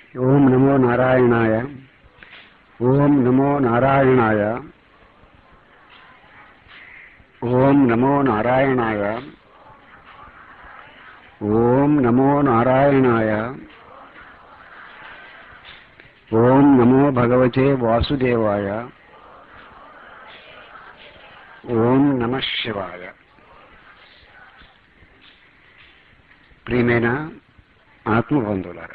ఓం నమో నారాయణాయ. ఓం నమో నారాయణాయ. ఓం నమో నారాయణాయ. ఓం నమో నారాయణాయ. ఓం నమో భగవతే వాసుదేవాయ. ఓం నమః శివాయ. ప్రియమైన ఆత్మబంధువులారా,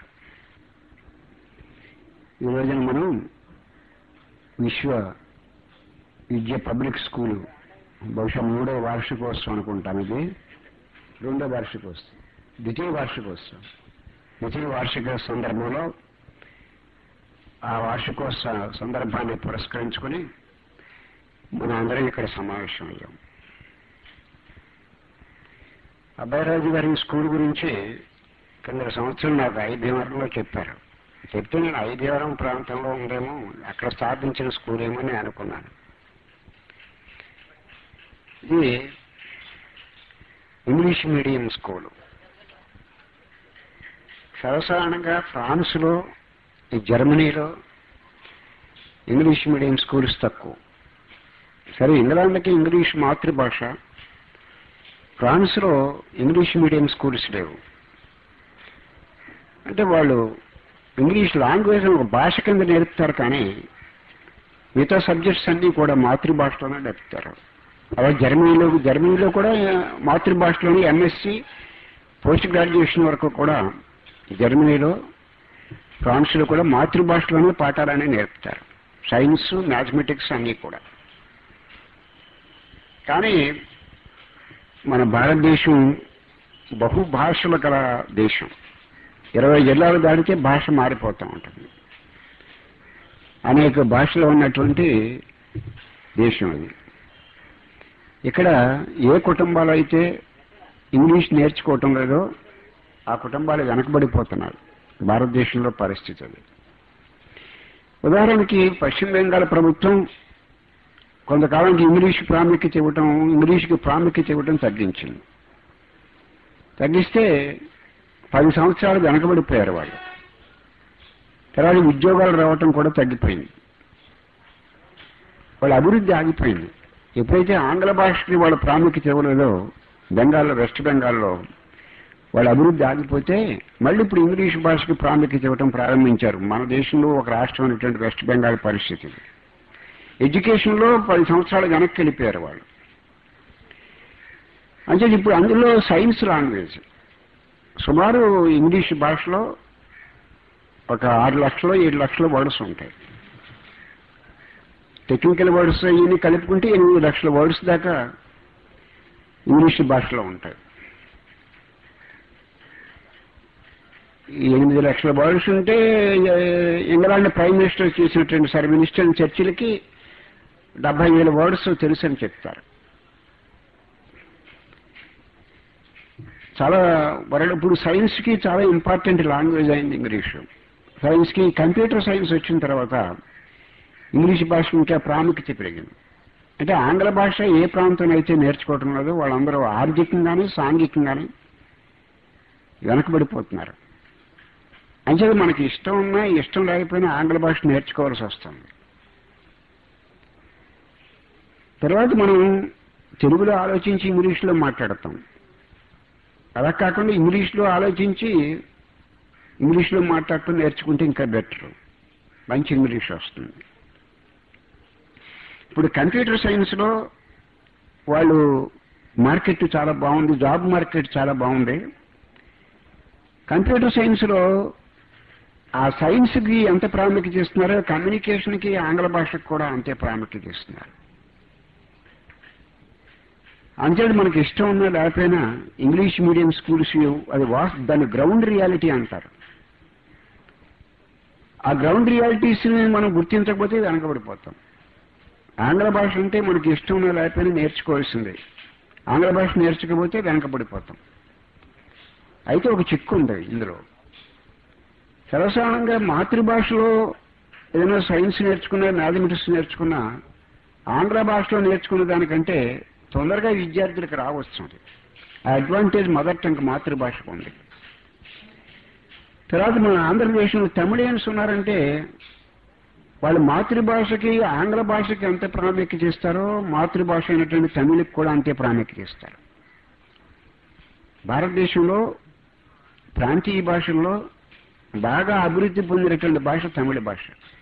ఈ రోజున మనం విశ్వ విద్య పబ్లిక్ స్కూలు బహుశా 3వ వార్షికోత్సవం అనుకుంటాం. ఇది 2వ వార్షికోత్సవం, ద్వితీయ వార్షిక సందర్భంలో ఆ వార్షికోత్సవ సందర్భాన్ని పురస్కరించుకుని మన అందరం ఇక్కడ సమావేశం అయ్యాం. అబ్బాయిరాజు గారి స్కూల్ గురించి కింద సంవత్సరం నాకు ఐదేవరంలో చెప్పారు. చెప్తే నేను ఐదేవరం ప్రాంతంలో ఉందేమో, అక్కడ స్థాపించిన స్కూల్ ఏమో అని అనుకున్నాను. ఇది ఇంగ్లీష్ మీడియం స్కూలు. సర్వసాధారణంగా ఫ్రాన్స్లో, ఈ జర్మనీలో ఇంగ్లీష్ మీడియం స్కూల్స్ తక్కువ. సరే, ఇంగ్లాండ్కి ఇంగ్లీష్ మాతృభాష, ఫ్రాన్స్లో ఇంగ్లీష్ మీడియం స్కూల్స్ లేవు. అంటే వాళ్ళు ఇంగ్లీష్ లాంగ్వేజ్ ఒక భాష కింద నేర్పుతారు, కానీ మిగతా సబ్జెక్ట్స్ అన్నీ కూడా మాతృభాషలోనే నేర్పుతారు. అలాగే జర్మనీలో కూడా మాతృభాషలోని ఎంఎస్సి పోస్ట్ గ్రాడ్యుయేషన్ వరకు కూడా జర్మనీలో, ఫ్రాన్స్లో కూడా మాతృభాషలోనే పాఠాలనే నేర్పుతారు. సైన్స్, మ్యాథమెటిక్స్ అన్నీ కూడా. కానీ మన భారతదేశం బహుభాషలు గల దేశం. 20 జిల్లాలు దాటితే భాష మారిపోతూ ఉంటుంది. అనేక భాషలు ఉన్నటువంటి దేశం అది. ఇక్కడ ఏ కుటుంబాలు అయితే ఇంగ్లీష్ నేర్చుకోవటం లేదో ఆ కుటుంబాలు వెనకబడిపోతున్నారు. భారతదేశంలో పరిస్థితి అది. ఉదాహరణకి పశ్చిమ బెంగాల్ ప్రభుత్వం కొంతకాలానికి ఇంగ్లీష్కి ప్రాముఖ్యత ఇవ్వటం తగ్గించింది. తగ్గిస్తే 10 సంవత్సరాలు వెనకబడిపోయారు వాళ్ళు. తర్వాత ఉద్యోగాలు రావటం కూడా తగ్గిపోయింది. వాళ్ళ అభివృద్ధి ఆగిపోయింది. ఎప్పుడైతే ఆంగ్ల భాషకి వాళ్ళ ప్రాముఖ్యత ఇవ్వలేదో వెస్ట్ బెంగాల్లో వాళ్ళ అభివృద్ధి ఆగిపోతే మళ్ళీ ఇప్పుడు ఇంగ్లీష్ భాషకి ప్రాముఖ్యత ఇవ్వటం ప్రారంభించారు. మన దేశంలో ఒక రాష్ట్రం అనేటువంటి వెస్ట్ బెంగాల్ పరిస్థితి. ఎడ్యుకేషన్లో 10 సంవత్సరాలు వెనక్కి వెళ్ళిపోయారు వాళ్ళు. అంటే ఇప్పుడు అందులో సైన్స్ లాంగ్వేజ్ సుమారు ఇంగ్లీష్ భాషలో ఒక 6 లక్షలు 7 లక్షల వర్డ్స్ ఉంటాయి. టెక్నికల్ వర్డ్స్ ఇవన్నీ కలుపుకుంటే 8 లక్షల వర్డ్స్ దాకా ఇంగ్లీష్ భాషలో ఉంటాయి. ఈ 8 లక్షల వర్డ్స్ ఉంటే ఇంగ్లాండ్ ప్రైమ్ మినిస్టర్ చేసినటువంటి సర్ విన్స్టన్ చర్చిల్కి 70,000 వర్డ్స్ తెలుసు అని చెప్తారు. చాలా ఇప్పుడు సైన్స్కి చాలా ఇంపార్టెంట్ లాంగ్వేజ్ అయింది ఇంగ్లీషు. సైన్స్కి కంప్యూటర్ సైన్స్ వచ్చిన తర్వాత ఇంగ్లీష్ భాష ఇంకా ప్రాముఖ్యత పెరిగింది. అంటే ఆంగ్ల భాష ఏ ప్రాంతం అయితే నేర్చుకోవటం లేదో వాళ్ళందరూ ఆర్థికంగానే సాంఘికంగానే వెనకబడిపోతున్నారు. అంటే మనకి ఇష్టం ఉన్నా ఇష్టం లేకపోయినా ఆంగ్ల భాష నేర్చుకోవాల్సి వస్తుంది. తర్వాత మనం తెలుగులో ఆలోచించి ఇంగ్లీష్లో మాట్లాడతాం. అలా కాకుండా ఇంగ్లీష్లో ఆలోచించి ఇంగ్లీష్లో మాట్లాడటం నేర్చుకుంటే ఇంకా బెటర్, మంచి ఇంగ్లీష్ వస్తుంది. ఇప్పుడు కంప్యూటర్ సైన్స్లో వాళ్ళు మార్కెట్ చాలా బాగుంది, జాబ్ మార్కెట్ చాలా బాగుంది. కంప్యూటర్ సైన్స్లో ఆ సైన్స్కి ఎంత ప్రాముఖ్యత ఇస్తున్నారో కమ్యూనికేషన్కి ఆంగ్ల భాషకు కూడా అంతే ప్రాముఖ్యత ఇస్తున్నారు. అంతేది మనకి ఇష్టం ఉన్నా లేకపోయినా ఇంగ్లీష్ మీడియం స్కూల్స్ అది దాని గ్రౌండ్ రియాలిటీ అంటారు. ఆ గ్రౌండ్ రియాలిటీస్ని మనం గుర్తించకపోతే వెనకబడిపోతాం. ఆంగ్ల భాష అంటే మనకి ఇష్టం ఉన్నా లేకపోయినా నేర్చుకోవాల్సిందే. ఆంగ్ల భాష నేర్చుకోకపోతే వెనకబడిపోతాం. అయితే ఒక చిక్కు ఉంది ఇందులో. సర్వసాధారణంగా మాతృభాషలో ఏదైనా సైన్స్ నేర్చుకున్నా, మ్యాథమెటిక్స్ నేర్చుకున్నా ఆంగ్ల భాషలో నేర్చుకున్న దానికంటే తొందరగా విద్యార్థులకు రావచ్చు. ఆ అడ్వాంటేజ్ మదర్ టంగ్ మాతృభాషకు ఉంది. తర్వాత మన ఆంధ్రప్రదేశ్లో తమిళియన్స్ ఉన్నారంటే వాళ్ళ మాతృభాషకి ఆంగ్ల భాషకి ఎంత ప్రాముఖ్యత ఇస్తారో మాతృభాష అయినటువంటి తమిళకి కూడా అంతే ప్రాముఖ్యత ఇస్తారు. భారతదేశంలో ప్రాంతీయ భాషల్లో బాగా అభివృద్ధి పొందినటువంటి భాష తమిళ భాష.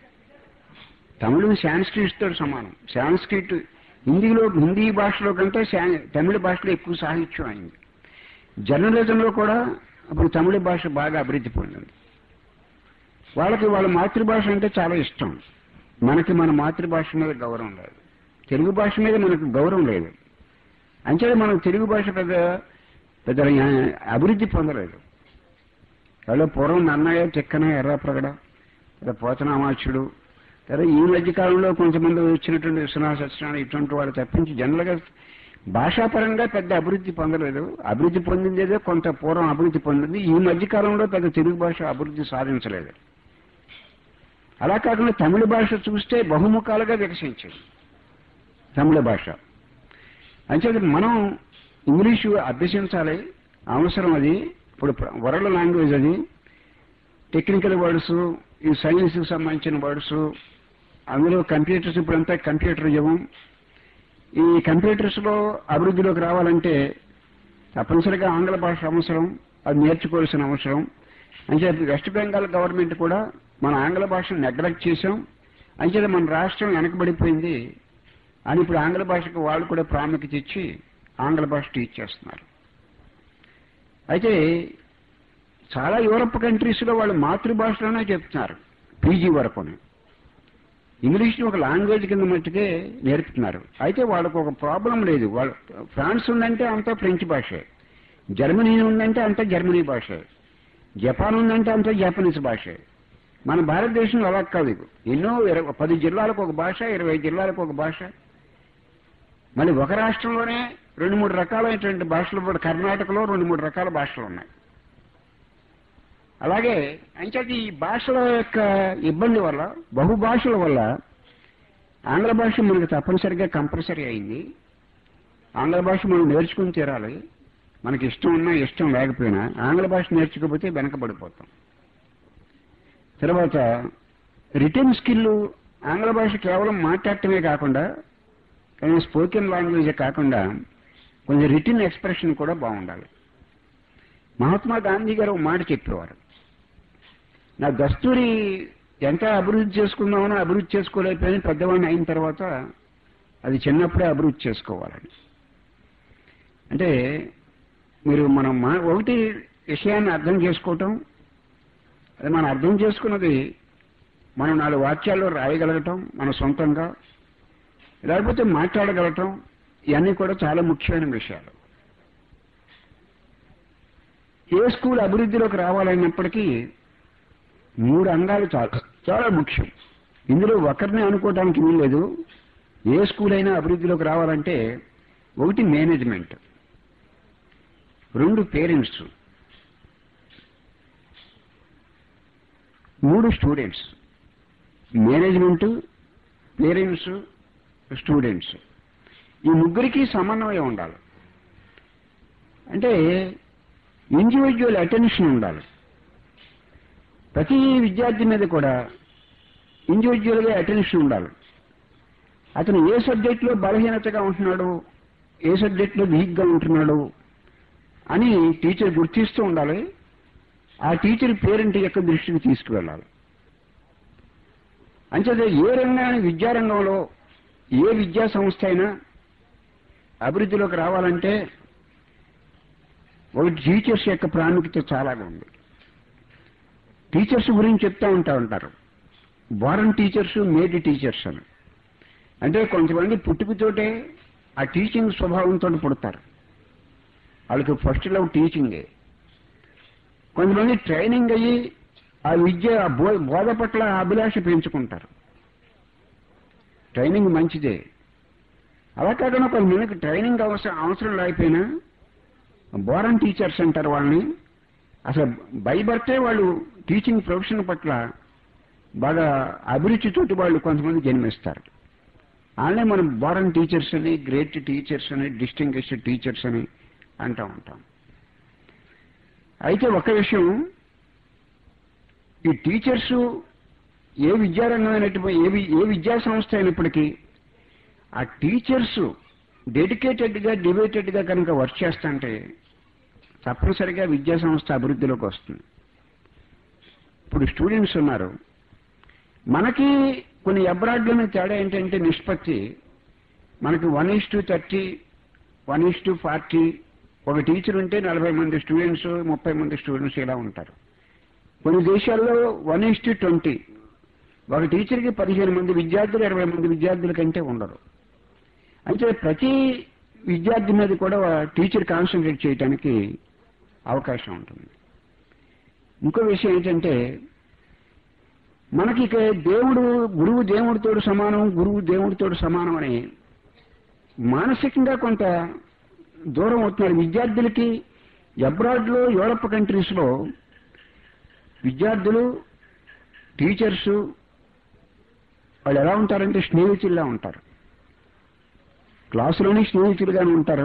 తమిళం సాంస్క్రిట్తో సమానం. సాంస్క్రిట్ హిందీ భాషలో కంటే తమిళ భాషలో ఎక్కువ సాహిత్యం అయింది. జర్నలిజంలో కూడా అప్పుడు తమిళ భాష బాగా అభివృద్ధి పొందింది. వాళ్ళకి వాళ్ళ మాతృభాష అంటే చాలా ఇష్టం. మనకి మన మాతృభాష మీద గౌరవం లేదు, తెలుగు భాష మీద మనకు గౌరవం లేదు. అంతే మనం తెలుగు భాష పెద్ద అభివృద్ధి పొందలేదు. వాళ్ళు పూర్వం నన్నయ్య, తిక్కన, ఎర్రప్రగడ, పోతనామాచుడు, సరే ఈ మధ్యకాలంలో కొంతమంది వచ్చినటువంటి విశ్వనాథ సత్యనారాయణ ఇటువంటి వాళ్ళు తప్పించి జనరల్గా భాషాపరంగా పెద్ద అభివృద్ధి పొందలేదు. అభివృద్ధి పొందిందేదో కొంత పూర్వం అభివృద్ధి పొందింది. ఈ మధ్యకాలంలో పెద్ద తెలుగు భాష అభివృద్ధి సాధించలేదు. అలా కాకుండా తమిళ భాష చూస్తే బహుముఖాలుగా వికసించింది తమిళ భాష. అంచేది మనం ఇంగ్లీషు అభ్యసించాలి, అవసరం. అది ఇప్పుడు వరల్డ్ లాంగ్వేజ్, అది టెక్నికల్ వర్డ్స్, ఈ సైన్స్కి సంబంధించిన వర్డ్స్, అందులో కంప్యూటర్స్, ఇప్పుడంతా కంప్యూటర్ యుగం. ఈ కంప్యూటర్స్లో అభివృద్ధిలోకి రావాలంటే తప్పనిసరిగా ఆంగ్ల భాష అవసరం, అది నేర్చుకోవాల్సిన అవసరం. అంటే వెస్ట్ బెంగాల్ గవర్నమెంట్ కూడా మన ఆంగ్ల భాషను నెగ్లెక్ట్ చేశాం, అంచేది మన రాష్ట్రం వెనకబడిపోయింది అని ఇప్పుడు ఆంగ్ల భాషకు వాళ్ళు కూడా ప్రాముఖ్యత ఇచ్చి ఆంగ్ల భాష టీచ్ చేస్తున్నారు. అయితే చాలా యూరప్ కంట్రీస్లో వాళ్ళు మాతృభాషలోనే చెప్తున్నారు పీజీ వరకుని. ఇంగ్లీష్ని ఒక లాంగ్వేజ్ కింద మట్టుకే నేర్పుతున్నారు. అయితే వాళ్ళకు ఒక ప్రాబ్లం లేదు. వాళ్ళు ఫ్రాన్స్ ఉందంటే అంతా ఫ్రెంచ్ భాషే, జర్మనీ ఉందంటే అంతా జర్మనీ భాషే, జపాన్ ఉందంటే అంతా జపనీస్ భాషే. మన భారతదేశంలో అలా కాదు. ఎన్నో 10 జిల్లాలకు ఒక భాష, 20 జిల్లాలకు ఒక భాష. మళ్ళీ ఒక రాష్ట్రంలోనే 2-3 రకాలైనటువంటి భాషలు. కర్ణాటకలో 2-3 రకాల భాషలు ఉన్నాయి. అలాగే అంచేది ఈ భాషల యొక్క ఇబ్బంది వల్ల, బహుభాషల వల్ల ఆంగ్ల భాష మనకు తప్పనిసరిగా కంపల్సరీ అయింది. ఆంగ్ల భాష మనం నేర్చుకుని తీరాలి. మనకి ఇష్టం ఉన్నా ఇష్టం లేకపోయినా ఆంగ్ల భాష నేర్చుకోకపోతే వెనకబడిపోతాం. తర్వాత రిటర్న్ స్కిల్, ఆంగ్ల భాష కేవలం మాట్లాడటమే కాకుండా, స్పోకెన్ లాంగ్వేజే కాకుండా కొంచెం రిటర్న్ ఎక్స్ప్రెషన్ కూడా బాగుండాలి. మహాత్మా గాంధీ గారు ఒక మాట చెప్పేవారు, నా దస్తూరి ఎంత అభివృద్ధి చేసుకుందామనో అభివృద్ధి చేసుకోలేకపోయినా పెద్దవాడిని అయిన తర్వాత అది చిన్నప్పుడే అభివృద్ధి చేసుకోవాలని. అంటే మీరు మనం ఒకటి విషయాన్ని అర్థం చేసుకోవటం, అది మనం అర్థం చేసుకున్నది మనం 4 వాక్యాల్లో రాయగలగటం మన సొంతంగా, లేకపోతే మాట్లాడగలగటం, ఇవన్నీ కూడా చాలా ముఖ్యమైన విషయాలు. ఏ స్కూల్ అభివృద్ధిలోకి రావాలన్నప్పటికీ 3 అంగాలు చాలా ముఖ్యం. ఇందులో ఒకరిని అనుకోవడానికి వీల్లేదు. ఏ స్కూల్ అయినా అభివృద్ధిలోకి రావాలంటే 1 management, 2 parents, 3 students. Management, parents, students, ఈ ముగ్గురికి సమన్వయం ఉండాలి. అంటే ఇండివిజువల్ అటెన్షన్ ఉండాలి. ప్రతి విద్యార్థి మీద కూడా ఇండివిజువల్గా అటెన్షన్ ఉండాలి. అతను ఏ సబ్జెక్టులో బలహీనతగా ఉంటున్నాడు, ఏ సబ్జెక్టులో వీక్గా ఉంటున్నాడు అని టీచర్ గుర్తిస్తూ ఉండాలి. ఆ టీచర్ పేరెంట్ యొక్క దృష్టికి తీసుకువెళ్ళాలి. అంచేత ఏ రంగాన్ని, విద్యారంగంలో ఏ విద్యా సంస్థ అయినా అభివృద్ధిలోకి రావాలంటే ఒక టీచర్స్ యొక్క ప్రాముఖ్యత చాలా ఉంది. టీచర్స్ గురించి చెప్తూ ఉంటారు, బారన్ టీచర్స్, మేడ్ టీచర్స్ అని. అంటే కొంతమంది పుట్టుకతోటే ఆ టీచింగ్ స్వభావంతో పుడతారు, వాళ్ళకి ఫస్ట్ లవ్ టీచింగే. కొంతమంది ట్రైనింగ్ అయ్యి ఆ విద్య, బోధ పట్ల అభిలాష పెంచుకుంటారు, ట్రైనింగ్ మంచిదే. అలా కాకుండా కొంతమందికి ట్రైనింగ్ అవసరం లేకపోయినా బోరన్ టీచర్స్ అంటారు వాళ్ళని. అసలు బై బర్తే వాళ్ళు టీచింగ్ ప్రొఫెషన్ పట్ల బాగా అభిరుచితోటి వాళ్ళు కొంతమంది జన్మిస్తారు. వాళ్ళనే మనం బోరన్ టీచర్స్ అని, గ్రేట్ టీచర్స్ అని, డిస్టింగ్విష్డ్ టీచర్స్ అని అంటూ ఉంటాం. అయితే ఒక విషయం, ఈ టీచర్సు ఏ విద్యారంగమైనటువంటి ఏ విద్యా సంస్థ అయినప్పటికీ ఆ టీచర్స్ డెడికేటెడ్గా డివైటెడ్గా కనుక వర్క్ చేస్తుంటే తప్పనిసరిగా విద్యా సంస్థ అభివృద్ధిలోకి వస్తుంది. ఇప్పుడు స్టూడెంట్స్ ఉన్నారు, మనకి కొన్ని అబ్రాడ్లోనే తేడా ఏంటంటే నిష్పత్తి మనకి 1:30, 1:40, ఒక టీచర్ ఉంటే 40 మంది స్టూడెంట్స్, 30 మంది స్టూడెంట్స్ ఇలా ఉంటారు. కొన్ని దేశాల్లో 1:20, ఒక టీచర్కి 15 మంది విద్యార్థులు, 20 మంది విద్యార్థుల కంటే ఉండరు. అయితే ప్రతి విద్యార్థి మీద కూడా టీచర్ కాన్సన్ట్రేట్ చేయడానికి అవకాశం ఉంటుంది. ఇంకో విషయం ఏంటంటే మనకి ఇక గురువు దేవుడితోడు సమానం, గురువు దేవుడితోడు సమానం అని మానసికంగా కొంత దూరం అవుతున్నారు విద్యార్థులకి. అబ్రాడ్లో, యూరప్ కంట్రీస్లో విద్యార్థులు టీచర్సు వాళ్ళు ఎలా ఉంటారంటే స్నేహితుల్లా ఉంటారు. క్లాసులోని స్నేహితులుగానే ఉంటారు,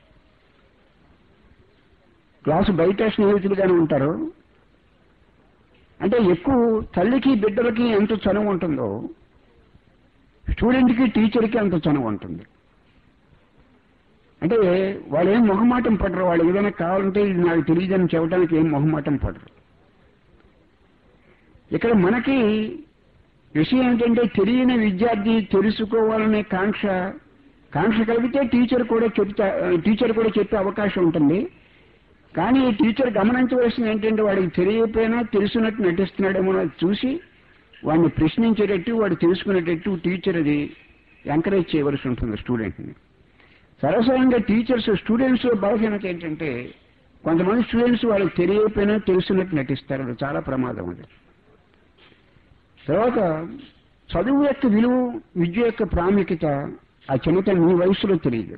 క్లాసు బయట స్నేహితులుగానే ఉంటారు. అంటే ఎక్కువ తల్లికి బిడ్డలకి ఎంత చనువు ఉంటుందో స్టూడెంట్కి టీచర్కి అంత చనువు ఉంటుంది. అంటే వాళ్ళు ఏం మొహమాటం పడరు, వాళ్ళు ఏదైనా కావాలంటే ఇది నాకు తెలియదని చెప్పడానికి ఏం మొహమాటం పడరు. ఇక్కడ మనకి విషయం ఏంటంటే తెలియని విద్యార్థి తెలుసుకోవాలనే కాంక్ష కలిగితే టీచర్ కూడా చెప్పే అవకాశం ఉంటుంది. కానీ టీచర్ గమనించవలసింది ఏంటంటే వాడికి తెలియకపోయినా తెలుసున్నట్టు నటిస్తున్నాడేమో చూసి వాడిని ప్రశ్నించేటట్టు, వాడు తెలుసుకునేటట్టు టీచర్ అది ఎంకరేజ్ చేయవలసి ఉంటుంది స్టూడెంట్ని. సరసంగా టీచర్స్ స్టూడెంట్స్ బలహీనత ఏంటంటే కొంతమంది స్టూడెంట్స్ వాళ్ళకి తెలియకపోయినా తెలుసున్నట్టు నటిస్తారు. అది చాలా ప్రమాదం. అది తర్వాత చదువు యొక్క విలువ, విద్య యొక్క ప్రాముఖ్యత ఆ చిన్నతనం మీ వయసులో తెలియదు.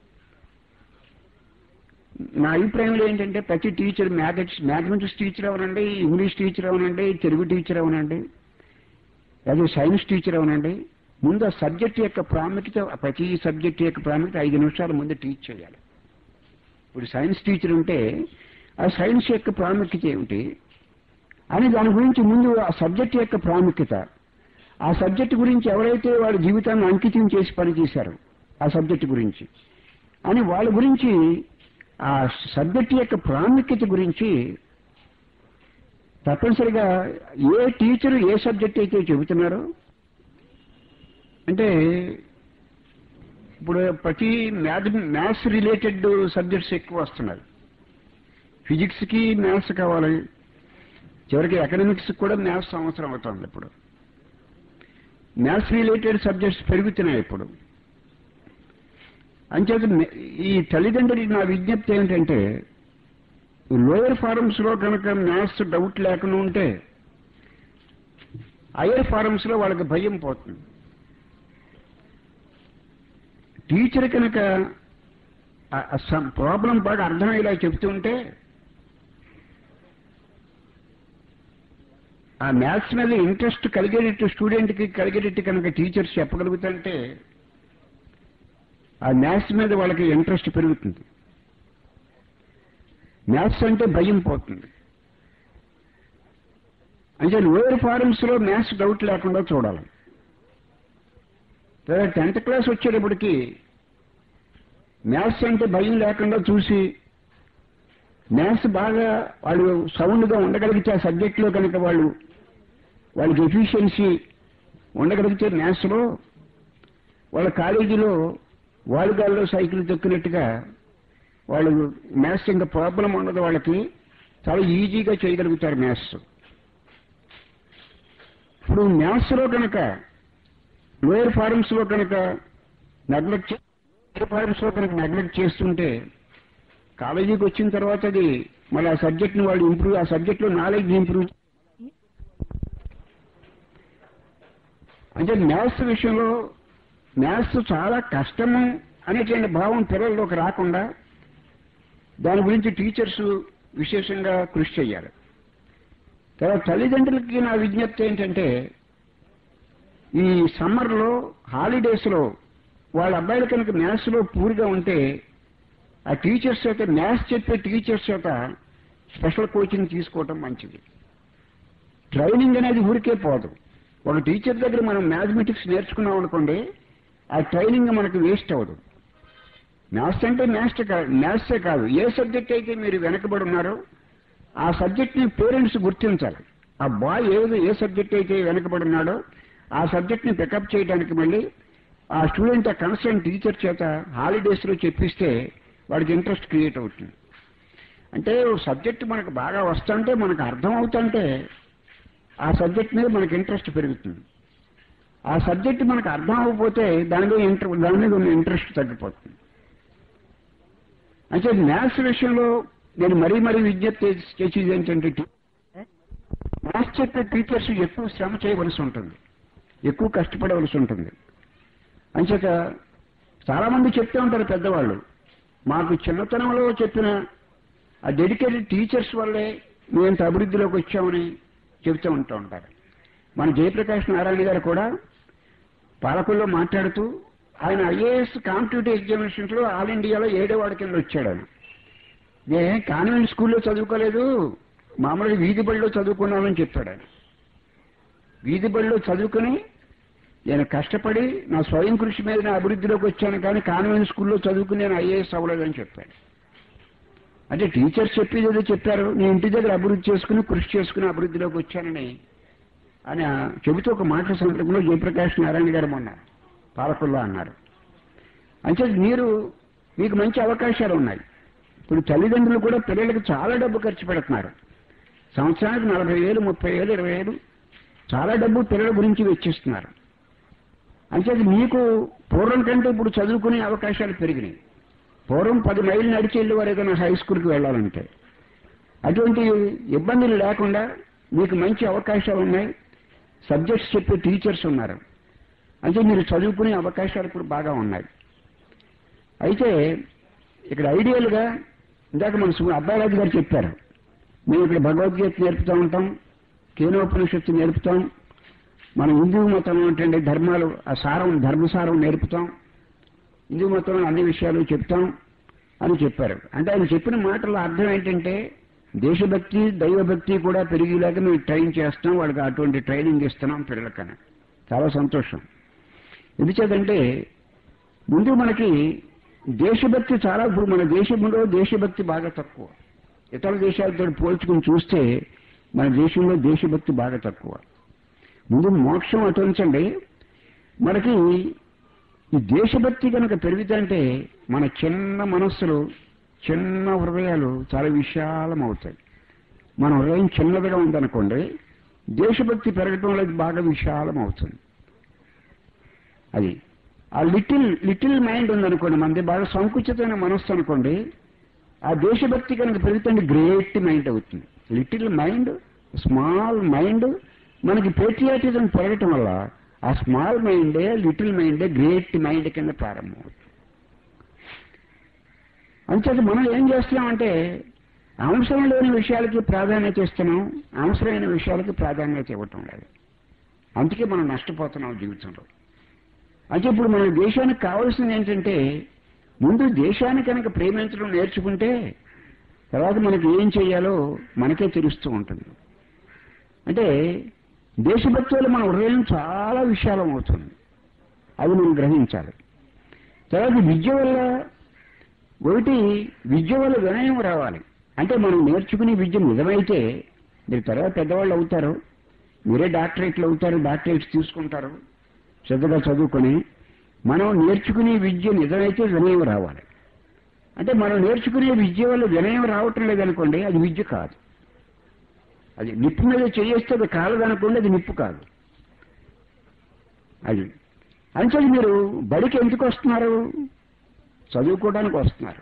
నా అభిప్రాయంలో ఏంటంటే ప్రతి టీచర్ మ్యాథమెటిక్స్ టీచర్ అవనండి, ఇంగ్లీష్ టీచర్ అవనండి, తెలుగు టీచర్ అవనండి, అదే సైన్స్ టీచర్ అవనండి, ముందు ఆ సబ్జెక్ట్ యొక్క ప్రాముఖ్యత, ప్రతి సబ్జెక్ట్ యొక్క ప్రాముఖ్యత 5 నిమిషాల ముందు టీచ్ చేయాలి. ఇప్పుడు సైన్స్ టీచర్ ఉంటే ఆ సైన్స్ యొక్క ప్రాముఖ్యత ఏమిటి అని దాని గురించి ముందు ఆ సబ్జెక్ట్ యొక్క ప్రాముఖ్యత, ఆ సబ్జెక్ట్ గురించి ఎవరైతే వాళ్ళ జీవితాన్ని అంకితం చేసి పనిచేశారో ఆ సబ్జెక్ట్ గురించి అని వాళ్ళ గురించి ఆ సబ్జెక్ట్ యొక్క ప్రాముఖ్యత గురించి తప్పనిసరిగా ఏ టీచరు ఏ సబ్జెక్ట్ అయితే చెబుతున్నారో, అంటే ఇప్పుడు ప్రతి మ్యాథ్స్ రిలేటెడ్ సబ్జెక్ట్స్ ఎక్కువ వస్తున్నారు. ఫిజిక్స్కి మ్యాథ్స్ కావాలి, చివరికి ఎకనామిక్స్ కూడా మ్యాథ్స్ అవసరం అవుతుంది. ఇప్పుడు మ్యాథ్స్ రిలేటెడ్ సబ్జెక్ట్స్ పెరుగుతున్నాయి. ఇప్పుడు అంచేత ఈ తల్లిదండ్రులకి నా విజ్ఞప్తి ఏంటంటే లోయర్ ఫారమ్స్ లో కనుక మ్యాథ్స్ డౌట్ లేకుండా ఉంటే హయ్యర్ ఫారమ్స్ లో వాళ్ళకి భయం పోతుంది. టీచర్ కనుక ప్రాబ్లం బాగా అర్థమయ్యేలా చెప్తుంటే ఆ మ్యాథ్స్ మీద ఇంట్రెస్ట్ కలిగేటట్టు స్టూడెంట్కి కలిగేటట్టు కనుక టీచర్స్ చెప్పగలుగుతుంటే ఆ మ్యాథ్స్ మీద వాళ్ళకి ఇంట్రెస్ట్ పెరుగుతుంది. మ్యాథ్స్ అంటే భయం పోతుంది. అంటే లోయర్ ఫారమ్స్ లో మ్యాథ్స్ డౌట్ లేకుండా చూడాలి. 10th క్లాస్ వచ్చేటప్పటికి మ్యాథ్స్ అంటే భయం లేకుండా చూసి మ్యాథ్స్ బాగా వాళ్ళు సౌండ్గా ఉండగలిగితే ఆ సబ్జెక్ట్లో కనుక వాళ్ళకి ఎఫిషియన్సీ ఉండగలిగితే మ్యాథ్స్లో వాళ్ళ కాలేజీలో వాలుగాల్లో సైకిల్ తొక్కినట్టుగా వాళ్ళు మ్యాథ్స్ ఇంకా ప్రాబ్లం ఉండదు, వాళ్ళకి చాలా ఈజీగా చేయగలుగుతారు మ్యాథ్స్. ఇప్పుడు మ్యాథ్స్లో కనుక లోయర్ ఫారమ్స్లో కనుక నెగ్లెక్ట్ చేస్తుంటే కాలేజీకి వచ్చిన తర్వాత అది మళ్ళీ ఆ సబ్జెక్ట్ని వాళ్ళు ఇంప్రూవ్, ఆ సబ్జెక్ట్లో నాలెడ్జ్ ఇంప్రూవ్. అంటే మ్యాథ్స్ విషయంలో మ్యాథ్స్ చాలా కష్టము అనేటువంటి భావం పిల్లల్లోకి రాకుండా దాని గురించి టీచర్స్ విశేషంగా కృషి చేయాలి. తర్వాత తల్లిదండ్రులకి నా విజ్ఞప్తి ఏంటంటే ఈ సమ్మర్లో హాలిడేస్లో వాళ్ళ అబ్బాయిలు కనుక మ్యాథ్స్లో పూర్గా ఉంటే ఆ టీచర్స్ చేత, మ్యాథ్స్ చెప్పే టీచర్స్ చేత స్పెషల్ కోచింగ్ తీసుకోవటం మంచిది. ట్రైనింగ్ అనేది ఊరికే పోదు. ఒక టీచర్ దగ్గర మనం మ్యాథమెటిక్స్ నేర్చుకున్నాం అనుకోండి, ఆ ట్రైనింగ్ మనకు వేస్ట్ అవ్వదు. మ్యాథ్స్ అంటే మ్యాథ్సే కాదు, ఏ సబ్జెక్ట్ అయితే మీరు వెనకబడి ఉన్నారో ఆ సబ్జెక్ట్ని పేరెంట్స్ గుర్తించాలి. ఆ బాయ్ ఏ సబ్జెక్ట్ అయితే వెనకబడి ఉన్నాడో ఆ సబ్జెక్ట్ని పికప్ చేయడానికి మళ్ళీ ఆ స్టూడెంట్ ఆ కన్సర్న్ టీచర్ చేత హాలిడేస్లో చెప్పిస్తే వాడికి ఇంట్రెస్ట్ క్రియేట్ అవుతుంది. అంటే సబ్జెక్ట్ మనకు బాగా వస్తుంటే, మనకు అర్థం అవుతుంటే ఆ సబ్జెక్ట్ మీద మనకు ఇంట్రెస్ట్ పెరుగుతుంది. ఆ సబ్జెక్ట్ మనకు అర్థం అవ్వకపోతే దాని మీద ఉన్న ఇంట్రెస్ట్ తగ్గిపోతుంది. అంటే మ్యాథ్స్ విషయంలో నేను మరీ విజ్ఞప్తి చేసేది ఏంటంటే, మ్యాథ్స్ చెప్పే టీచర్స్ ఎక్కువ శ్రమ చేయవలసి ఉంటుంది, ఎక్కువ కష్టపడవలసి ఉంటుంది. అంచేత చాలామంది చెప్తూ ఉంటారు పెద్దవాళ్ళు, మాకు చిన్నతనంలో చెప్పిన ఆ డెడికేటెడ్ టీచర్స్ వల్లే మేము అభివృద్ధిలోకి వచ్చామని చెబుతూ ఉంటారు. మన జయప్రకాష్ నారాయణ గారు కూడా పాలకుల్లో మాట్లాడుతూ, ఆయన ఐఏఎస్ కాంపిటేటివ్ ఎగ్జామినేషన్స్లో ఆల్ ఇండియాలో 7వ వార్డు కింద వచ్చాడు. ఆయన నేను కాన్వెంట్ స్కూల్లో చదువుకోలేదు, మామూలుగా వీధి బడిలో చదువుకున్నానని చెప్పాడు. ఆయన వీధి బడిలో చదువుకుని నేను కష్టపడి నా స్వయం కృషి మీద నా అభివృద్ధిలోకి వచ్చాను, కానీ కాన్వెంట్ స్కూల్లో చదువుకుని నేను ఐఏఎస్ అవ్వలేదని చెప్పాడు. అంటే టీచర్స్ చెప్పేది ఏదో చెప్పారు, నేను ఇంటి దగ్గర అభివృద్ధి చేసుకుని కృషి చేసుకుని అభివృద్ధిలోకి వచ్చానని అని చెబుతూ ఒక మాటల సందర్భంలో జయప్రకాష్ నారాయణ గారు మొన్న పాలకుల్లో అన్నారు. అంటే మీకు మంచి అవకాశాలు ఉన్నాయి. ఇప్పుడు తల్లిదండ్రులు కూడా పిల్లలకు చాలా డబ్బు ఖర్చు పెడుతున్నారు. సంవత్సరానికి 40,000, 30,000, 20,000 చాలా డబ్బు పిల్లల గురించి వెచ్చిస్తున్నారు. అంటే మీకు పూర్వం కంటే ఇప్పుడు చదువుకునే అవకాశాలు పెరిగినాయి. పూర్వం 10 మైళ్ళు నడిచి వెళ్ళేవారు ఏదైనా హై స్కూల్కి వెళ్ళాలంటే. అటువంటి ఇబ్బందులు లేకుండా మీకు మంచి అవకాశాలు ఉన్నాయి, సబ్జెక్ట్స్ చెప్పే టీచర్స్ ఉన్నారు. అంటే మీరు చదువుకునే అవకాశాలు ఇప్పుడు బాగా ఉన్నాయి. అయితే ఇక్కడ ఐడియల్గా ఇందాక మన అబ్బాయిరాజు గారు చెప్పారు, మేము ఇక్కడ భగవద్గీత నేర్పుతూ ఉంటాం, కేనోపనిషత్తు నేర్పుతాం, మన హిందూ మతం ఏంటంటే ధర్మాలు ఆ సారం ధర్మసారం నేర్పుతాం, హిందూ మతంలో అన్ని విషయాలు చెప్తాం అని చెప్పారు. అంటే ఆయన చెప్పిన మాటల అర్థం ఏంటంటే దేశభక్తి దైవభక్తి కూడా పెరిగేలాగా మేము ట్రైన్ చేస్తాం, వాళ్ళకి అటువంటి ట్రైనింగ్ ఇస్తున్నాం పిల్లలకన్నా. చాలా సంతోషం. ఎందుచేతంటే ముందు మనకి దేశభక్తి చాలా, ఇప్పుడు మన దేశంలో దేశభక్తి బాగా తక్కువ. ఇతర దేశాలతో పోల్చుకుని చూస్తే మన దేశంలో దేశభక్తి బాగా తక్కువ. ముందు మోక్షం అటుంచండి, మనకి ఈ దేశభక్తి కనుక పెరుగుతుంటే మన చిన్న మనస్సులు చిన్న హృదయాలు చాలా విశాలం అవుతాయి. మన హృదయం చిన్నదిగా ఉందనుకోండి, దేశభక్తి పెరగటం వల్ల బాగా విశాలం అవుతుంది. అది ఆ లిటిల్ మైండ్ ఉందనుకోండి, మనది బాగా సంకుచితమైన మనస్సు అనుకోండి, ఆ దేశభక్తి కనుక పెరుగుతుంటే గ్రేట్ మైండ్ అవుతుంది. లిటిల్ మైండ్, స్మాల్ మైండ్, మనకి పేట్రియాటిజం పెరగటం వల్ల ఆ స్మాల్ మైండే లిటిల్ మైండే గ్రేట్ మైండ్ కింద ప్రారంభమవుతుంది. అంచేత మనం ఏం చేస్తున్నామంటే అవసరం లేని విషయాలకి ప్రాధాన్యత ఇస్తున్నాం, అవసరమైన విషయాలకి ప్రాధాన్యత ఇవ్వటం లేదు. అందుకే మనం నష్టపోతున్నాం జీవితంలో. అంటే ఇప్పుడు మన దేశానికి కావాల్సింది ఏంటంటే ముందు దేశాన్ని కనుక ప్రేమించడం నేర్చుకుంటే తర్వాత మనకి ఏం చేయాలో మనకే తెలుస్తూ ఉంటుంది. అంటే దేశభక్తి వల్ల మన హృదయం చాలా విశాలం అవుతుంది, అది మనం గ్రహించాలి. తర్వాత విద్య వల్ల వినయం రావాలి. అంటే మనం నేర్చుకునే విద్య నిజమైతే మీరు తర్వాత పెద్దవాళ్ళు అవుతారు, మీరే డాక్టరేట్లు అవుతారు, డాక్టరేట్స్ తీసుకుంటారు శ్రద్ధగా చదువుకొని. మనం నేర్చుకునే విద్య నిజమైతే వినయం రావాలి. అంటే మనం నేర్చుకునే విద్య వల్ల వినయం రావటం లేదనుకోండి, అది విద్య కాదు. అది నిప్పు మీద చేస్తే అది కాలదనుకోండి, అది నిప్పు కాదు. అది అంటే మీరు బడికి ఎందుకు వస్తున్నారు? చదువుకోవడానికి వస్తున్నారు.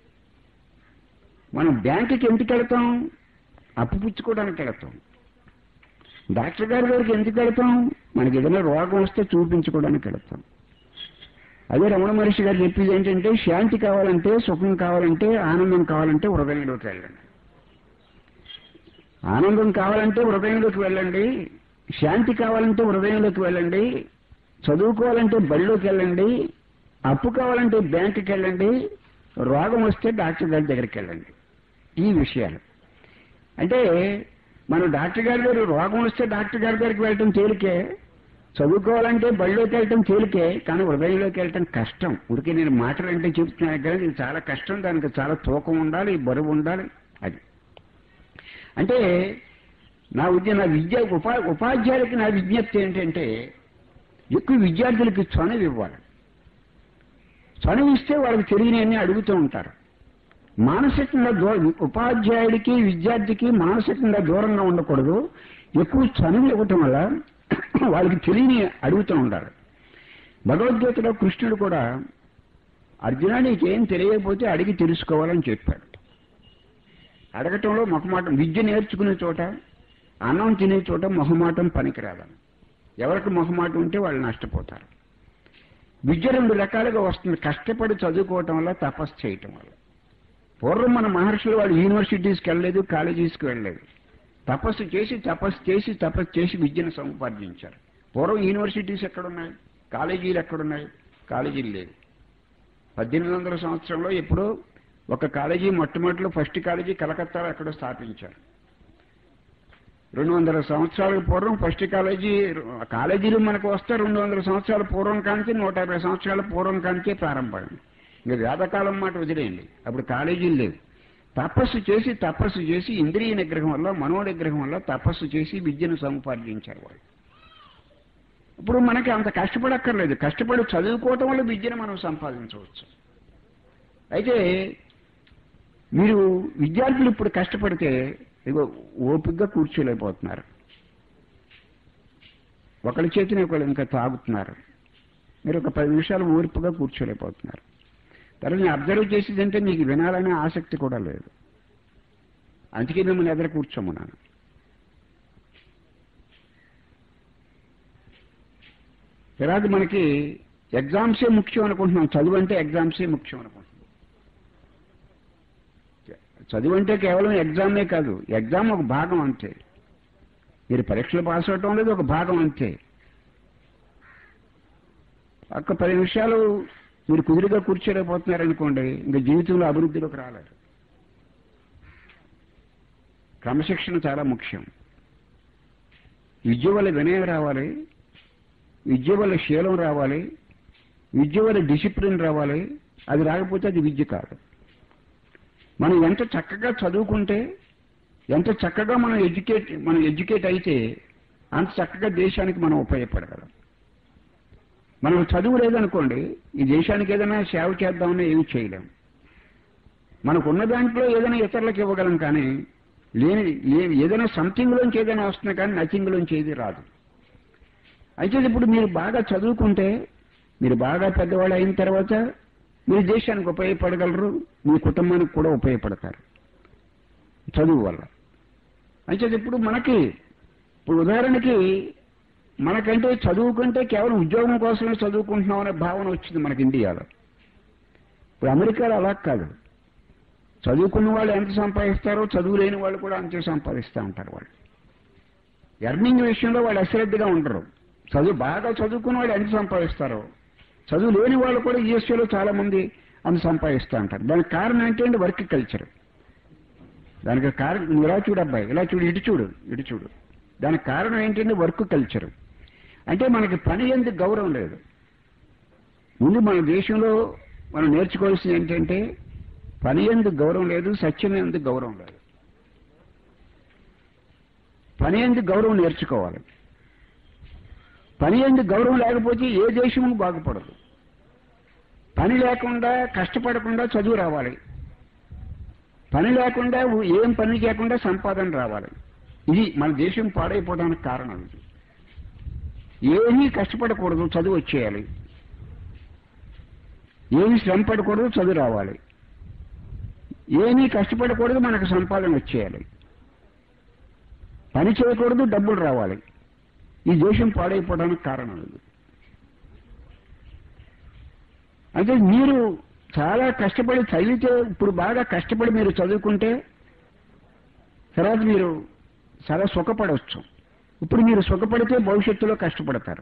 మనం బ్యాంకుకి ఎందుకు వెళతాం? అప్పు పుచ్చుకోవడానికి వెళతాం. డాక్టర్ గారి దగ్గరికి ఎందుకు వెళతాం? మనకి ఏదైనా రోగం వస్తే చూపించుకోవడానికి వెళతాం. అదే రమణ మహర్షి గారు చెప్పేది ఏంటంటే శాంతి కావాలంటే, సుఖం కావాలంటే, ఆనందం కావాలంటే హృదయంలోకి వెళ్ళండి. ఆనందం కావాలంటే హృదయంలోకి వెళ్ళండి, శాంతి కావాలంటే హృదయంలోకి వెళ్ళండి, చదువుకోవాలంటే బడిలోకి వెళ్ళండి, అప్పు కావాలంటే బ్యాంకుకి వెళ్ళండి, రోగం వస్తే డాక్టర్ గారి దగ్గరికి వెళ్ళండి. ఈ విషయాలు అంటే మనం డాక్టర్ గారి దగ్గర రోగం వస్తే డాక్టర్ గారి దగ్గరికి వెళ్ళటం తేలికే, చదువుకోవాలంటే బళ్ళలోకి వెళ్ళటం తేలికే, కానీ హృదయంలోకి వెళ్ళటం కష్టం. ఉడికి నేను మాటలు అంటే చెప్తున్నాను కానీ ఇది చాలా కష్టం, దానికి చాలా తూకం ఉండాలి, బరువు ఉండాలి. అది అంటే నా ఉపాధ్యాయులకి నా విజ్ఞప్తి ఏంటంటే ఎక్కువ విద్యార్థులకి చనువు ఇవ్వాలి. చనువు ఇస్తే వాళ్ళకి తెలియని అడుగుతూ ఉంటారు. మానసికంగా ఉపాధ్యాయుడికి విద్యార్థికి మానసికంగా దూరంగా ఉండకూడదు. ఎక్కువ చనువు ఇవ్వటం వల్ల వాళ్ళకి తెలియని అడుగుతూ ఉంటారు. భగవద్గీతలో కృష్ణుడు కూడా అర్జున నీకేం తెలియకపోతే అడిగి తెలుసుకోవాలని చెప్పాడు. అడగటంలో మొహమాటం, విద్య నేర్చుకునే చోట అన్నం తినే చోట మొహమాటం పనికిరాదని. ఎవరికి మొహమాటం ఉంటే వాళ్ళు నష్టపోతారు. విద్య రెండు రకాలుగా వస్తుంది, కష్టపడి చదువుకోవటం వల్ల, తపస్సు చేయటం వల్ల. పూర్వం మన మహర్షులు వాళ్ళు యూనివర్సిటీస్కి వెళ్ళలేదు, కాలేజీస్కి వెళ్ళలేదు. తపస్సు చేసి విద్యను సంపాదించారు. పూర్వం యూనివర్సిటీస్ ఎక్కడున్నాయి, కాలేజీలు ఎక్కడున్నాయి? కాలేజీలు లేవు. 1800 సంవత్సరంలో ఎప్పుడో ఒక కాలేజీ మొట్టమొదటిలో ఫస్ట్ కాలేజీ కలకత్తాలో ఎక్కడో స్థాపించారు. 200 సంవత్సరాల పూర్వం ఫస్ట్ కాలేజీలు మనకు వస్తే 200 సంవత్సరాల పూర్వం కాంచి 150 సంవత్సరాల పూర్వం కాంచే ప్రారంభమైంది. ఇంకా వేదకాలం మాట వదిలేయండి, అప్పుడు కాలేజీలు లేవు. తపస్సు చేసి ఇంద్రియ నిగ్రహం వల్ల, మనో నిగ్రహం వల్ల తపస్సు చేసి విద్యను సంపాదించారు వాళ్ళు. ఇప్పుడు మనకి అంత కష్టపడక్కర్లేదు, కష్టపడి చదువుకోవటం వల్ల విద్యను మనం సంపాదించవచ్చు. అయితే మీరు విద్యార్థులు ఇప్పుడు కష్టపడితే ఇగో ఓపికగా కూర్చోలేకపోతున్నారు. ఒకళ్ళ చేతిని ఒకళ్ళు ఇంకా తాగుతున్నారు. మీరు ఒక 10 నిమిషాలు ఓర్పుగా కూర్చోలేకపోతున్నారు. తర్వాత నేను అబ్జర్వ్ చేసేదంటే మీకు వినాలనే ఆసక్తి కూడా లేదు. అందుకే మిమ్మల్ని ఎదురు కూర్చోమన్నాను. తర్వాత మనకి ఎగ్జామ్సే ముఖ్యం అనుకుంటున్నాం. చదువు అంటే ఎగ్జామ్సే ముఖ్యం అనుకుంటున్నాం. చదువు అంటే కేవలం ఎగ్జామే కాదు, ఎగ్జామ్ ఒక భాగం అంతే. మీరు పరీక్షలు పాస్ అవటం లేదు, ఒక భాగం అంతే. ఒక్క 10 నిమిషాలు మీరు కుదురుగా కూర్చోలేకపోతున్నారనుకోండి, ఇంకా జీవితంలో అభివృద్ధిలోకి రాలేరు. క్రమశిక్షణ చాలా ముఖ్యం. విద్య వల్ల వినయం రావాలి, విద్య వల్ల శీలం రావాలి, విద్య వల్ల డిసిప్లిన్ రావాలి. అది రాకపోతే అది విద్య కాదు. మనం ఎంత చక్కగా చదువుకుంటే, ఎంత చక్కగా మనం ఎడ్యుకేట్ అయితే అంత చక్కగా దేశానికి మనం ఉపయోగపడగలం. మనకు చదువు లేదనుకోండి, ఈ దేశానికి ఏదైనా సేవ చేద్దామని ఏమి చేయలేం. మనకున్న దాంట్లో ఏదైనా ఇతరులకు ఇవ్వగలం, కానీ ఏదైనా సంథింగ్లోంచి ఏదైనా వస్తుంది, కానీ నథింగ్లోంచి ఏది రాదు. అయితే ఇప్పుడు మీరు బాగా చదువుకుంటే, మీరు బాగా పెద్దవాళ్ళు అయిన తర్వాత మీరు దేశానికి ఉపయోగపడగలరు, మీ కుటుంబానికి కూడా ఉపయోగపడతారు చదువు వల్ల. అయితే ఇప్పుడు ఉదాహరణకి మనకంటే చదువుకుంటే కేవలం ఉద్యోగం కోసమే చదువుకుంటున్నాం అనే భావన వచ్చింది మనకి ఇండియాలో. ఇప్పుడు అమెరికాలో అలా కాదు. చదువుకున్న వాళ్ళు ఎంత సంపాదిస్తారో చదువు లేని వాళ్ళు కూడా అంతే సంపాదిస్తూ ఉంటారు. వాళ్ళు ఎర్నింగ్ విషయంలో వాళ్ళు అశ్రద్ధగా ఉండరు. బాగా చదువుకున్న వాళ్ళు ఎంత సంపాదిస్తారో చదువు లేని వాళ్ళు కూడా యూఎస్ఏలో చాలా మంది అంత సంపాదిస్తూ ఉంటారు. దానికి కారణం ఏంటంటే వర్క్ కల్చర్. దానికి కారణం నువ్వు ఇలా చూడు అబ్బాయి, ఇలా చూడు, ఇటు చూడు. దానికి కారణం ఏంటంటే వర్క్ కల్చర్. అంటే మనకి పని ఎందుకు గౌరవం లేదు. ముందు మన దేశంలో మనం నేర్చుకోవాల్సింది ఏంటంటే పని ఎందుకు గౌరవం లేదు, సత్యం ఎందుకు గౌరవం లేదు. పని ఎందుకు గౌరవం నేర్చుకోవాలి. పని ఎందుకు గౌరవం లేకపోతే ఏ దేశము బాగుపడదు. పని లేకుండా, కష్టపడకుండా చదువు రావాలి. పని లేకుండా, ఏం పని చేయకుండా సంపాదన రావాలి. ఇది మన దేశం పాడైపోవడానికి కారణం. ఇది ఏమీ కష్టపడకూడదు, చదువు వచ్చేయాలి. ఏమీ శ్రమ పడకూడదు, చదువు రావాలి. ఏమీ కష్టపడకూడదు, మనకు సంపాదన వచ్చేయాలి. పని చేయకూడదు, డబ్బులు రావాలి. ఈ దేశం పాడైపోవడానికి కారణం ఇది. అంటే మీరు చాలా కష్టపడి చదివితే, ఇప్పుడు బాగా కష్టపడి మీరు చదువుకుంటే తర్వాత మీరు చాలా సుఖపడవచ్చు. ఇప్పుడు మీరు సుఖపడితే భవిష్యత్తులో కష్టపడతారు.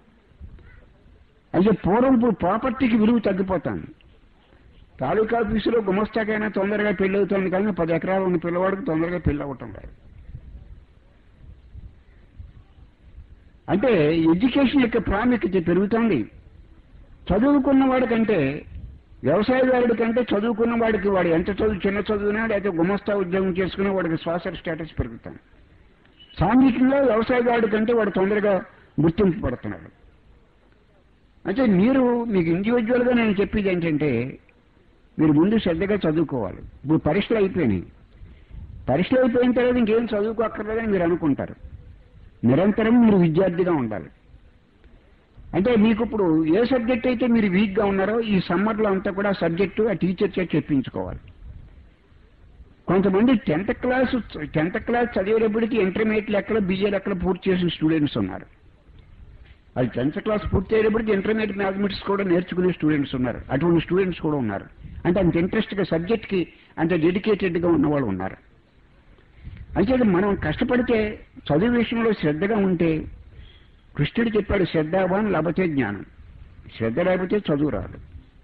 అయితే పూర్వం ఇప్పుడు ప్రాపర్టీకి విలువ తగ్గిపోతాను. తాలూకా ఆఫీసులో గుమస్తాకైనా తొందరగా పెళ్లి అవుతుంది, కానీ 10 ఎకరాలు ఉన్న పిల్లవాడికి తొందరగా పెళ్లి అవ్వటం లేదు. అంటే ఎడ్యుకేషన్ యొక్క ప్రాముఖ్యత పెరుగుతుంది. చదువుకున్న వాడికంటే వ్యవసాయదారుడి కంటే చదువుకున్న వాడికి వాడు ఎంత చదువు చిన్న చదువునా లేకపోతే గుమస్తా ఉద్యోగం చేసుకున్న వాడికి సోషల్ స్టేటస్ పెరుగుతుంది. సాంఘికంగా వ్యవసాయదారుడి కంటే వాడు తొందరగా గుర్తింపు పడుతున్నాడు. అంటే మీకు ఇండివిజువల్గా నేను చెప్పేది ఏంటంటే మీరు ముందు శ్రద్ధగా చదువుకోవాలి. ఇప్పుడు పరీక్షలు అయిపోయినాయి. పరీక్షలు అయిపోయిన తర్వాత ఇంకేం చదువుకోక్కర్లేదని మీరు అనుకుంటారు. నిరంతరం మీరు విద్యార్థిగా ఉండాలి. అంటే మీకు ఇప్పుడు ఏ సబ్జెక్ట్ అయితే మీరు వీక్గా ఉన్నారో ఈ సమ్మర్లో అంతా కూడా ఆ సబ్జెక్టు ఆ టీచర్ చేత చెప్పించుకోవాలి. కొంతమంది 10th క్లాస్ చదివేటప్పటికి ఇంటర్మీడియట్ లెక్కలు బిఏ లెక్కలు పూర్తి చేసిన స్టూడెంట్స్ ఉన్నారు. అది 10th క్లాస్ పూర్తి అయ్యేటప్పటికి ఇంటర్మీడియట్ మ్యాథమెటిక్స్ కూడా నేర్చుకునే స్టూడెంట్స్ ఉన్నారు. అటువంటి స్టూడెంట్స్ కూడా ఉన్నారు. అంటే అంత ఇంట్రెస్ట్గా సబ్జెక్ట్కి అంత డెడికేటెడ్గా ఉన్నవాళ్ళు ఉన్నారు. అయితే మనం కష్టపడితే చదువు విషయంలో శ్రద్ధగా ఉంటే కృష్ణుడు చెప్పాడు, శ్రద్ధావాన్ లభతే జ్ఞానం. శ్రద్ధ లేకపోతే చదువు రాదు.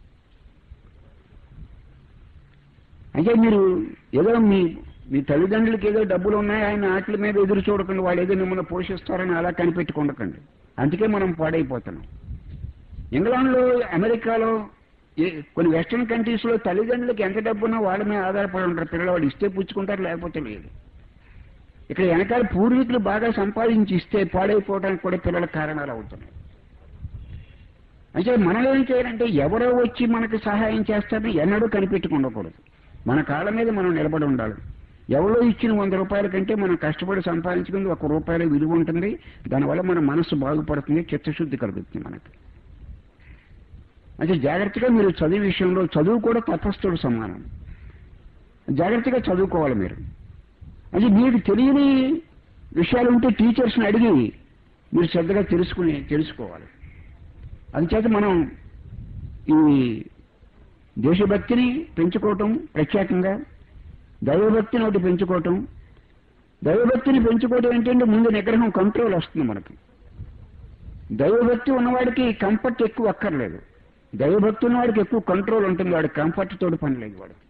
అయితే మీరు ఏదో మీ తల్లిదండ్రులకి ఏదో డబ్బులు ఉన్నాయి, ఆయన వాటి మీద ఎదురు చూడకండి, వాళ్ళు ఏదో మిమ్మల్ని పోషిస్తారని అలా కనిపెట్టుకుండకండి. అందుకే మనం పాడైపోతున్నాం. ఇంగ్లాండ్లో, అమెరికాలో, కొన్ని వెస్టర్న్ కంట్రీస్లో తల్లిదండ్రులకి ఎంత డబ్బున్నా వాళ్ళ మీద ఆధారపడి ఉంటారు. పిల్లవాడు ఇస్తే పుచ్చుకుంటారు, లేకపోతే లేదు. ఇక్కడ వెనకాల పూర్వీకులు బాగా సంపాదించి ఇస్తే పాడైపోవడానికి కూడా పిల్లల కారణాలు అవుతున్నాయి. అయితే మనం ఏం చేయాలంటే ఎవరో వచ్చి మనకు సహాయం చేస్తారని ఎన్నడూ కనిపెట్టుకుండకూడదు. మన కాళ్ళ మీద మనం నిలబడి ఉండాలి. ఎవరో ఇచ్చిన 100 రూపాయల కంటే మనం కష్టపడి సంపాదించుకుంది 1 రూపాయల విలువ ఉంటుంది. దానివల్ల మన మనసు బాగుపడుతుంది, చిత్తశుద్ధి కలుగుతుంది మనకి. అంటే జాగ్రత్తగా మీరు చదువు విషయంలో, చదువు కూడా తపస్సుతో సమానం. జాగ్రత్తగా చదువుకోవాలి మీరు. అంటే మీకు తెలియని విషయాలు ఉంటే టీచర్స్ని అడిగి మీరు శ్రద్ధగా తెలుసుకోవాలి. అందుచేత మనం ఈ దేశభక్తిని పెంచుకోవటం, ప్రత్యేకంగా దైవభక్తిని ఒకటి పెంచుకోవటం. దైవభక్తిని పెంచుకోవటం ఏంటంటే ముందు నిగ్రహం, కంట్రోల్ వస్తుంది మనకి. దైవభక్తి ఉన్నవాడికి కంఫర్ట్ ఎక్కువ అక్కర్లేదు. దైవభక్తి ఉన్నవాడికి ఎక్కువ కంట్రోల్ ఉంటుంది. వాడికి కంఫర్ట్ తోటి పని లేదు వాడికి.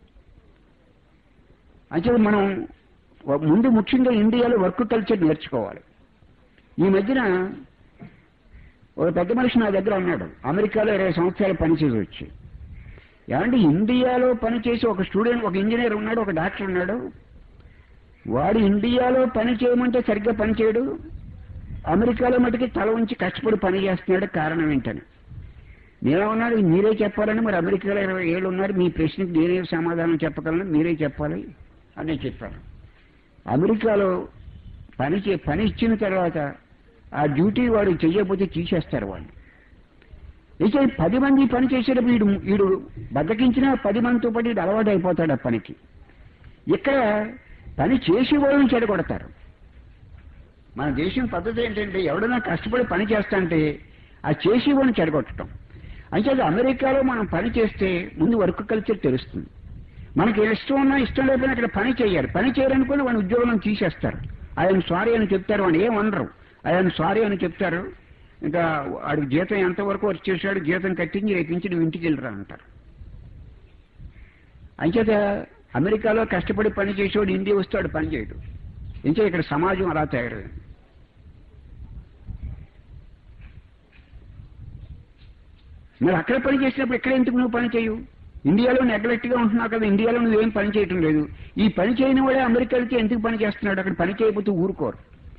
అంటే మనం ముందు ముఖ్యంగా ఇండియాలో వర్క్ కల్చర్ నేర్చుకోవాలి. ఈ మధ్యన ఒక పెద్ద మనిషి నా దగ్గర అన్నాడు, అమెరికాలో 20 సంవత్సరాలు పనిచేసి వచ్చి, ఏమంటే ఇండియాలో పనిచేసి ఒక స్టూడెంట్, ఒక ఇంజనీర్ ఉన్నాడు, ఒక డాక్టర్ ఉన్నాడు, వాడు ఇండియాలో పని చేయమంటే సరిగ్గా పని చేయడు, అమెరికాలో మటుకి తల ఉంచి కష్టపడి పని చేస్తున్నాడు, కారణం ఏంటని. నేనేమన్నాడు, మీరే చెప్పాలని. మరి అమెరికాలో 20 ఏళ్ళు ఉన్నారు, మీ ప్రశ్నకి నేనే సమాధానం చెప్పగలను, మీరే చెప్పాలి అని నేను చెప్పాను. అమెరికాలో పని ఇచ్చిన తర్వాత ఆ డ్యూటీ వాడు చెయ్యకపోతే తీసేస్తారు వాడిని. అయితే 10 మంది పని చేసేటప్పుడు వీడు బద్దకించినా 10 మందితో పాటు వీడు అలవాటు అయిపోతాడు ఆ పనికి. ఇక్కడ పని చేసి వాళ్ళని చెడగొడతారు. మన దేశం పద్ధతి ఏంటంటే ఎవడైనా కష్టపడి పని చేస్తాంటే ఆ చేసి వాళ్ళని చెడగొట్టడం. అంటే అమెరికాలో మనం పని చేస్తే ముందు వర్క్ కల్చర్ తెలుస్తుంది. మనకి ఇష్టం ఉన్నా ఇష్టం లేకపోయినా అక్కడ పని చేయాలి. పని చేయాలనుకుని వాడిని ఉద్యోగం తీసేస్తారు. ఐఎమ్ సారీ అని చెప్తారు, వాడిని ఏమనరు, ఐఎమ్ సారీ అని చెప్తారు. ఇంకా వాడికి జీతం ఎంతవరకు వర్క్ చేశాడు, జీతం కట్టించి రేపించి నువ్వు ఇంటికి వెళ్ళరా అంటారు. అంచేత అమెరికాలో కష్టపడి పని చేసేవాడు ఇండియా వస్తాడు పని చేయడు. ఇంకే ఇక్కడ సమాజం అలా తయారైంది. మరి అక్కడ పని చేసినప్పుడు ఎక్కడ ఎందుకు నువ్వు పని చేయవు? ఇండియాలో నెగ్లెక్ట్గా ఉంటున్నావు కదా, ఇండియాలో నువ్వేం పని చేయటం లేదు. ఈ పని చేయని వాడే అమెరికాకి ఎందుకు పని చేస్తున్నాడు? అక్కడ పని చేయకపోతే ఊరుకోరు,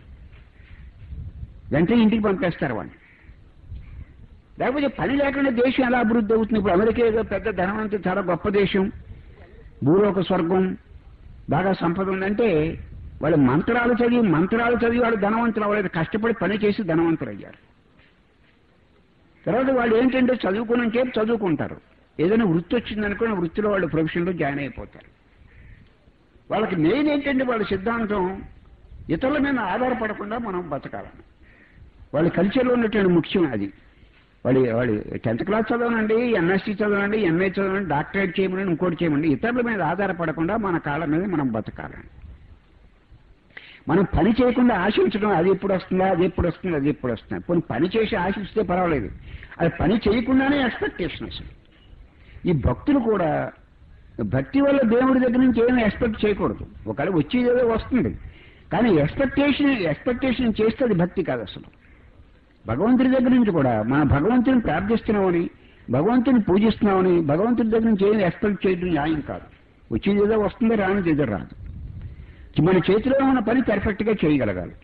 వెంటనే ఇంటికి పంపేస్తారు వాడిని. లేకపోతే పని లేకుండా దేశం ఎలా అభివృద్ధి అవుతుంది? ఇప్పుడు అమెరికా ఏదో పెద్ద ధనవంతుడు, చాలా గొప్ప దేశం, భూలోక స్వర్గం, బాగా సంపద ఉందంటే వాళ్ళు మంత్రాలు చదివి వాళ్ళు ధనవంతులు అవ్వలేదు, కష్టపడి పని చేసి ధనవంతులు అయ్యారు. తర్వాత వాళ్ళు ఏంటంటే చదువుకున్న చేపు చదువుకుంటారు, ఏదైనా వృత్తి వచ్చిందనుకుని వృత్తిలో వాళ్ళు ప్రొఫెషన్లో జాయిన్ అయిపోతారు. వాళ్ళకి మెయిన్ ఏంటంటే వాళ్ళ సిద్ధాంతం ఇతరుల మీద ఆధారపడకుండా మనం బతకాలని. వాళ్ళ కల్చర్లో ఉన్నటువంటి ముఖ్యం అది. వాళ్ళు 10th క్లాస్ చదవనండి, ఎంఎస్సీ చదవనండి, ఎంఏ చదవనండి, డాక్టరేట్ చేయమని, ఇంకోటి చేయమండి, ఇతరుల మీద ఆధారపడకుండా మన కాళ్ళ మీద మనం బతకాలని. మనం పని చేయకుండా ఆశించడం, అది ఎప్పుడు వస్తుందా. కొన్ని పని చేసి ఆశిస్తే పర్వాలేదు, అది పని చేయకుండానే ఎక్స్పెక్టేషన్స్. ఈ భక్తులు కూడా భక్తి వల్ల దేవుడి దగ్గర నుంచి ఏమీ ఎక్స్పెక్ట్ చేయకూడదు. ఒకవేళ వచ్చేదేదో వస్తుంది, కానీ ఎక్స్పెక్టేషన్ చేస్తే అది భక్తి కాదు అసలు. భగవంతుడి దగ్గర నుంచి కూడా మన భగవంతుని ప్రార్థిస్తున్నామని, భగవంతుని పూజిస్తున్నామని భగవంతుడి దగ్గర నుంచి ఏం ఎక్స్పెక్ట్ చేయడం న్యాయం కాదు. వచ్చేది ఏదో వస్తుందో, రానిది ఏదో రాదు. మన చేతిలో ఉన్న పని పర్ఫెక్ట్గా చేయగలగాలి.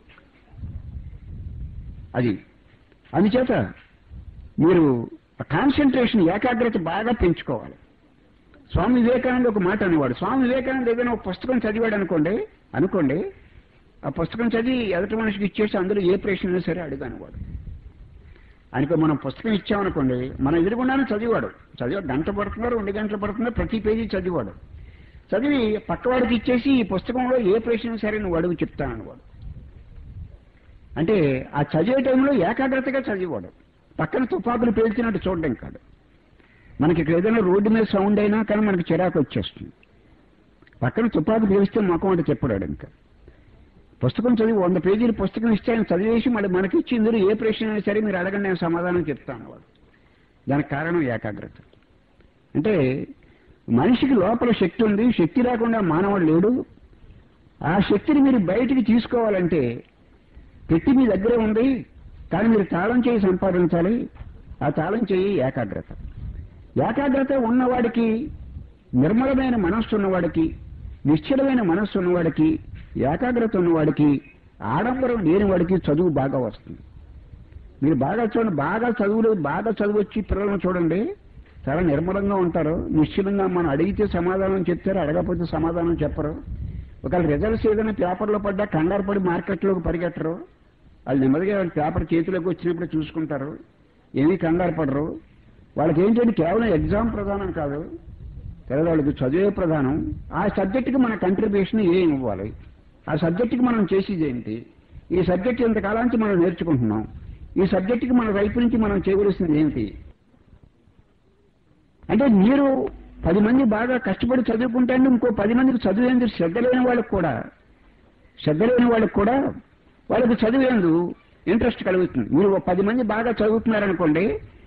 అది అందుచేత మీరు కాన్సన్ట్రేషన్, ఏకాగ్రత బాగా పెంచుకోవాలి. స్వామి వివేకానంద ఒక మాట అనేవాడు. స్వామి వివేకానంద ఏదైనా ఒక పుస్తకం చదివాడు అనుకోండి, ఆ పుస్తకం చదివి ఎదుటి మనిషికి ఇచ్చేసి అందులో ఏ ప్రశ్న అయినా సరే అడుగు అనేవాడు. ఆయనకు మనం పుస్తకం ఇచ్చామనుకోండి, మన ఎదురుగుండానే చదివాడు గంట పడుతున్నారు, 2 గంటలు పడుతున్నారు, ప్రతి పేజీ చదివాడు. చదివి పక్కవాడికి ఇచ్చేసి ఈ పుస్తకంలో ఏ ప్రశ్న సరే నువ్వు అడుగు చెప్తానన్నవాడు. అంటే ఆ చదివే టైంలో ఏకాగ్రతగా చదివాడు. పక్కన తుపాకులు పేల్చినట్టు చూడడం కాదు. మనకి ఇక్కడ ఏదైనా రోడ్డు మీద సౌండ్ అయినా కానీ మనకి చిరాకు వచ్చేస్తుంది. పక్కన తుపాకు పేలిస్తే మొఖం అంటే చెప్పడాడు. ఇంకా పుస్తకం చదివి 100 పేజీలు పుస్తకం ఇస్తే ఆయన చదివేసి మళ్ళీ మనకి ఇచ్చి ఇందులో ఏ ప్రశ్న అయినా సరే మీరు అడగండి, నేను సమాధానం చెప్తాను వాడు. దానికి కారణం ఏకాగ్రత. అంటే మనిషికి లోపల శక్తి ఉంది, శక్తి లేకుండా మానవుడు లేడు. ఆ శక్తిని మీరు బయటికి తీసుకోవాలంటే పెట్టి మీ దగ్గరే ఉంది, కానీ మీరు తాళం చేయి సంపాదించాలి. ఆ తాళం చేయి ఏకాగ్రత. ఏకాగ్రత ఉన్నవాడికి, నిర్మలమైన మనస్సు ఉన్నవాడికి, నిశ్చలమైన మనస్సు ఉన్నవాడికి, ఏకాగ్రత ఉన్నవాడికి, ఆడంబరం లేని వాడికి చదువు బాగా వస్తుంది. మీరు బాగా చూడండి, బాగా చదువు వచ్చి పిల్లలను చూడండి, చాలా నిర్మలంగా ఉంటారు, నిశ్చలంగా. మనం అడిగితే సమాధానం చెప్తారు, అడగకపోతే సమాధానం చెప్పరు. ఒకవేళ రిజల్ట్స్ ఏదైనా పేపర్లో పడ్డా కంగారు పడి మార్కెట్లోకి పరిగెట్టరు. వాళ్ళు నెమ్మదిగా పేపర్ చేతిలోకి వచ్చినప్పుడు చూసుకుంటారు, ఏమీ కంగారు పడరు. వాళ్ళకి ఏంటంటే కేవలం ఎగ్జామ్ ప్రధానం కాదు, వాళ్ళకి చదివే ప్రధానం. ఆ సబ్జెక్టుకి మన కంట్రిబ్యూషన్ ఏం ఇవ్వాలి, ఆ సబ్జెక్టుకి మనం చేసేది ఏంటి, ఈ సబ్జెక్ట్ ఇంతకాలానికి మనం నేర్చుకుంటున్నాం, ఈ సబ్జెక్టుకి మన వైపు నుంచి మనం చేయవలసింది ఏమిటి. అంటే మీరు 10 మంది బాగా కష్టపడి చదువుకుంటే ఇంకో 10 మందికి చదివేందుకు శ్రద్ధ లేని వాళ్ళకి కూడా వాళ్ళకి చదివేందు ఇంట్రెస్ట్ కలుగుతుంది. మీరు 10 మంది బాగా చదువుతున్నారనుకోండి,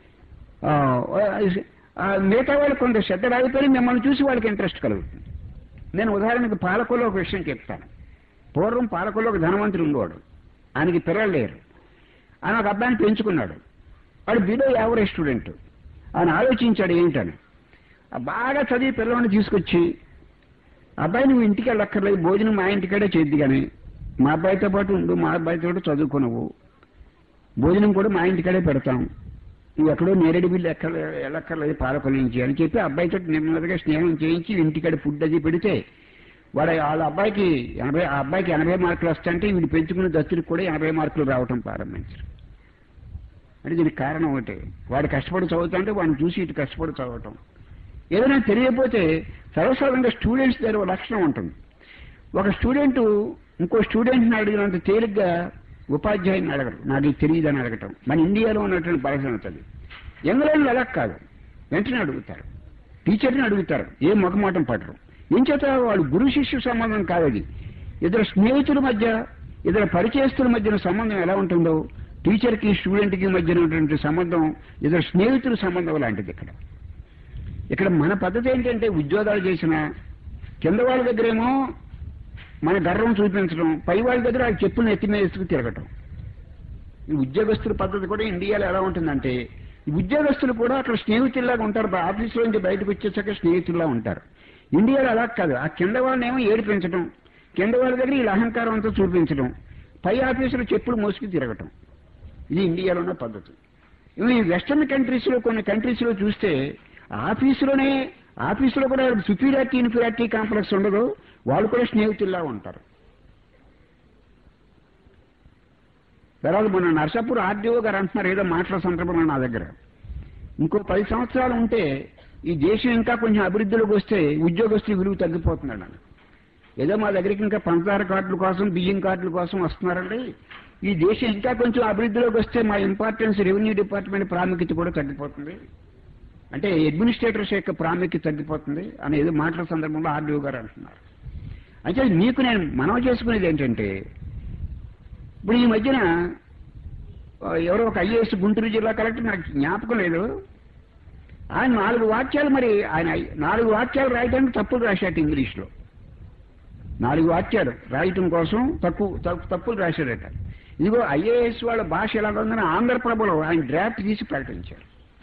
మిగతా వాళ్ళకి కొంత శ్రద్ధ రాగిపోయి మిమ్మల్ని చూసి వాళ్ళకి ఇంట్రెస్ట్ కలుగుతుంది. నేను ఉదాహరణకు పాలకుల్లో ఒక విషయం చెప్తాను. పూర్వం పాలకుల్లో ఒక ధనవంతుడు ఉండేవాడు. ఆయనకి పిల్లలు లేరు. ఆయన ఒక అబ్బాయిని పెంచుకున్నాడు. వాడు బిలో యావరేజ్ స్టూడెంట్. ఆయన ఆలోచించాడు ఏంటని. బాగా చదివి పిల్లవాడిని తీసుకొచ్చి, అబ్బాయి నువ్వు ఇంటికి వెళ్ళక్కర్లేదు, భోజనం మా ఇంటికాడే చేద్ది, కానీ మా అబ్బాయితో పాటు ఉండు, మా అబ్బాయితో పాటు చదువుకున్నావు, భోజనం కూడా మా ఇంటికాడే పెడతాం, నువ్వు ఎక్కడో నేరేడు బిల్లు వెళ్ళక్కర్లేదు పాలకుల నుంచి అని చెప్పి అబ్బాయితో నెమ్మదిగా స్నేహం చేయించి ఇంటికాడ ఫుడ్ అది పెడితే వాళ్ళ అబ్బాయికి 80 మార్కులు వస్తాయంటే వీడు పెంచుకున్న దత్తుడికి కూడా 80 మార్కులు రావటం ప్రారంభించారు. అంటే దీనికి కారణం ఒకటి, వాడు కష్టపడి చదువుతుంటే వాడిని చూసి ఇటు కష్టపడి చదవటం. ఏదైనా తెలియకపోతే సర్వసాధారణంగా స్టూడెంట్స్ దగ్గర ఒక లక్షణం ఉంటుంది. ఒక స్టూడెంట్ ఇంకో స్టూడెంట్ని అడిగినంత తేలిగ్గా ఉపాధ్యాయుని అడగరు, నాకు ఇది తెలియదని అడగటం మన ఇండియాలో ఉన్నటువంటి పరిస్థితి. అది ఇంగ్లాండ్లో అలా కాదు, వెంటనే అడుగుతారు, టీచర్ని అడుగుతారు, ఏం మొఖమాటం పడరు. ఏం చేత వాళ్ళు గురు శిష్యు సంబంధం కాదు, అది ఇద్దరు స్నేహితుల మధ్య, ఇద్దరు పరిచయస్తుల మధ్యన సంబంధం ఎలా ఉంటుందో టీచర్కి స్టూడెంట్కి మధ్య ఉన్నటువంటి సంబంధం ఇద్దరు స్నేహితుల సంబంధం లాంటిది. ఇక్కడ మన పద్ధతి ఏంటంటే ఉద్యోగాలు చేసిన కింద వాళ్ళ దగ్గరేమో మన గర్వం చూపించడం, పై వాళ్ళ దగ్గర ఆ చెప్పులను ఎత్తి మీద ఎత్తుకు తిరగటం. ఈ ఉద్యోగస్తుల పద్ధతి కూడా ఇండియాలో ఎలా ఉంటుందంటే, ఈ ఉద్యోగస్తులు కూడా అక్కడ స్నేహితుల్లాగా ఉంటారు, ఆఫీసులో నుంచి బయటకు వచ్చేసాక స్నేహితుల్లా ఉంటారు. ఇండియాలో అలా కాదు, ఆ కింద వాళ్ళనేమో ఏడిపించడం, కింద వాళ్ళ దగ్గర వీళ్ళ అహంకారంతో చూపించడం, పై ఆఫీసులో చెప్పులు మోసుకు తిరగటం. ఇది ఇండియాలో ఉన్న పద్ధతి. ఈ వెస్టర్న్ కంట్రీస్లో, కొన్ని కంట్రీస్లో చూస్తే ఆఫీసులో కూడా సుపీరియారిటీ ఇన్ఫీరియారిటీ కాంప్లెక్స్ ఉండదు, వాళ్ళు కూడా స్నేహితుల్లా ఉంటారు. తర్వాత మన నర్సాపూర్ ఆర్డీఓ గారు అంటున్నారు, ఏదో మాటల సందర్భంలో నా దగ్గర, ఇంకో 10 సంవత్సరాలు ఉంటే ఈ దేశం ఇంకా కొంచెం అభివృద్ధిలోకి వస్తే ఉద్యోగస్తుల విలువ తగ్గిపోతున్నాడు. ఏదో మా దగ్గరికి ఇంకా పంచదార కార్డుల కోసం, బియ్యం కార్డుల కోసం వస్తున్నారండి, ఈ దేశం ఇంకా కొంచెం అభివృద్ధిలోకి వస్తే మా ఇంపార్టెన్స్, రెవెన్యూ డిపార్ట్మెంట్ ప్రాముఖ్యత కూడా తగ్గిపోతుంది, అంటే అడ్మినిస్ట్రేటర్స్ యొక్క ప్రాముఖ్యత తగ్గిపోతుంది అని ఏదో మాటల సందర్భంలో ఆర్డీఓ గారు అంటున్నారు. అయితే మీకు నేను మనవి చేసుకునేది ఏంటంటే, ఇప్పుడు ఈ మధ్యన ఎవరో ఒక ఐఏఎస్ గుంటూరు జిల్లా కలెక్టర్, నాకు జ్ఞాపకం లేదు, ఆయన 4 వాక్యాలు, మరి ఆయన 4 వాక్యాలు రాయడానికి తప్పులు రాశాడు ఇంగ్లీష్లో. 4 వాక్యాలు రాయటం కోసం తప్పులు రాశాడట. ఇదిగో ఐఏఎస్ వాళ్ళ భాష ఎలాగ ఉందని ఆంధ్రప్రభలో ఆయన డ్రాఫ్ట్ తీసి ప్రకటించారు.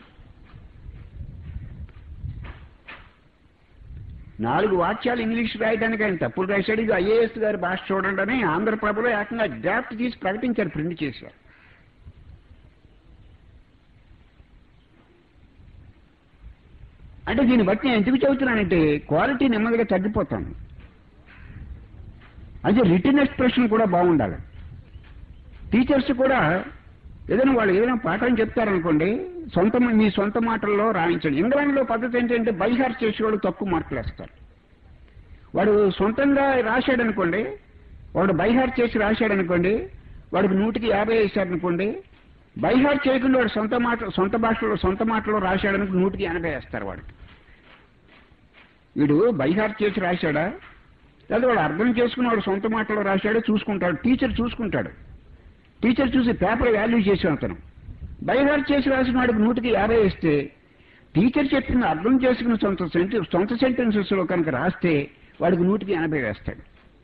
4 వాక్యాలు ఇంగ్లీష్ రాయడానికి ఆయన తప్పులు రాశాడు. ఇది ఐఏఎస్ గారి భాష చూడండి అని ఆంధ్రప్రభలో ఏకంగా డ్రాఫ్ట్ తీసి ప్రకటించారు, ప్రింట్ చేశారు. అంటే దీన్ని బట్టి నేను ఎందుకు చెబుతున్నానంటే క్వాలిటీ నెమ్మదిగా తగ్గిపోతాను. అదే రిటన్ ఎక్స్ప్రెషన్ కూడా బాగుండాలి. టీచర్స్ కూడా ఏదైనా పాఠం చెప్తారనుకోండి, మీ సొంత మాటల్లో రాయించండి. ఇంగ్లాండ్లో పద్ధతి ఏంటంటే బైహార్ట్ చేసేవాడు తక్కువ మార్కులు వేస్తారు. వాడు సొంతంగా రాశాడనుకోండి, వాడు బైహార్ట్ చేసి రాశాడనుకోండి, వాడికి 100కి 50 వేశారనుకోండి. బైహార్ట్ చేయకుండా వాడు సొంత మాటలో రాశాడనుకో 100కి 80 వేస్తారు వాడికి. వీడు బైహార్ట్ చేసి రాశాడా లేదా వాడు అర్థం చేసుకుని వాడు సొంత మాటలో రాశాడో చూసుకుంటాడు, టీచర్ చూసుకుంటాడు. టీచర్ చూసి పేపర్ వాల్యూ చేసి అతను బైహార్ట్ చేసి రాసిన వాడికి 100కి 50 వేస్తే, టీచర్ చెప్పింది అర్థం చేసుకుని సొంత సెంటెన్సెస్ లో కనుక రాస్తే వాడికి 100కి 80 వేస్తాడు.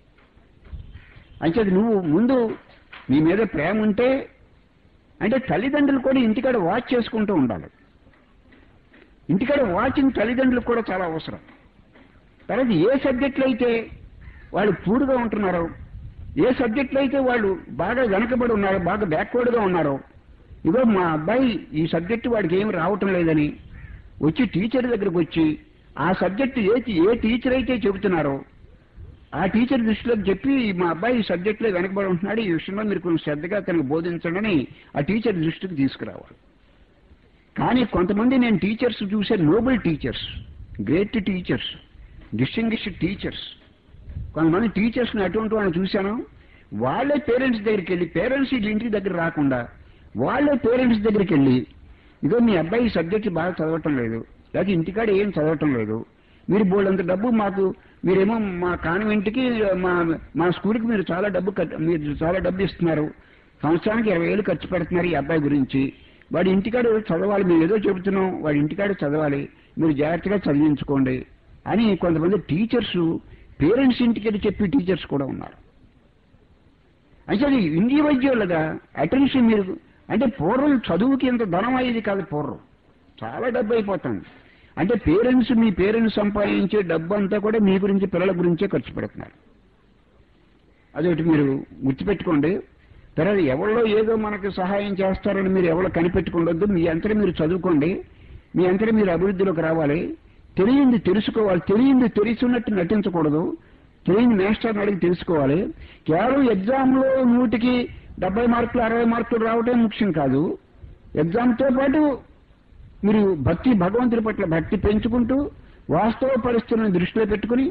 అంటే నువ్వు ముందు నీ మీద ప్రేమ ఉంటే, అంటే తల్లిదండ్రులు కూడా ఇంటికాడ వాచ్ చేసుకుంటూ ఉండాలి. ఇంటికాడ వాచింగ్ తల్లిదండ్రులకు కూడా చాలా అవసరం. తర్వాత ఏ సబ్జెక్టులు అయితే వాళ్ళు పూర్గా ఉంటున్నారో, ఏ సబ్జెక్టులు అయితే వాళ్ళు బాగా వెనకబడి ఉన్నారో, బాగా బ్యాక్వర్డ్గా ఉన్నారో, ఇగో మా అబ్బాయి ఈ సబ్జెక్టు వాడికి ఏమి రావటం లేదని వచ్చి టీచర్ దగ్గరకు వచ్చి ఆ సబ్జెక్టు ఏ టీచర్ అయితే చెబుతున్నారో ఆ టీచర్ దృష్టిలోకి చెప్పి మా అబ్బాయి ఈ సబ్జెక్టులో వెనకబడి ఉంటున్నాడు, ఈ విషయంలో మీరు కొంచెం శ్రద్ధగా తనకు బోధించండి అని ఆ టీచర్ దృష్టికి తీసుకురావాలి. కానీ కొంతమంది నేను టీచర్స్ చూసే noble teachers, great teachers, distinguished teachers, కొంతమంది టీచర్స్ని అటువంటి వాళ్ళని చూశాను. వాళ్ళే పేరెంట్స్ దగ్గరికి వెళ్ళి, పేరెంట్స్ వీళ్ళ ఇంటి దగ్గర రాకుండా వాళ్ళే పేరెంట్స్ దగ్గరికి వెళ్ళి, ఇదో మీ అబ్బాయి ఈ సబ్జెక్ట్ బాగా చదవటం లేదు, లేకపోతే ఇంటికాడ ఏం చదవటం లేదు, మీరు బోల్డంత డబ్బు మీరేమో మా కాన్వెంట్కి మా స్కూల్కి మీరు చాలా డబ్బు ఇస్తున్నారు, సంవత్సరానికి 20,000 ఖర్చు పెడుతున్నారు ఈ అబ్బాయి గురించి, వాడి ఇంటికాడ చదవాలి, మేము ఏదో చెబుతున్నాం వాడి ఇంటికాడ చదవాలి, మీరు జాగ్రత్తగా చదివించుకోండి అని కొంతమంది టీచర్స్ పేరెంట్స్ ఇంటికి వెళ్ళి చెప్పి టీచర్స్ కూడా ఉన్నారు. అంటే అది ఇండివిజువల్గా అటెన్షన్ మీరు, అంటే పూర్వం చదువుకి ఇంత ధనం అయ్యేది కాదు, పూర్వం చాలా డబ్బు అయిపోతుంది. అంటే మీ పేరెంట్స్ సంపాదించే డబ్బు అంతా కూడా మీ గురించి, పిల్లల గురించే ఖర్చు పెడుతున్నారు. అదొకటి మీరు గుర్తుపెట్టుకోండి. తర్వాత ఎవరో ఏదో మనకు సహాయం చేస్తారని మీరు ఎవరో కనిపెట్టుకోవద్దు. మీ అంతటా మీరు చదువుకోండి, మీ అంతటా మీరు అభివృద్ధిలోకి రావాలి, తెలియంది తెలుసుకోవాలి, తెలియంది తెలుసున్నట్టు నటించకూడదు, తెలియని మాస్టర్ని అడిగి తెలుసుకోవాలి. కేవలం ఎగ్జామ్లో 100కి 70 మార్కులు 60 మార్కులు రావటం ముఖ్యం కాదు. ఎగ్జామ్తో పాటు మీరు భగవంతుడి పట్ల భక్తి పెంచుకుంటూ వాస్తవ పరిస్థితులను దృష్టిలో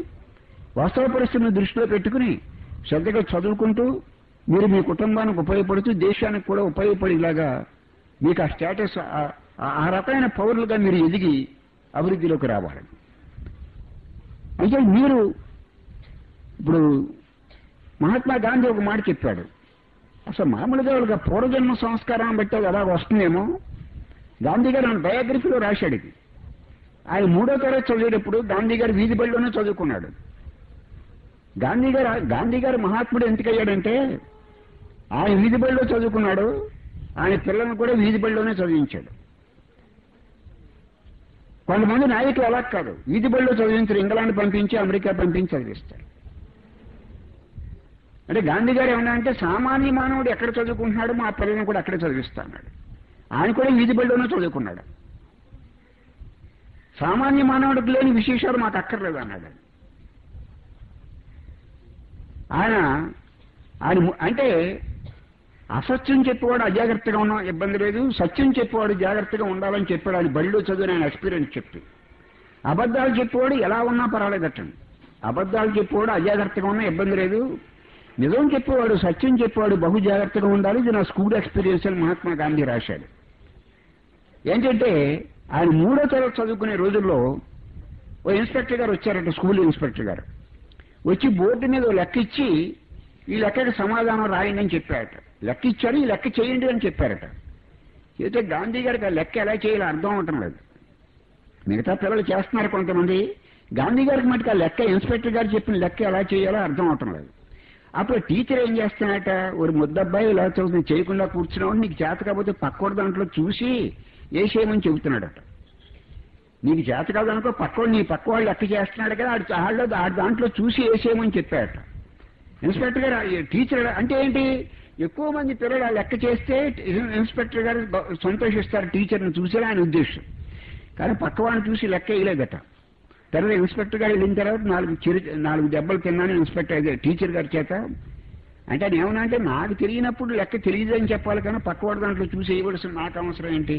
పెట్టుకుని శ్రద్ధగా చదువుకుంటూ మీరు మీ కుటుంబానికి ఉపయోగపడుతూ దేశానికి కూడా ఉపయోగపడేలాగా మీకు ఆ స్టేటస్, ఆ రకమైన పౌరులుగా మీరు ఎదిగి అభివృద్ధిలోకి రావాలి. అంటే మీరు ఇప్పుడు మహాత్మా గాంధీ ఒక మాట చెప్పాడు, అసలు మామూలుగా వాళ్ళకి పూర్వజన్మ సంస్కారాన్ని బట్టి అది అలాగ వస్తుందేమో. గాంధీ గారు ఆయన బయోగ్రఫీలో రాశాడు ఇది. ఆయన 3వ తరగతి చదివేటప్పుడు గాంధీ గారు వీధి బడిలోనే చదువుకున్నాడు. గాంధీ గారు మహాత్ముడు ఎందుకయ్యాడంటే ఆయన వీధి బడిలో చదువుకున్నాడు, ఆయన పిల్లలను కూడా వీధి బడిలోనే చదివించాడు. కొంతమంది నాయకులు అలా కాదు, వీధి బడిలో చదివించారు, ఇంగ్లాండ్ పంపించి అమెరికా పంపించి చదివిస్తారు. అంటే గాంధీ గారు ఏమన్నా అంటే సామాన్య మానవుడు ఎక్కడ చదువుకుంటున్నాడు మా పిల్లలను కూడా అక్కడే చదివిస్తా అన్నాడు. ఆయన కూడా వీధి బడిలోనే చదువుకున్నాడు. సామాన్య మానవుడికి లేని విశేషాలు మాకు అక్కర్లేదు అన్నాడు. ఆయన అంటే అసత్యం చెప్పేవాడు అజాగ్రత్తగా ఉన్నా ఇబ్బంది లేదు, సత్యం చెప్పేవాడు జాగ్రత్తగా ఉండాలని చెప్పాడు. ఆయన బడిలో చదివిన ఆయన ఎక్స్పీరియన్స్ చెప్పి. అబద్ధాలు చెప్పేవాడు ఎలా ఉన్నా పర్వాలేదటండి. అబద్ధాలు చెప్పేవాడు అజాగ్రత్తగా ఉన్నా ఇబ్బంది లేదు, నిజం చెప్పేవాడు సత్యం చెప్పేవాడు బహు జాగ్రత్తగా ఉండాలి. ఇది నా స్కూల్ ఎక్స్పీరియన్స్ అని మహాత్మా గాంధీ రాశాడు. ఏంటంటే ఆయన 3వ తరగతి చదువుకునే రోజుల్లో ఓ ఇన్స్పెక్టర్ గారు వచ్చారట, స్కూల్ ఇన్స్పెక్టర్ గారు వచ్చి బోర్డు మీద లెక్క ఇచ్చి ఈ లెక్కకి సమాధానం రాయండి అని చెప్పారట. లెక్క ఇచ్చారు, ఈ లెక్క చేయండి అని చెప్పారట. అయితే గాంధీ గారికి ఆ లెక్క ఎలా చేయాలో అర్థం అవటం లేదు. మిగతా పిల్లలు చేస్తున్నారు కొంతమంది, గాంధీ గారికి మటుకు ఆ లెక్క ఇన్స్పెక్టర్ గారు చెప్పిన లెక్క ఎలా చేయాలో అర్థం అవటం లేదు. అప్పుడు టీచర్ ఏం చేస్తానట, ఒక ముద్దబ్బాయి ఇలా చదువుతుంది చేయకుండా కూర్చున్నావు, నీకు చేత కాకపోతే పక్కోడు దాంట్లో చూసి వేసేయమని చెబుతున్నాడట. నీకు చేత కాదనుకో పక్కోడు నీ పక్క వాళ్ళు లెక్క చేస్తున్నాడు కదా ఆడ దాంట్లో చూసి వేసేయమని చెప్పాడట. ఇన్స్పెక్టర్ గారు టీచర్ అంటే ఏంటి, ఎక్కువ మంది పిల్లలు ఆ లెక్క చేస్తే ఇన్స్పెక్టర్ గారు సంతోషిస్తారు టీచర్ని చూసి ఆయన ఉద్దేశం. కానీ పక్కవాడిని చూసి లెక్క వేయలేదట. తర్వాత ఇన్స్పెక్టర్ గారు వెళ్ళిన తర్వాత 4 దెబ్బలు తిన్నాను ఇన్స్పెక్టర్ టీచర్ గారి చేత. అంటే నేను ఏమన్నా అంటే నాకు తెలియనప్పుడు లెక్క తెలియదని చెప్పాలి, కానీ పక్కవాడు దాంట్లో చూసి వేయవలసిన నాకు అవసరం ఏంటి?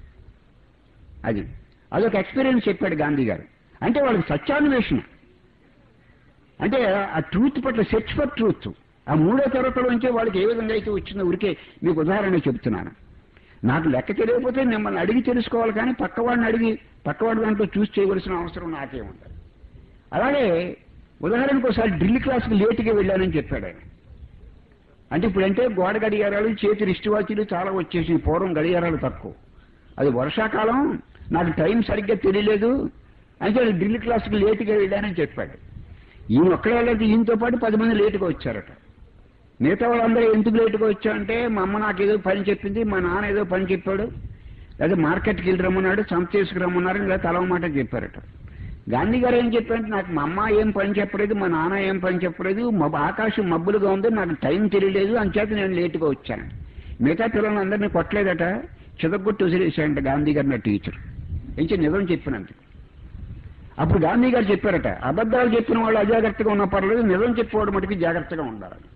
అదొక ఎక్స్పీరియన్స్ చెప్పాడు గాంధీ గారు. అంటే వాళ్ళకి సత్యాన్వేషణ, అంటే ఆ ట్రూత్ పట్ల సెర్చ్ ఫర్ ట్రూత్, ఆ 3వ తరగతిలోంచే వాళ్ళకి ఏ విధంగా అయితే వచ్చిందో ఊరికే మీకు ఉదాహరణ చెప్తున్నాను. నాకు లెక్క తెలియకపోతే మిమ్మల్ని అడిగి తెలుసుకోవాలి, కానీ పక్కవాడి దాంట్లో చూసి చేయవలసిన అవసరం నాకేముంటుంది. అలాగే ఉదాహరణకు ఒకసారి డ్రిల్ క్లాస్కి లేటుగా వెళ్ళానని చెప్పాడు ఆయన. అంటే ఇప్పుడంటే గోడ గడియారాలు, చేతి రిస్ట్ వాచీలు చాలా వచ్చేసి, పూర్వం గడియారాలు తక్కువ. అది వర్షాకాలం, నాకు టైం సరిగ్గా తెలియలేదు అంటే డ్రిల్ క్లాస్కి లేటుగా వెళ్ళానని చెప్పాడు. ఈయన ఒక్కడే వెళ్ళదు, ఈయనతో పాటు 10 మంది లేటుగా వచ్చారట. మిగతా వాళ్ళందరూ ఎందుకు లేటుగా వచ్చారంటే మా అమ్మ నాకు ఏదో పని చెప్పింది, మా నాన్న ఏదో పని చెప్పాడు, లేదా మార్కెట్కి వెళ్ళి రమ్మన్నాడు, సంత చేసుకురమ్మన్నారు, ఇలా తలవ మాట చెప్పారట. గాంధీ గారు ఏం చెప్పారంటే నాకు మా అమ్మ ఏం పని చెప్పలేదు, మా నాన్న ఏం పని చెప్పలేదు, ఆకాశం మబ్బులుగా ఉంది, నాకు టైం తెలియలేదు, అంచేత నేను లేటుగా వచ్చాను. మిగతా పిల్లలందరినీ కొట్టలేదట, చితగొట్టి వదిలేశాడంట గాంధీ గారు నా టీచర్. ఇంకా నిజం చెప్పినందుకు. అప్పుడు గాంధీ గారు చెప్పారట, అబద్ధాలు చెప్పిన వాళ్ళు అజాగ్రత్తగా ఉన్న పర్లేదు, నిజం చెప్పేవాడు మటుకు జాగ్రత్తగా ఉండాలి.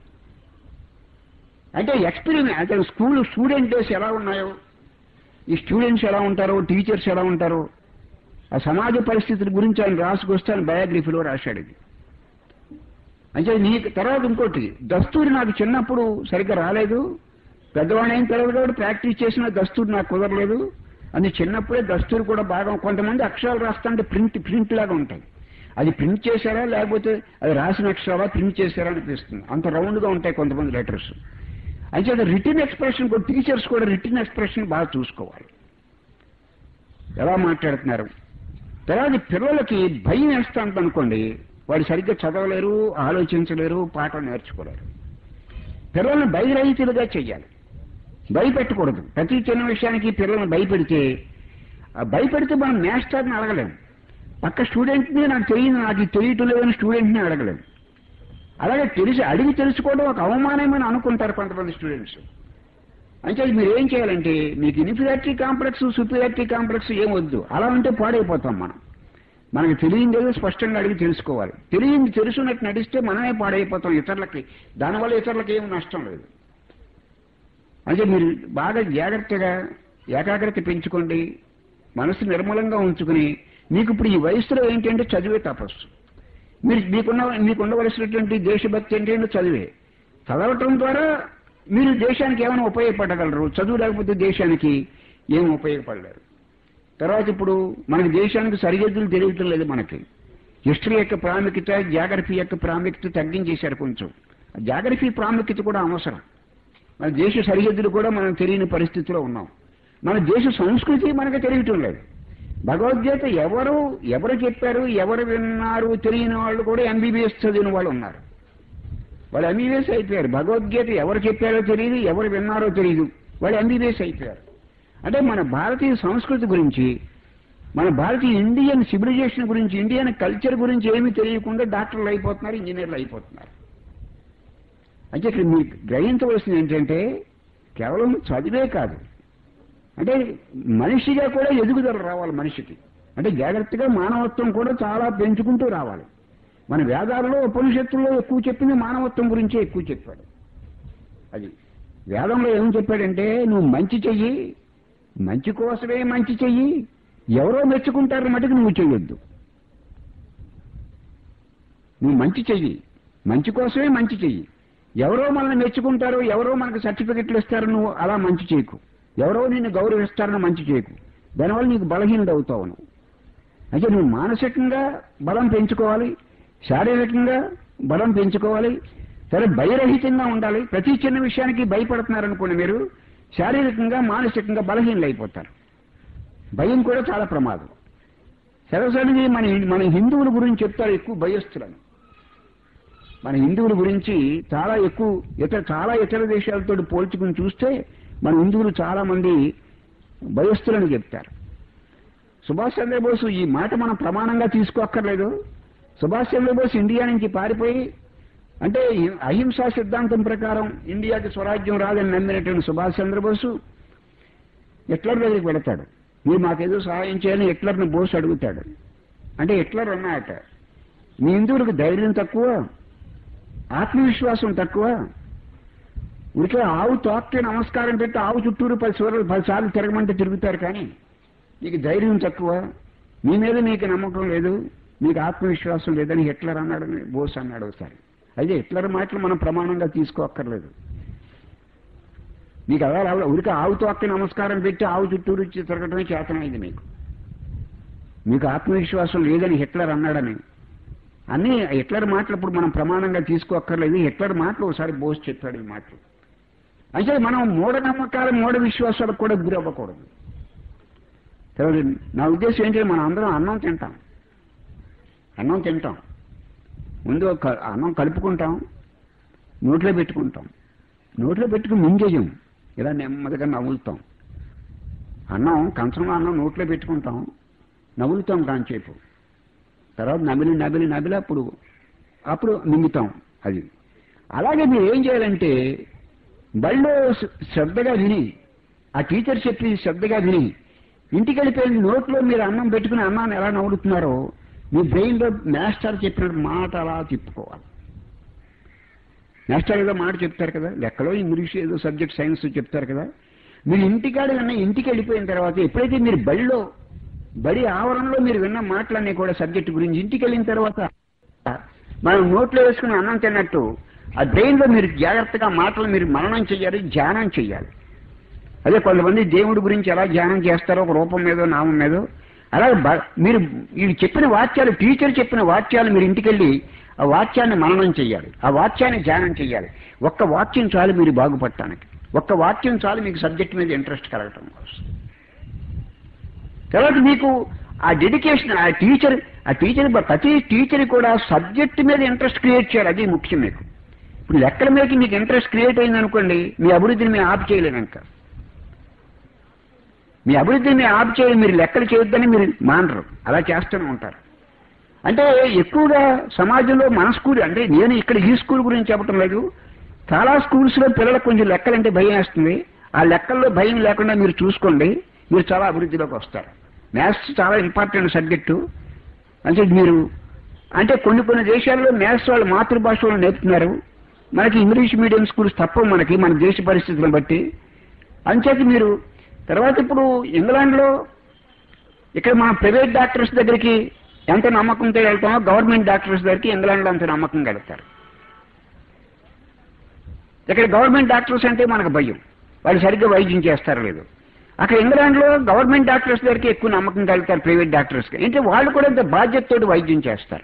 అంటే ఎక్స్పీరియన్స్, అంటే స్టూడెంట్ డేస్ ఎలా ఉన్నాయో, ఈ స్టూడెంట్స్ ఎలా ఉంటారో, టీచర్స్ ఎలా ఉంటారో, ఆ సమాజ పరిస్థితుల గురించి ఆయన రాసుకొస్తే ఆయన బయోగ్రఫీలో రాశాడు. ఇది అంటే నీకు తర్వాత ఇంకోటి, దస్తూరి నాకు చిన్నప్పుడు సరిగ్గా రాలేదు, పెద్దవాడు అయిన తర్వాత కూడా ప్రాక్టీస్ చేసిన దస్తూరి నాకు కుదరలేదు. అది చిన్నప్పుడే దస్తూరి కూడా బాగా, కొంతమంది అక్షరాలు రాస్తుంటే ప్రింట్ లాగా ఉంటాయి, అది ప్రింట్ చేశారా లేకపోతే అది రాసిన అక్షరాలా ప్రింట్ చేశారా అనిపిస్తుంది, అంత రౌండ్గా ఉంటాయి కొంతమంది లెటర్స్. అయితే అది రిటర్న్ ఎక్స్ప్రెషన్ కూడా, టీచర్స్ కూడా రిటర్న్ ఎక్స్ప్రెషన్ బాగా చూసుకోవాలి, ఎలా మాట్లాడుతున్నారు. తర్వాత పిల్లలకి భయం వేస్తాంట అనుకోండి, వాళ్ళు సరిగ్గా చదవలేరు, ఆలోచించలేరు, పాఠం నేర్చుకోలేరు. పిల్లల్ని భయరహితులుగా చెయ్యాలి, భయపెట్టకూడదు. ప్రతి చిన్న విషయానికి పిల్లల్ని భయపెడితే మనం మాస్టర్ని అడగలేము, పక్క స్టూడెంట్ని నాకు తెలియటం లేదని స్టూడెంట్ని అడగలేము. అలాగే అడిగి తెలుసుకోవడం ఒక అవమానమని అనుకుంటారు కొంతమంది స్టూడెంట్స్. అంటే మీరు ఏం చేయాలంటే, మీకు ఇన్ఫీరియారిటీ కాంప్లెక్స్, సుపీరియారిటీ కాంప్లెక్స్ ఏం వద్దు. అలా ఉంటే పాడైపోతాం మనం. మనకు తెలియదు స్పష్టంగా అడిగి తెలుసుకోవాలి. తెలుసున్నట్టు నడిస్తే మనమే పాడైపోతాం ఇతరులకి, దానివల్ల ఇతరులకి ఏమి నష్టం లేదు. అంటే మీరు బాగా జాగ్రత్తగా ఏకాగ్రత పెంచుకోండి, మనసు నిర్మలంగా ఉంచుకుని. మీకు ఇప్పుడు ఈ వయసులో ఏంటంటే చదివే తపస్సు. మీకు ఉండవలసినటువంటి దేశభక్తి ఏంటంటే చదవటం ద్వారా మీరు దేశానికి ఏమైనా ఉపయోగపడగలరు. చదువు లేకపోతే దేశానికి ఏం ఉపయోగపడలేరు. తర్వాత ఇప్పుడు మనకి దేశానికి సరిహద్దులు తెలియటం లేదు. మనకి హిస్టరీ యొక్క ప్రాముఖ్యత, జాగ్రఫీ యొక్క ప్రాముఖ్యత తగ్గించేశారు కొంచెం. జాగ్రఫీ ప్రాముఖ్యత కూడా అవసరం. మన దేశ సరిహద్దులు కూడా మనం తెలియని పరిస్థితిలో ఉన్నాం. మన దేశ సంస్కృతి మనకు తెలియటం లేదు. భగవద్గీత ఎవరు చెప్పారు, ఎవరు విన్నారు తెలియని వాళ్ళు కూడా MBBS చదివిన వాళ్ళు ఉన్నారు. వాళ్ళు MBBS అయిపోయారు. భగవద్గీత ఎవరు చెప్పారో తెలియదు, ఎవరు విన్నారో తెలియదు, వాళ్ళు MBBS అయిపోయారు. అంటే మన భారతీయ సంస్కృతి గురించి, మన భారతీయ ఇండియన్ సివిలైజేషన్ గురించి, ఇండియన్ కల్చర్ గురించి ఏమీ తెలియకుండా డాక్టర్లు అయిపోతున్నారు, ఇంజనీర్లు అయిపోతున్నారు. అంటే ఇక్కడ మీకు గ్రహించవలసింది ఏంటంటే, కేవలం చదివే కాదు, అంటే మనిషిగా కూడా ఎదుగుదల రావాలి మనిషికి. అంటే జాగ్రత్తగా మానవత్వం కూడా చాలా పెంచుకుంటూ రావాలి. మన వేదాలలో, ఉపనిషత్తుల్లో ఎక్కువ చెప్పింది మానవత్వం గురించే ఎక్కువ చెప్పాడు. అది వేదంలో ఏం చెప్పాడంటే, నువ్వు మంచి చెయ్యి, మంచి కోసమే మంచి చెయ్యి, ఎవరో మెచ్చుకుంటారు మటుకు నువ్వు చెయ్యొద్దు. నువ్వు మంచి చెయ్యి, మంచి కోసమే మంచి చెయ్యి, ఎవరో మనల్ని మెచ్చుకుంటారు, ఎవరో మనకు సర్టిఫికెట్లు ఇస్తారు, నువ్వు అలా మంచి చేయకు. ఎవరో నిన్ను గౌరవిస్తారని మంచి చేయకు, దానివల్ల నీకు బలహీనుడు అవుతావు నువ్వు. అయితే నువ్వు మానసికంగా బలం పెంచుకోవాలి, శారీరకంగా బలం పెంచుకోవాలి, సరే భయరహితంగా ఉండాలి. ప్రతి చిన్న విషయానికి భయపడుతున్నారనుకోండి, మీరు శారీరకంగా మానసికంగా బలహీనలు అయిపోతారు. భయం కూడా చాలా ప్రమాదం. సరసరిగా మన హిందువుల గురించి చెప్తారు ఎక్కువ భయస్తులను. మన హిందువుల గురించి చాలా ఎక్కువ చాలా ఇతర దేశాలతో పోల్చుకుని చూస్తే మన హిందువులు చాలా మంది భయస్థులని చెప్తారు. సుభాష్ చంద్రబోస్ ఈ మాట మనం ప్రమాణంగా తీసుకోక్కర్లేదు. సుభాష్ చంద్రబోస్ ఇండియా నుంచి పారిపోయి అంటే అహింసా సిద్ధాంతం ప్రకారం ఇండియాకి స్వరాజ్యం రాదని నమ్మినటువంటి సుభాష్ చంద్రబోసు హిట్లర్ దగ్గరికి వెళతాడు. మీరు మాకేదో సహాయం చేయాలని హిట్లర్ని బోస్ అడుగుతాడు. అంటే హిట్లర్ అన్నాయట, మీ హిందువులకు ధైర్యం తక్కువ, ఆత్మవిశ్వాసం తక్కువ, ఉడికే ఆవు తోక్కి నమస్కారం పెట్టి ఆవు చుట్టూరు 10 సార్లు తిరగమంటే తిరుగుతారు, కానీ నీకు ధైర్యం తక్కువ, మీ మీద మీకు నమ్మకం లేదు, మీకు ఆత్మవిశ్వాసం లేదని హిట్లర్ అన్నాడని బోస్ అన్నాడు ఒకసారి. అయితే హిట్లర్ మాటలు మనం ప్రమాణంగా తీసుకోక్కర్లేదు. మీకు అలా ఉరికి ఆవు తోక్కి నమస్కారం పెట్టి ఆవు చుట్టూరు తిరగటమే చేతనైంది. మీకు ఆత్మవిశ్వాసం లేదని హిట్లర్ అన్నాడని అన్ని హిట్లర్ మాటలు ఇప్పుడు మనం ప్రమాణంగా తీసుకోక్కర్లేదు. హిట్లర్ మాటలు ఒకసారి బోస్ చెప్పాడు ఈ మాటలు. అంటే మనం మూఢనమ్మకాలు మూఢ విశ్వాసాలకు కూడా గురవ్వకూడదు. నా ఉద్దేశం ఏంటంటే మనం అందరం అన్నం తింటాం, ముందు అన్నం కలుపుకుంటాం, నోట్లో పెట్టుకుని మింగేయం, ఇలా నెమ్మదిగా నవ్వులుతాం. కంచంలో అన్నం నోట్లో పెట్టుకుంటాం, నవ్వులుతాం కాంచేపు, తర్వాత నమిలి అప్పుడు మింగుతాం. అది అలాగే మీరు ఏం చేయాలంటే బళ్ళో శ్రద్ధగా విని, ఆ టీచర్ చెప్పి శ్రద్ధగా విని, ఇంటికి వెళ్ళిపోయిన నోట్లో మీరు అన్నం పెట్టుకుని అన్నాన్ని ఎలా నవ్వులుతున్నారో మీ బ్రెయిన్లో మాస్టర్ చెప్పిన మాట అలా తిప్పుకోవాలి. మాస్టర్ ఏదో మాట చెప్తారు కదా, లెక్కలో ఇంగ్లీష్ ఏదో సబ్జెక్ట్ సైన్స్ చెప్తారు కదా, మీరు ఇంటికి వెళ్ళిపోయిన తర్వాత ఎప్పుడైతే మీరు బడి ఆవరణలో మీరు విన్న మాటలన్నీ కూడా సబ్జెక్టు గురించి ఇంటికి వెళ్ళిన తర్వాత మనం నోట్లో వేసుకుని అన్నం తిన్నట్టు ఆ బ్రెయిన్లో మీరు జాగ్రత్తగా మాటలు మీరు మననం చేయాలి, ధ్యానం చేయాలి. అదే కొంతమంది దేవుడి గురించి ఎలా ధ్యానం చేస్తారో ఒక రూపం మీదో నామం మీదో, అలాగే మీరు వీళ్ళు చెప్పిన వాక్యాలు, టీచర్ చెప్పిన వాక్యాలు మీరు ఇంటికెళ్ళి ఆ వాక్యాన్ని మననం చేయాలి, ఆ వాక్యాన్ని ధ్యానం చేయాలి. ఒక్క వాక్యం చాలు మీరు బాగుపడటానికి, ఒక్క వాక్యం చాలు మీకు సబ్జెక్ట్ మీద ఇంట్రెస్ట్ కలగటం కోసం. తర్వాత మీకు ఆ డెడికేషన్, ఆ టీచర్ ప్రతి టీచర్ కూడా సబ్జెక్ట్ మీద ఇంట్రెస్ట్ క్రియేట్ చేయాలి. అది ముఖ్యం. ఇప్పుడు లెక్కల మీద మీకు ఇంట్రెస్ట్ క్రియేట్ అయిందనుకోండి, మీ అభివృద్ధిని మేము ఆపు చేయలేనంక, మీ అభివృద్ధిని ఆపు చేయాలి. మీరు లెక్కలు చేయొద్దని మీరు మానరు, అలా చేస్తూనే ఉంటారు. అంటే ఎక్కువగా సమాజంలో మన స్కూల్, అంటే నేను ఇక్కడ ఈ స్కూల్ గురించి చెప్పడం లేదు, చాలా స్కూల్స్లో పిల్లలకు కొంచెం లెక్కలంటే భయం వేస్తుంది. ఆ లెక్కల్లో భయం లేకుండా మీరు చూసుకోండి, మీరు చాలా అభివృద్ధిలోకి వస్తారు. మ్యాథ్స్ చాలా ఇంపార్టెంట్ సబ్జెక్టు. అంటే కొన్ని దేశాల్లో మ్యాథ్స్ వాళ్ళు మాతృభాషలో నేర్పుతున్నారు. మనకి ఇంగ్లీష్ మీడియం స్కూల్స్ తప్ప మన దేశ పరిస్థితులను బట్టి. అంచేత మీరు తర్వాత ఇప్పుడు ఇంగ్లాండ్లో ఇక్కడ మన ప్రైవేట్ డాక్టర్స్ దగ్గరికి ఎంత నమ్మకంతో వెళ్తామో గవర్నమెంట్ డాక్టర్స్ దగ్గరికి ఇంగ్లాండ్లో అంత నమ్మకంగా వెళ్తారు. ఇక్కడ గవర్నమెంట్ డాక్టర్స్ అంటే మనకు భయం, వాళ్ళు సరిగ్గా వైద్యం చేస్తారో లేదు. అక్కడ ఇంగ్లాండ్లో గవర్నమెంట్ డాక్టర్స్ దగ్గరికి ఎక్కువ నమ్మకంగా వెళ్తారు ప్రైవేట్ డాక్టర్స్కి. అంటే వాళ్ళు కూడా ఇంత బాధ్యతతోటి వైద్యం చేస్తారు.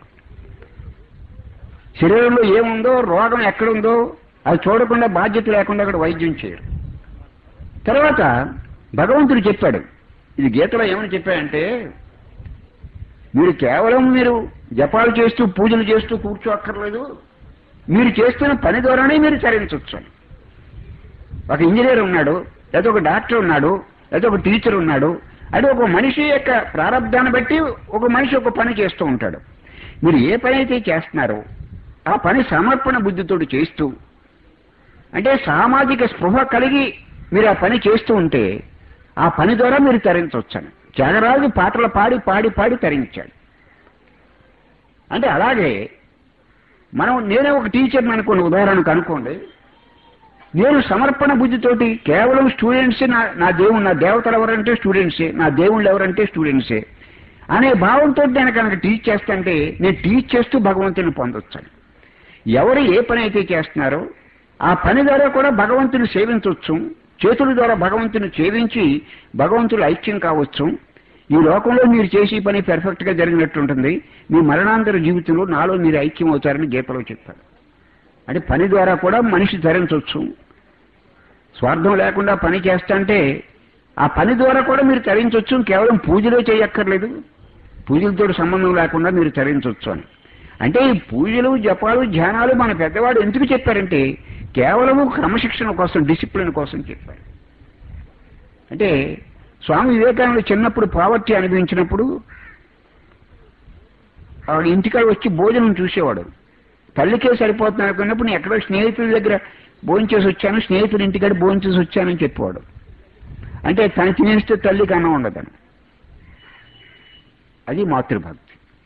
శరీరంలో ఏముందో, రోగం ఎక్కడుందో అది చూడకుండా, బాధ్యత లేకుండా అక్కడ వైద్యం చేయరు. తర్వాత భగవంతుడు చెప్పాడు, ఇది గీతలో ఏమని చెప్పాడంటే, మీరు కేవలం మీరు జపాలు చేస్తూ పూజలు చేస్తూ కూర్చోక్కర్లేదు, మీరు చేస్తున్న పని ద్వారానే మీరు తరించవచ్చు. ఒక ఇంజనీర్ ఉన్నాడు, లేదా ఒక డాక్టర్ ఉన్నాడు, లేదా ఒక టీచర్ ఉన్నాడు, అది ఒక మనిషి యొక్క ప్రారంధాన్ని బట్టి ఒక మనిషి ఒక పని చేస్తూ ఉంటాడు. మీరు ఏ పని అయితే చేస్తున్నారో ఆ పని సమర్పణ బుద్ధితోటి చేస్తూ, అంటే సామాజిక స్పృహ కలిగి మీరు ఆ పని చేస్తూ ఉంటే ఆ పని ద్వారా మీరు తరించవచ్చాను. త్యాగరాజు పాటలు పాడి పాడి పాడి తరించాడు. అంటే అలాగే నేనే ఒక టీచర్ని అనుకోండి, ఉదాహరణకు అనుకోండి, నేను సమర్పణ బుద్ధితోటి కేవలం స్టూడెంట్సే నా దేవతలు ఎవరంటే స్టూడెంట్సే, నా దేవుళ్ళు ఎవరంటే స్టూడెంట్సే అనే భావంతో నేను కనుక టీచ్ చేస్తాంటే నేను టీచ్ చేస్తూ భగవంతుని పొందొచ్చాను. ఎవరు ఏ పని అయితే చేస్తున్నారో ఆ పని ద్వారా కూడా భగవంతుని సేవించవచ్చు, చేతుల ద్వారా భగవంతుని సేవించి భగవంతుడు ఐక్యం కావచ్చు. ఈ లోకంలో మీరు చేసే పని పెర్ఫెక్ట్గా జరిగినట్టుంటుంది, మీ మరణాంతర జీవితంలో నాలో మీరు ఐక్యం అవుతారని గీతలో చెప్పారు. అంటే పని ద్వారా కూడా మనిషి తరించవచ్చు. స్వార్థం లేకుండా పని చేస్తాంటే ఆ పని ద్వారా కూడా మీరు తరించవచ్చు. కేవలం పూజలే చేయక్కర్లేదు, పూజలతో సంబంధం లేకుండా మీరు తరించవచ్చు అని. అంటే ఈ పూజలు జపాలు ధ్యానాలు మన పెద్దవాడు ఎందుకు చెప్పారంటే కేవలం క్రమశిక్షణ కోసం, డిసిప్లిన్ కోసం చెప్పారు. అంటే స్వామి వివేకానంద చిన్నప్పుడు పావర్టీ అనుభవించినప్పుడు ఆవిడ ఇంటికాడ వచ్చి భోజనం చూసేవాడు. తల్లికే సరిపోతుంది అనుకున్నప్పుడు నేను ఎక్కడో స్నేహితుల దగ్గర భోంచేసి వచ్చాను, స్నేహితుల ఇంటికాడ భోంచేసి వచ్చానని చెప్పేవాడు. అంటే తను తినేస్తే తల్లికి అన్నం ఉండదని. అది మాతృభక్తి.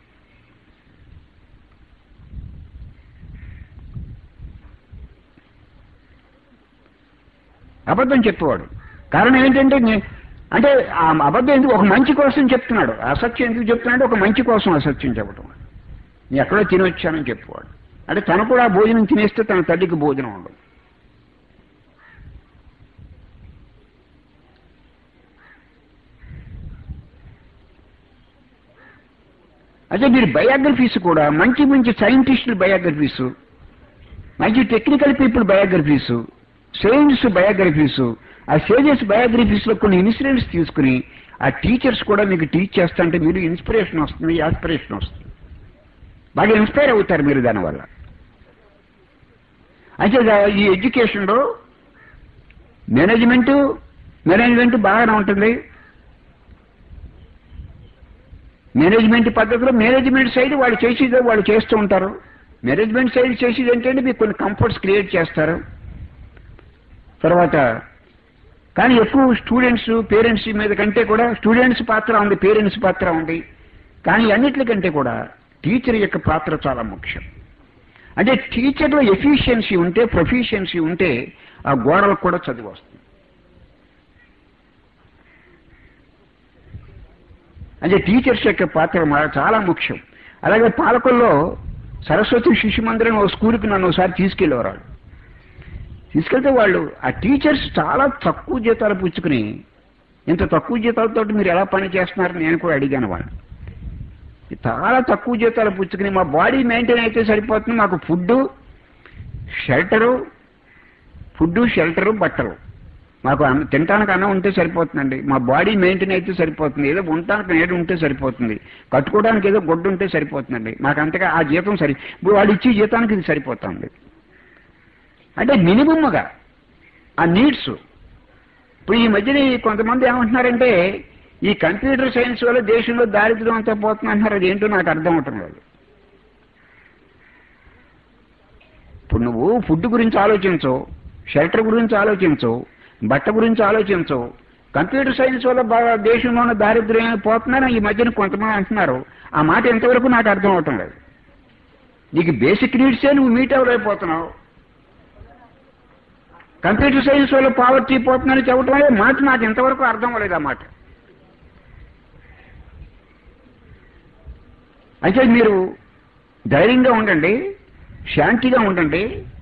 అబద్ధం చెప్పేవాడు. కారణం ఏంటంటే అంటే ఆ అబద్ధం ఎందుకు, ఒక మంచి కోసం చెప్తున్నాడు. అసత్యం ఎందుకు చెప్తున్నాడు, ఒక మంచి కోసం అసత్యం చెప్పడం. నేను ఎక్కడో తినొచ్చానని చెప్పేవాడు. అంటే తను కూడా భోజనం తినేస్తే తన తల్లికి భోజనం ఉండదు. అయితే మీరు బయోగ్రఫీస్ కూడా మంచి మంచి సైంటిస్టుల బయోగ్రఫీసు, మంచి technical people biographies, science biographies, ఆ సేజెస్ బయోగ్రఫీస్లో కొన్ని ఇన్సిడెంట్స్ తీసుకుని ఆ టీచర్స్ కూడా మీకు టీచ్ చేస్తా అంటే మీరు ఇన్స్పిరేషన్ వస్తుంది, ఆస్పిరేషన్ వస్తుంది. బాగా ఇన్స్పైర్ అవుతారు మీరు దానివల్ల. అయితే ఈ ఎడ్యుకేషన్లో మేనేజ్మెంట్ బాగానే ఉంటుంది. మేనేజ్మెంట్ పద్ధతిలో మేనేజ్మెంట్ సైడ్ వాళ్ళు చేసేదో వాళ్ళు చేస్తూ ఉంటారు. మేనేజ్మెంట్ సైడ్ చేసేది ఏంటంటే మీకు కొన్ని కంఫర్ట్స్ క్రియేట్ చేస్తారు. తర్వాత కానీ ఎక్కువ స్టూడెంట్స్ పేరెంట్స్ మీద కంటే కూడా స్టూడెంట్స్ పాత్ర ఉంది, పేరెంట్స్ పాత్ర ఉంది. కానీ అన్నిటికంటే కూడా టీచర్ యొక్క పాత్ర చాలా ముఖ్యం. అంటే టీచర్లో ఎఫిషియన్సీ ఉంటే, ప్రొఫిషియన్సీ ఉంటే ఆ గోడలకు కూడా చదువు వస్తుంది. అంటే టీచర్స్ యొక్క పాత్ర చాలా ముఖ్యం. అలాగే పాలకుల్లో సరస్వతి శిశు మందిరం ఓ స్కూల్కి నన్ను ఒకసారి తీసుకెళ్ళేవారు. తీసుకెళ్తే వాళ్ళు ఆ టీచర్స్ చాలా తక్కువ జీతాలు పుచ్చుకుని, ఇంత తక్కువ జీతాలతో మీరు ఎలా పని చేస్తున్నారని నేను కూడా అడిగాను వాళ్ళు. చాలా తక్కువ జీతాలు పుచ్చుకుని మా బాడీ మెయింటైన్ అయితే సరిపోతుంది, మాకు ఫుడ్ షెల్టరు బట్టలు, మాకు తినడానికి అన్నం ఉంటే సరిపోతుందండి, మా బాడీ మెయింటైన్ అయితే సరిపోతుంది, ఏదో ఉండటానికి నేడు ఉంటే సరిపోతుంది, కట్టుకోవడానికి ఏదో గొడ్డు ఉంటే సరిపోతుందండి, మాకు అంతగా ఆ జీతం ఇప్పుడు వాళ్ళు ఇచ్చే జీతానికి ఇది సరిపోతుంది. అంటే మినిమమ్గా ఆ నీడ్స్. ఇప్పుడు ఈ మధ్యన కొంతమంది ఏమంటున్నారంటే ఈ కంప్యూటర్ సైన్స్ వల్ల దేశంలో దారిద్ర్యం అంతా పోతుంది అంటున్నారు. అది ఏంటో నాకు అర్థం అవటం లేదు. ఇప్పుడు నువ్వు ఫుడ్ గురించి ఆలోచించు, షెల్టర్ గురించి ఆలోచించు, బట్ట గురించి ఆలోచించు. కంప్యూటర్ సైన్స్ వల్ల బాగా దేశంలో ఉన్న దారిద్ర్యం పోతుందని ఈ మధ్యన కొంతమంది అంటున్నారు. ఆ మాట ఎంతవరకు నాకు అర్థం అవటం లేదు. నీకు బేసిక్ నీడ్సే నువ్వు మీట్ అవ్వలేకపోతున్నావు. కంప్యూటర్ సైన్స్ వల్ల పావర్టీ పోతుందని చెప్పడం మాట నాకు ఎంతవరకు అర్థం అవ్వలేదు. ఆ మాట అయితే మీరు ధైర్యంగా ఉండండి, శాంతిగా ఉండండి,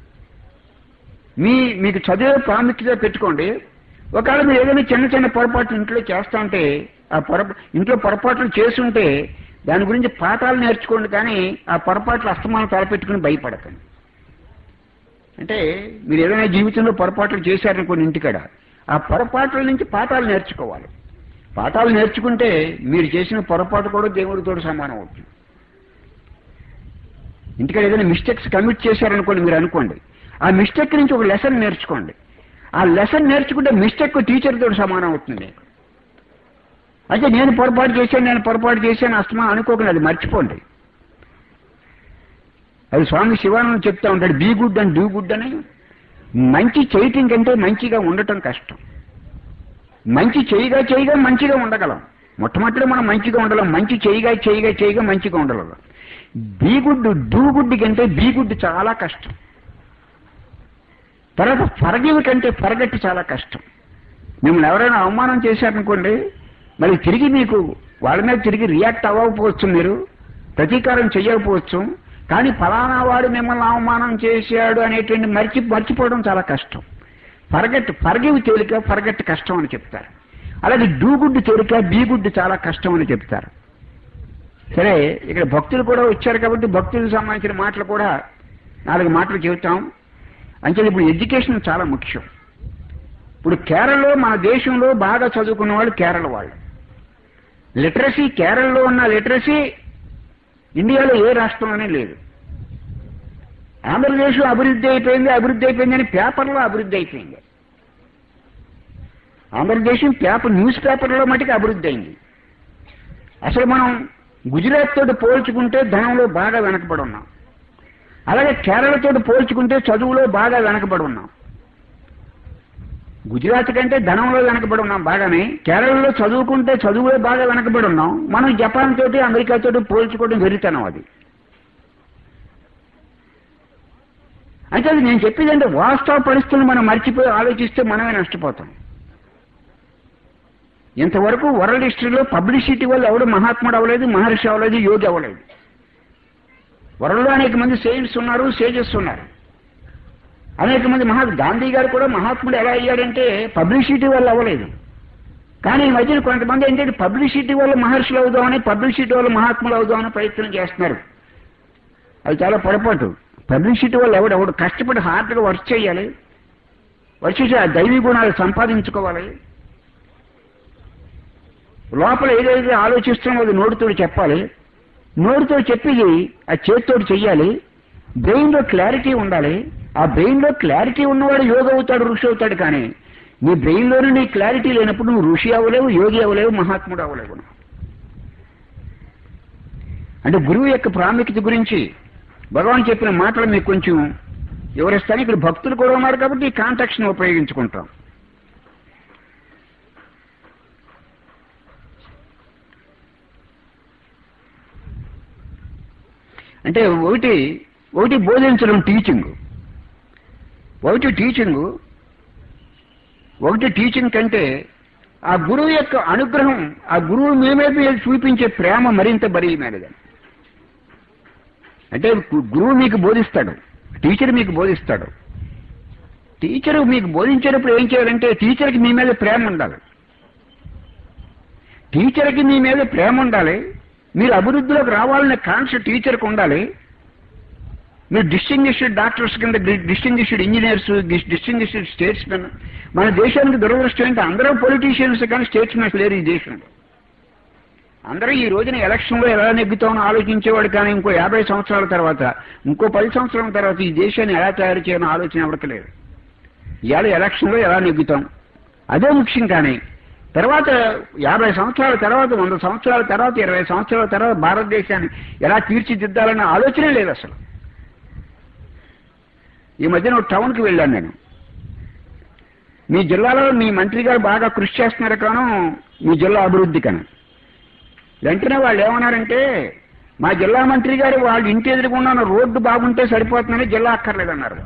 మీకు చదివే ప్రాముఖ్యత పెట్టుకోండి. ఒకవేళ మీరు ఏదైనా చిన్న చిన్న పొరపాట్లు ఇంట్లో చేస్తా ఉంటే ఇంట్లో పొరపాట్లు చేస్తుంటే దాని గురించి పాఠాలు నేర్చుకోండి. కానీ ఆ పొరపాట్లు అస్తమానం తలపెట్టుకుని భయపడకండి. అంటే మీరు ఏదైనా జీవితంలో పొరపాట్లు చేశారనుకోండి ఇంటికాడ, ఆ పొరపాట్ల నుంచి పాఠాలు నేర్చుకోవాలి. పాఠాలు నేర్చుకుంటే మీరు చేసిన పొరపాటు కూడా దేవుడితో సమానం అవుతుంది. ఇంటికాడ ఏదైనా మిస్టేక్స్ కమిట్ చేశారనుకోండి మీరు అనుకోండి, ఆ మిస్టేక్ నుంచి ఒక లెసన్ నేర్చుకోండి. ఆ లెసన్ నేర్చుకుంటే మిస్టేక్ టీచర్తో సమానం అవుతుంది. అయితే నేను పొరపాటు చేశాను అస్తమా అనుకోకండి, అది మర్చిపోండి. అది స్వామి శివానంద చెప్తా ఉంటాడు, be good and do good అని. మంచి చేయటం కంటే మంచిగా ఉండటం కష్టం. మంచి చేయగా మంచిగా ఉండగలం. మొట్టమొదటిలో మనం మంచిగా ఉండలేం, మంచి చేయగా మంచిగా ఉండగలం. బీ గుడ్ డూ గుడ్ కంటే బీ గుడ్ చాలా కష్టం. తర్వాత ఫర్గివ్ కంటే ఫర్గెట్ చాలా కష్టం. మిమ్మల్ని ఎవరైనా అవమానం చేశారనుకోండి, మరి తిరిగి మీకు వాళ్ళ మీద తిరిగి రియాక్ట్ అవ్వకపోవచ్చు, మీరు ప్రతీకారం చేయకపోవచ్చు. కానీ ఫలానా వాడు మిమ్మల్ని అవమానం చేశాడు అనేటువంటి మర్చిపోవడం చాలా కష్టం. ఫర్గివ్ తేలిక, ఫర్గెట్ కష్టం అని చెప్తారు. అలాగే డూ గుడ్ తేలిక, బీ గుడ్ చాలా కష్టం అని చెప్తారు. సరే, ఇక్కడ భక్తులు కూడా వచ్చారు కాబట్టి భక్తులకు సంబంధించిన మాటలు కూడా 4 మాటలు చెబుతాం. అంటే ఇప్పుడు ఎడ్యుకేషన్ చాలా ముఖ్యం. ఇప్పుడు కేరళలో మన దేశంలో బాగా చదువుకున్న వాళ్ళు కేరళ వాళ్ళు. లిటరసీ, కేరళలో ఉన్న లిటరసీ ఇండియాలో ఏ రాష్ట్రంలోనే లేదు. ఆంధ్రప్రదేశ్ అభివృద్ధి అయిపోయింది అని పేపర్లో అభివృద్ధి అయిపోయింది. ఆంధ్రప్రదేశ్ న్యూస్ పేపర్లో మటుకు అభివృద్ధి అయింది. అసలు మనం గుజరాత్ తోటి పోల్చుకుంటే ధనంలో బాగా వెనకబడి ఉన్నాం. అలాగే కేరళతో పోల్చుకుంటే చదువులో బాగా వెనకబడి ఉన్నాం. గుజరాత్ కంటే ధనంలో వెనకబడి ఉన్నాం బాగానే. కేరళలో చదువుకుంటే చదువులో బాగా వెనకబడి ఉన్నాం. మనం జపాన్ తోటి అమెరికా తోటి పోల్చుకోవడం వెరితనం అది. అంటే అది నేను చెప్పేది అంటే వాస్తవ పరిస్థితులు మనం మర్చిపోయి ఆలోచిస్తే మనమే నష్టపోతాం. ఇంతవరకు వరల్డ్ హిస్టరీలో పబ్లిసిటీ వల్ల ఎవడు మహాత్ముడు అవ్వలేదు, మహర్షి అవ్వలేదు, యోగి అవ్వలేదు. వరల్డ్లో అనేక మంది సెయింట్స్ ఉన్నారు, సేజెస్ ఉన్నారు, అనేక మంది గాంధీ గారు కూడా మహాత్ముడు ఎలా అయ్యాడంటే పబ్లిసిటీ వల్ల అవ్వలేదు. కానీ ఈ మధ్యన కొంతమంది ఏంటంటే పబ్లిసిటీ వల్ల మహర్షులు అవుదామని, పబ్లిసిటీ వల్ల మహాత్ములు అవుదామని ప్రయత్నం చేస్తున్నారు. అది చాలా పొరపాటు. పబ్లిసిటీ వల్ల ఎవడు కష్టపడి హార్డ్గా వర్క్ చేయాలి, వర్క్ చేసి ఆ దైవీ గుణాలు సంపాదించుకోవాలి. లోపల ఏదైతే ఆలోచిస్తున్నామో అది నోటితో చెప్పాలి, నోటితో చెప్పేది ఆ చేతితోటి చెయ్యాలి. బ్రెయిన్లో క్లారిటీ ఉండాలి. ఆ బ్రెయిన్లో క్లారిటీ ఉన్నవాడు యోగి అవుతాడు, ఋషి అవుతాడు. కానీ నీ బ్రెయిన్లోనే నీ క్లారిటీ లేనప్పుడు నువ్వు ఋషి అవ్వలేవు, యోగి అవ్వలేవు, మహాత్ముడు అవ్వలేవు. అంటే గురువు యొక్క ప్రాముఖ్యత గురించి భగవాన్ చెప్పిన మాటలు మీకు కొంచెం వివరిస్తాను. ఇక్కడ భక్తులు కూడా ఉన్నారు కాబట్టి ఈ కాంటాక్ట్స్ని ఉపయోగించుకుంటాం. అంటే ఒకటి బోధించడం టీచింగ్. ఒకటి టీచింగ్ కంటే ఆ గురువు యొక్క అనుగ్రహం, ఆ గురువు మీ మీద చూపించే ప్రేమ మరింత బలీయమైనది. అంటే గురువు మీకు బోధిస్తాడు, టీచర్ మీకు బోధిస్తాడు. టీచరు మీకు బోధించేటప్పుడు ఏం చేయాలంటే టీచర్కి మీ మీద ప్రేమ ఉండాలి. టీచర్కి మీ మీద ప్రేమ ఉండాలి. మీరు అభివృద్ధిలోకి రావాలనే కాంక్ష టీచర్కి ఉండాలి. మీరు డిస్టింగ్విష్డ్ డాక్టర్స్ కింద డిస్టింగ్విష్డ్ ఇంజనీర్స్, డిస్టింగ్విష్డ్ స్టేట్స్మెన్. మన దేశానికి దురదృష్టం ఏంటి, అందరూ పొలిటీషియన్స్ కానీ స్టేట్స్మెన్స్ లేరు ఈ దేశంలో. అందరూ ఈ రోజున ఎలక్షన్లో ఎలా నెగ్గుతామని ఆలోచించేవాడు. కానీ ఇంకో 50 సంవత్సరాల తర్వాత, ఇంకో 10 సంవత్సరాల తర్వాత ఈ దేశాన్ని ఎలా తయారు చేయాలని ఆలోచన ఎవరికి లేదు. ఇవాళ ఎలక్షన్లో ఎలా నెగ్గుతాం అదే ముఖ్యం. కానీ తర్వాత 50 సంవత్సరాల తర్వాత, 100 సంవత్సరాల తర్వాత, 20 సంవత్సరాల తర్వాత భారతదేశాన్ని ఎలా తీర్చిదిద్దాలన్న ఆలోచనే లేదు అసలు. ఈ మధ్యన ఒక టౌన్కి వెళ్ళాను నేను. మీ జిల్లాలో మీ మంత్రి గారు బాగా కృషి చేస్తున్నారు కాను మీ జిల్లా అభివృద్ధి కను. వెంటనే వాళ్ళు ఏమన్నారంటే మా జిల్లా మంత్రి గారు వాళ్ళ ఇంటి ఎదురుకుండా రోడ్డు బాగుంటే సరిపోతుందని జిల్లా అక్కర్లేదన్నారు.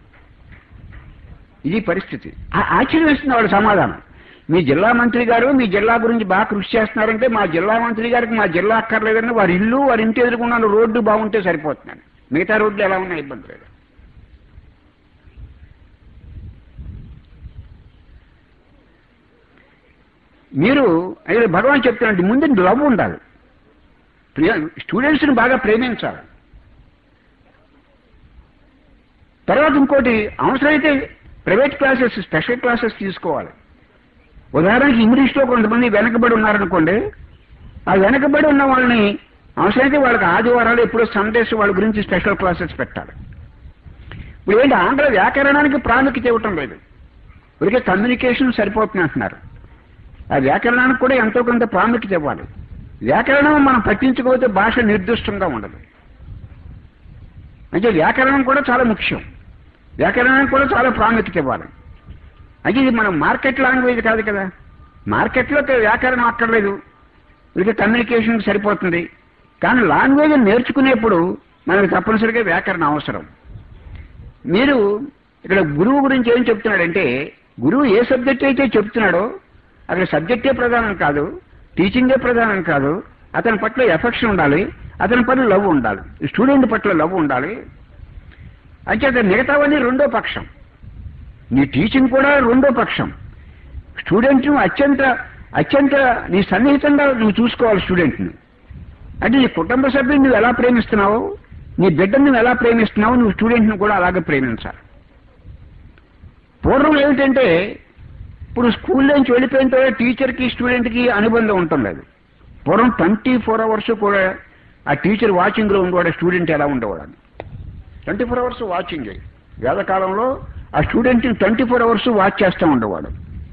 ఇది పరిస్థితి. ఆశ్చర్యం వేస్తుంది వాళ్ళ సమాధానం. మీ జిల్లా మంత్రి గారు మీ జిల్లా గురించి బాగా కృషి చేస్తున్నారంటే మా జిల్లా మంత్రి గారికి మా జిల్లా అక్కర్లేదని, వారి ఇల్లు వారి ఇంటి ఎదురుకుండా రోడ్డు బాగుంటే సరిపోతున్నాను, మిగతా రోడ్లు ఎలా ఉన్నా ఇబ్బంది లేదు. మీరు అయితే భగవాన్ చెప్తున్నట్టు ముందు లవ్ ఉండాలి. స్టూడెంట్స్ని బాగా ప్రేమించాలి. తర్వాత ఇంకోటి అవసరమైతే ప్రైవేట్ క్లాసెస్, స్పెషల్ క్లాసెస్ తీసుకోవాలి. ఉదాహరణకి ఇంగ్లీష్లో కొంతమంది వెనకబడి ఉన్నారనుకోండి, ఆ వెనకబడి ఉన్న వాళ్ళని అవసరమైతే వాళ్ళకి ఆదివారాలు ఎప్పుడో సండేస్ వాళ్ళ గురించి స్పెషల్ క్లాసెస్ పెట్టాలి. ఇప్పుడు ఏంటి ఆంధ్ర వ్యాకరణానికి ప్రాముఖ్యత ఇవ్వటం లేదు, ఇప్పటికే కమ్యూనికేషన్ సరిపోతుంది అంటున్నారు. ఆ వ్యాకరణానికి కూడా ఎంతో కొంత ప్రాముఖ్యత ఇవ్వాలి. వ్యాకరణం మనం పట్టించుకోకపోతే భాష నిర్దిష్టంగా ఉండదు. అంటే వ్యాకరణం కూడా చాలా ముఖ్యం, వ్యాకరణానికి కూడా చాలా ప్రాముఖ్యత ఇవ్వాలి. అంటే ఇది మనం మార్కెట్ లాంగ్వేజ్ కాదు కదా, మార్కెట్లో వ్యాకరణం అక్కర్లేదు, ఇక కమ్యూనికేషన్ సరిపోతుంది. కానీ లాంగ్వేజ్ నేర్చుకునేప్పుడు మనకు తప్పనిసరిగా వ్యాకరణం అవసరం. మీరు ఇక్కడ గురువు గురించి ఏం చెప్తున్నాడంటే, గురువు ఏ సబ్జెక్ట్ అయితే చెప్తున్నాడో అక్కడ సబ్జెక్టే ప్రధానం కాదు, టీచింగే ప్రధానం కాదు. అతని పట్ల ఎఫెక్షన్ ఉండాలి, అతని పట్ల లవ్ ఉండాలి, స్టూడెంట్ పట్ల లవ్ ఉండాలి. అంటే మిగతావన్నీ రెండో పక్షం. నీ టీచింగ్ కూడా రెండో పక్షం. స్టూడెంట్ను అత్యంత నీ సన్నిహితంగా నువ్వు చూసుకోవాలి స్టూడెంట్ని. అంటే నీ కుటుంబ సభ్యులు నువ్వు ఎలా ప్రేమిస్తున్నావు, నీ బిడ్డను నువ్వు ఎలా ప్రేమిస్తున్నావు, నువ్వు స్టూడెంట్ని కూడా అలాగే ప్రేమించాలి. పూర్వం ఏమిటంటే ఇప్పుడు స్కూల్ నుంచి వెళ్ళిపోయిన తర్వాత టీచర్కి స్టూడెంట్కి అనుబంధం ఉండటం లేదు. పూర్వం 24 hours కూడా ఆ టీచర్ వాచింగ్లో ఉండేవాడు, స్టూడెంట్ ఎలా ఉండేవాడు. 24 hours వాచింగ్. వేదకాలంలో ఆ స్టూడెంట్ని 24 hours వాచ్ చేస్తూ ఉండేవాడు.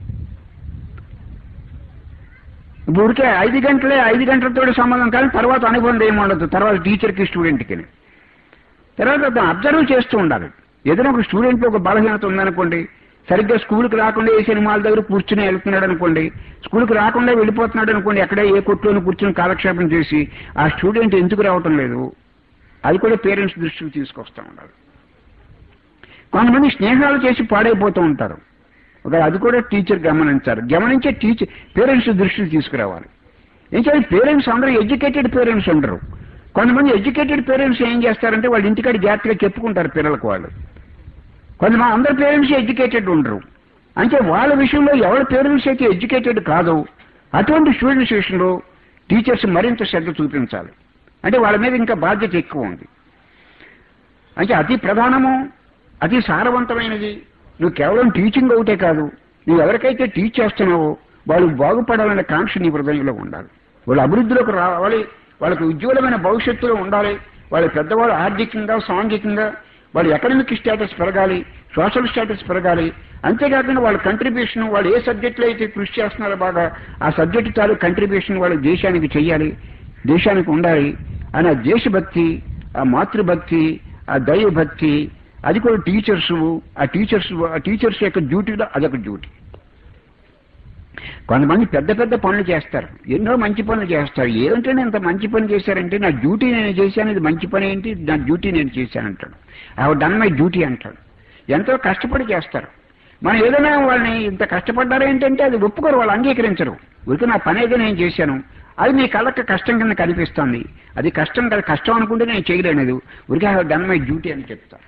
ఊరికే 5 గంటలే, 5 గంటలతో సంబంధం కానీ తర్వాత అనుబంధం ఏమి ఉండదు. తర్వాత టీచర్కి స్టూడెంట్కి తర్వాత అబ్జర్వ్ చేస్తూ ఉండాలి. ఏదైనా ఒక స్టూడెంట్కి ఒక బలహీనత ఉందనుకోండి, సరిగ్గా స్కూల్కి రాకుండా ఏ సినిమాల దగ్గర కూర్చుని వెళ్తున్నాడు అనుకోండి, స్కూల్కి రాకుండా వెళ్ళిపోతున్నాడు అనుకోండి, ఎక్కడే ఏ కొట్టులోని కూర్చుని కాలక్షేపం చేసి ఆ స్టూడెంట్ ఎందుకు రావటం లేదు, అది కూడా పేరెంట్స్ దృష్టికి తీసుకొస్తూ ఉండాలి. కొంతమంది స్నేహాలు చేసి పాడైపోతూ ఉంటారు, అది కూడా టీచర్ గమనించే పేరెంట్స్ దృష్టికి తీసుకురావాలి. ఏం చేయాలి, పేరెంట్స్ అందరూ ఎడ్యుకేటెడ్ పేరెంట్స్ ఉండరు. కొంతమంది ఎడ్యుకేటెడ్ పేరెంట్స్ ఏం చేస్తారంటే వాళ్ళు ఇంటికాడ జాగ్రత్తగా చెప్పుకుంటారు పిల్లలకు వాళ్ళు. కొంతమంది అందరు పేరెంట్స్ ఎడ్యుకేటెడ్ ఉండరు. అంటే వాళ్ళ విషయంలో ఎవరి పేరెంట్స్ అయితే ఎడ్యుకేటెడ్ కాదో అటువంటి స్టూడెంట్స్ విషయంలో టీచర్స్ మరింత శ్రద్ధ చూపించాలి. అంటే వాళ్ళ మీద ఇంకా బాధ్యత ఎక్కువ ఉంది. అంటే అతి ప్రధానము, అతి సారవంతమైనది నువ్వు కేవలం టీచింగ్ ఒకటే కాదు, నువ్వు ఎవరికైతే టీచ్ చేస్తున్నావో వాళ్ళు బాగుపడాలనే కాంక్ష నీ హృదయంలో ఉండాలి. వాళ్ళు అభివృద్ధిలోకి రావాలి, వాళ్ళకి ఉజ్వలమైన భవిష్యత్తులో ఉండాలి, వాళ్ళ పెద్దవాళ్ళు ఆర్థికంగా సాంఘికంగా వాళ్ళ ఎకనామిక్ స్టేటస్ పెరగాలి, సోషల్ స్టేటస్ పెరగాలి. అంతేకాకుండా వాళ్ళ కంట్రిబ్యూషన్, వాళ్ళు ఏ సబ్జెక్టులో అయితే కృషి చేస్తున్నారో బాగా ఆ సబ్జెక్టు తాలూ కంట్రిబ్యూషన్ వాళ్ళు దేశానికి చెయ్యాలి, దేశానికి ఉండాలి అని ఆ దేశభక్తి, ఆ మాతృభక్తి, ఆ దైవభక్తి, అది కూడా టీచర్స్ యొక్క డ్యూటీలో అదొక డ్యూటీ. కొంతమంది పెద్ద పెద్ద పనులు చేస్తారు, ఎన్నో మంచి పనులు చేస్తారు. ఏమిటంటే ఇంత మంచి పని చేశారంటే నా డ్యూటీ నేను చేశాను, ఇది మంచి పని ఏంటి, నా డ్యూటీ నేను చేశాను అంటాడు. I have done my duty అంటాడు. ఎంతో కష్టపడి చేస్తారు. మనం ఏదైనా వాళ్ళని ఇంత కష్టపడ్డారు ఏంటంటే అది ఒప్పుకోరు, వాళ్ళు అంగీకరించరు. ఊరికి నా పని ఏదో నేను చేశాను, అది మీ కళ్ళకి కష్టం కింద కనిపిస్తుంది, అది కష్టం కదా, కష్టం అనుకుంటే నేను చేయలేనిది, ఊరికి I have done my duty అని చెప్తాను.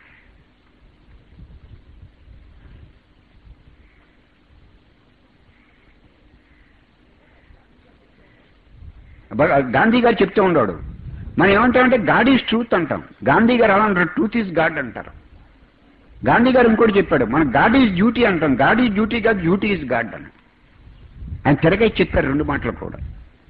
గాంధీ గారు చెప్తూ ఉండేవాడు, మనం ఏమంటామంటే గాడ్ ఈజ్ ట్రూత్ అంటాం, గాంధీ గారు అలా అంటారు, ట్రూత్ ఈజ్ గాడ్ అంటారు. గాంధీ గారు ఇంకోటి చెప్పాడు, మనం గాడ్ ఈజ్ డ్యూటీ అంటాం, గాడ్ ఈజ్ డ్యూటీ కాదు, డ్యూటీ ఈజ్ గాడ్ అని ఆయన తిరగై చెప్పారు 2 మాటలు కూడా.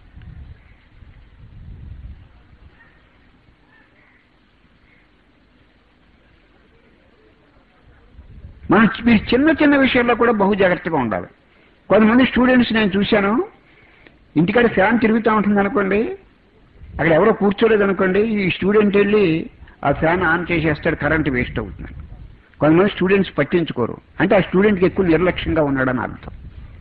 మీరు చిన్న చిన్న విషయాల్లో కూడా బహు జాగ్రత్తగా ఉండాలి. కొంతమంది స్టూడెంట్స్ నేను చూశాను, ఇంటికాడ ఫ్యాన్ తిరుగుతూ ఉంటుంది అనుకోండి, అక్కడ ఎవరో కూర్చోలేదు అనుకోండి, ఈ స్టూడెంట్ వెళ్ళి ఆ ఫ్యాన్ ఆన్ చేసేస్తాడు, కరెంట్ వేస్ట్ అవుతుంది. కొంతమంది స్టూడెంట్స్ పట్టించుకోరు, అంటే ఆ స్టూడెంట్కి ఎక్కువ నిర్లక్ష్యంగా ఉన్నాడని అర్థం.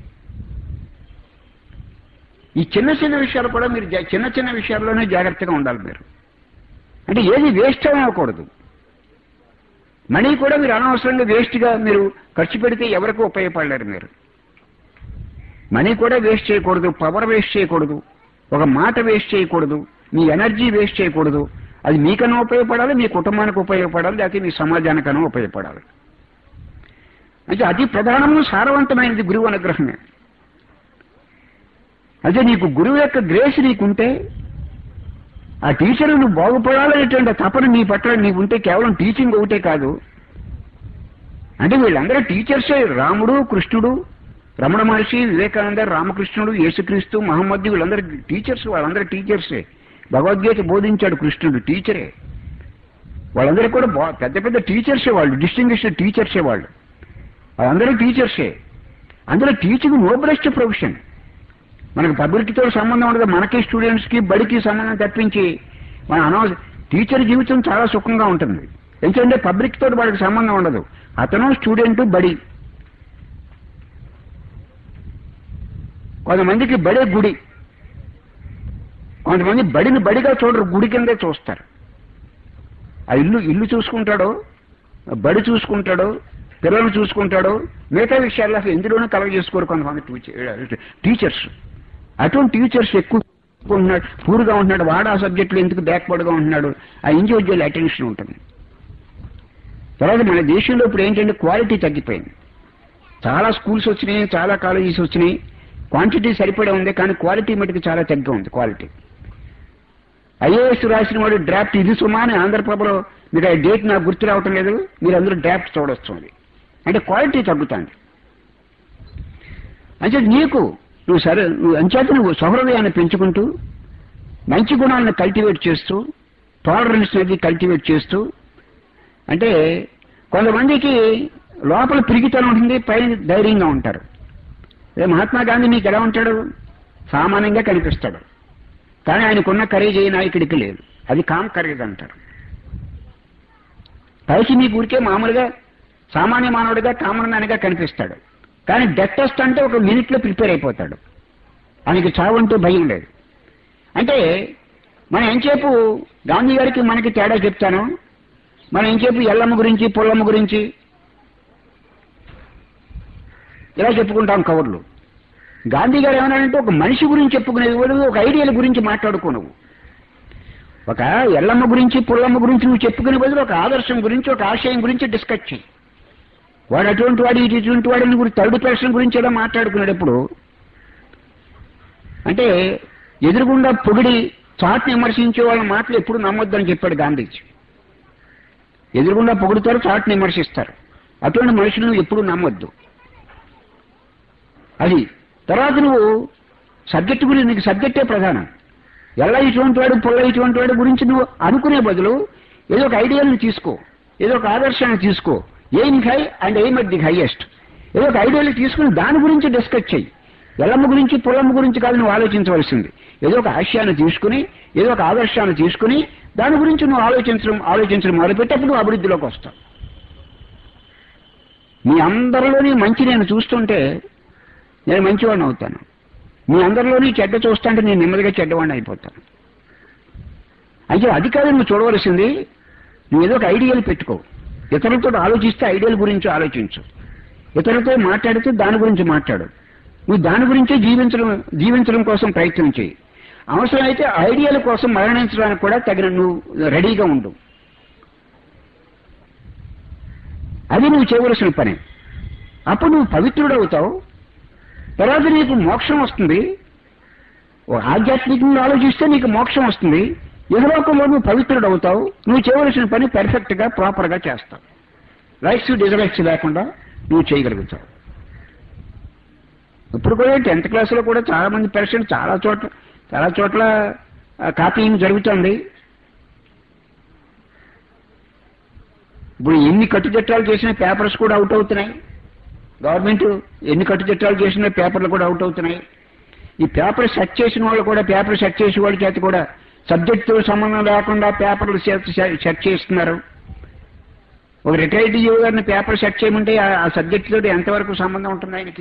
ఈ చిన్న చిన్న విషయాలు కూడా మీరు చిన్న చిన్న విషయాల్లోనే జాగ్రత్తగా ఉండాలి మీరు. అంటే ఏది వేస్ట్ అవ్వకూడదు. మనీ కూడా మీరు అనవసరంగా వేస్ట్గా మీరు ఖర్చు పెడితే ఎవరికీ ఉపయోగపడలేరు. మీరు మనీ కూడా వేస్ట్ చేయకూడదు, పవర్ వేస్ట్ చేయకూడదు, ఒక మాట వేస్ట్ చేయకూడదు, మీ ఎనర్జీ వేస్ట్ చేయకూడదు. అది మీకన్నా ఉపయోగపడాలి, మీ కుటుంబానికి ఉపయోగపడాలి, లేకపోతే మీ సమాజానికన్నా ఉపయోగపడాలి. అంటే అతి ప్రధానము సారవంతమైనది గురువు అనుగ్రహమే. అదే నీకు గురువు యొక్క గ్రేస్ నీకుంటే, ఆ టీచర్ నువ్వు బాగుపడాలనేటువంటి తపన నీ పట్ల నీకుంటే, కేవలం టీచింగ్ ఒకటే కాదు. అంటే వీళ్ళందరూ టీచర్సే. రాముడు, కృష్ణుడు, రమణ మహర్షి, వివేకానంద, రామకృష్ణుడు, యేసుక్రీస్తు, మహమ్మద్, వీళ్ళందరూ టీచర్స్. వాళ్ళందరూ టీచర్సే. భగవద్గీత బోధించాడు కృష్ణుడు, టీచరే. వాళ్ళందరూ కూడా పెద్ద పెద్ద టీచర్సే, వాళ్ళు డిస్టింగ్విష్డ్ టీచర్సే. వాళ్ళందరూ టీచర్సే. అందులో టీచింగ్ నోబెలెస్ట్ ప్రొఫెషన్. మనకు పబ్లిక్తో సంబంధం ఉండదు, మనకి స్టూడెంట్స్కి బడికి సంబంధం తప్పించి మన టీచర్ జీవితం చాలా సుఖంగా ఉంటుంది. ఎందుకంటే పబ్లిక్ తోటి వాడికి సంబంధం ఉండదు, అతను స్టూడెంట్, బడి. కొంతమందికి బడే గుడి, కొంతమంది బడిని బడిగా చూడరు, గుడి కిందే చూస్తారు. ఆ ఇల్లు చూసుకుంటాడో, బడి చూసుకుంటాడో, పిల్లలు చూసుకుంటాడో, మిగతా విషయాల్లో అసలు ఎందులోనూ కలగ చేసుకోరు కొంతమంది టీచర్స్. అటువంటి టీచర్స్ ఎక్కువ ఉంటున్నాడు, పూర్గా ఉంటున్నాడు, వాడు ఆ సబ్జెక్టులో ఎందుకు బ్యాక్వర్డ్గా ఉంటున్నాడు, ఆ ఇండివిజువల్ అటెన్షన్ ఉంటుంది. తర్వాత మన దేశంలో ఇప్పుడు ఏంటంటే క్వాలిటీ తగ్గిపోయింది. చాలా స్కూల్స్ వచ్చినాయి, చాలా కాలేజెస్ వచ్చినాయి, క్వాంటిటీ సరిపడే ఉంది, కానీ క్వాలిటీ మటుకు చాలా తగ్గా ఉంది. క్వాలిటీ ఐఏఎస్ రాసిన వాడు డ్రాఫ్ట్ ఇది సుమా అని ఆంధ్రప్రభలో మీకు ఆ డేట్ నాకు గుర్తు రావటం లేదు, మీరు అందరూ డ్రాఫ్ట్ చూడొచ్చు. అది అంటే క్వాలిటీ తగ్గుతుంది. అంటే నువ్వు అంచేత నువ్వు సహృదయాన్ని పెంచుకుంటూ మంచి గుణాలను కల్టివేట్ చేస్తూ, టాలరెన్స్ అనేది కల్టివేట్ చేస్తూ, అంటే కొంతమందికి లోపల పిరిగితనం ఉంటుంది, పైన ధైర్యంగా ఉంటారు. అదే మహాత్మా గాంధీ మీకు ఎలా ఉంటాడు? సామాన్యంగా కనిపిస్తాడు, కానీ ఆయనకున్న కరేజ్ ఏ నాయకుడికి లేదు. అది కామ్ కరేజ్ అంటారు. పైకి మీకు ఊరికే మామూలుగా సామాన్య మానవుడిగా కామన్ మ్యాన్గా కనిపిస్తాడు, కానీ డెత్ టెస్ట్ అంటే ఒక మినిట్లో ప్రిపేర్ అయిపోతాడు. ఆయనకి చావంటూ భయం లేదు. అంటే మనం ఎంచేపు గాంధీ గారికి మనకి తేడా చెప్తాను. మనం ఎంచేపు ఎల్లమ్మ గురించి, పుల్లమ్మ గురించి ఇలా చెప్పుకుంటాం కవర్లు. గాంధీ గారు ఏమన్నాడంటే ఒక మనిషి గురించి చెప్పుకునేది కూడా ఒక ఐడియల్ గురించి మాట్లాడుకో. నువ్వు ఒక ఎల్లమ్మ గురించి, పుల్లమ్మ గురించి నువ్వు చెప్పుకునే బదులు ఒక ఆదర్శం గురించి, ఒక ఆశయం గురించి డిస్కస్ చేయి. వాడు అటువంటి వాడు, ఇటువంటి వాడిని గురించి, థర్డ్ పర్సన్ గురించి ఎలా మాట్లాడుకునేటప్పుడు అంటే ఎదురుగుండా పొగిడి చాటుని విమర్శించే వాళ్ళ మాటలు ఎప్పుడు నమ్మొద్దని చెప్పాడు గాంధీజీ. ఎదురుగుండా పొగుడుతారు, చాటుని విమర్శిస్తారు. అటువంటి మనుషులను ఎప్పుడు నమ్మొద్దు. అది తర్వాత నువ్వు సబ్జెక్టు గురించి, నీకు సబ్జెక్టే ప్రధానం. ఎలా ఇటువంటి వాడు, పుల్ల ఇటువంటి వాడి గురించి నువ్వు అనుకునే బదులు ఏదో ఒక ఐడియాలను తీసుకో, ఏదో ఒక ఆదర్శాన్ని తీసుకో. Aim high and aim at the highest. ఏదో ఒక ఐడియాలు తీసుకుని దాని గురించి డిస్కస్ చెయ్యి. ఎల్లమ్మ గురించి, పుల్లమ్మ గురించి కాదు నువ్వు ఆలోచించవలసింది. ఏదో ఒక ఆశయాన్ని తీసుకుని, ఏదో ఒక ఆదర్శాన్ని తీసుకుని దాని గురించి నువ్వు ఆలోచించడం మొదలుపెట్టేప్పుడు నువ్వు అభివృద్ధిలోకి వస్తావు. మీ అందరిలోని మంచి నేను చూస్తుంటే నేను మంచివాడిని అవుతాను. మీ అందరిలోని చెడ్డ చూస్తుంటే నేను నెమ్మదిగా చెడ్డవాడిని అయిపోతాను. అయితే అది కాదు నువ్వు చూడవలసింది. నువ్వు ఏదో ఒక ఐడియాలు పెట్టుకో. ఇతరులతో ఆలోచిస్తే ఐడియాల గురించి ఆలోచించు. ఇతరులతో మాట్లాడితే దాని గురించి మాట్లాడు. నువ్వు దాని గురించే జీవించడం కోసం ప్రయత్నం చేయి. అవసరమైతే ఐడియాల కోసం మరణించడానికి కూడా తగిన నువ్వు రెడీగా ఉండు. అది నువ్వు చేయవలసిన పని. అప్పుడు నువ్వు పవిత్రుడు అవుతావు. తర్వాత నీకు మోక్షం వస్తుంది. ఆధ్యాత్మికంగా ఆలోచిస్తే నీకు మోక్షం వస్తుంది. ఇహలోకంలో నువ్వు పవిత్రుడు అవుతావు. నువ్వు చేయవలసిన పని పెర్ఫెక్ట్ గా, ప్రాపర్ గా చేస్తావు. రైట్స్ డిజరైట్స్ లేకుండా నువ్వు చేయగలుగుతావు. ఇప్పుడు కూడా 10th క్లాసులో కూడా చాలా మంది పేరెంట్స్ చాలా చోట్ల కాపీయింగ్ జరుగుతుంది. ఇప్పుడు ఎన్ని కట్టుదిట్టాలు చేసిన పేపర్స్ కూడా అవుట్ అవుతున్నాయి. గవర్నమెంట్ ఎన్ని కట్టుదిట్టాలు చేసిన పేపర్లు కూడా అవుట్ అవుతున్నాయి. ఈ పేపర్ సెట్ చేసిన వాళ్ళు కూడా, పేపర్ సెట్ చేసే వాళ్ళ చేత కూడా సబ్జెక్టుతో సంబంధం లేకుండా పేపర్లు సెట్ చేస్తున్నారు. ఒక రిటైర్డ్ యువ గారిని పేపర్ సెట్ చేయమంటే ఆ సబ్జెక్ట్ తోటి ఎంతవరకు సంబంధం ఉంటుంది ఆయనకి?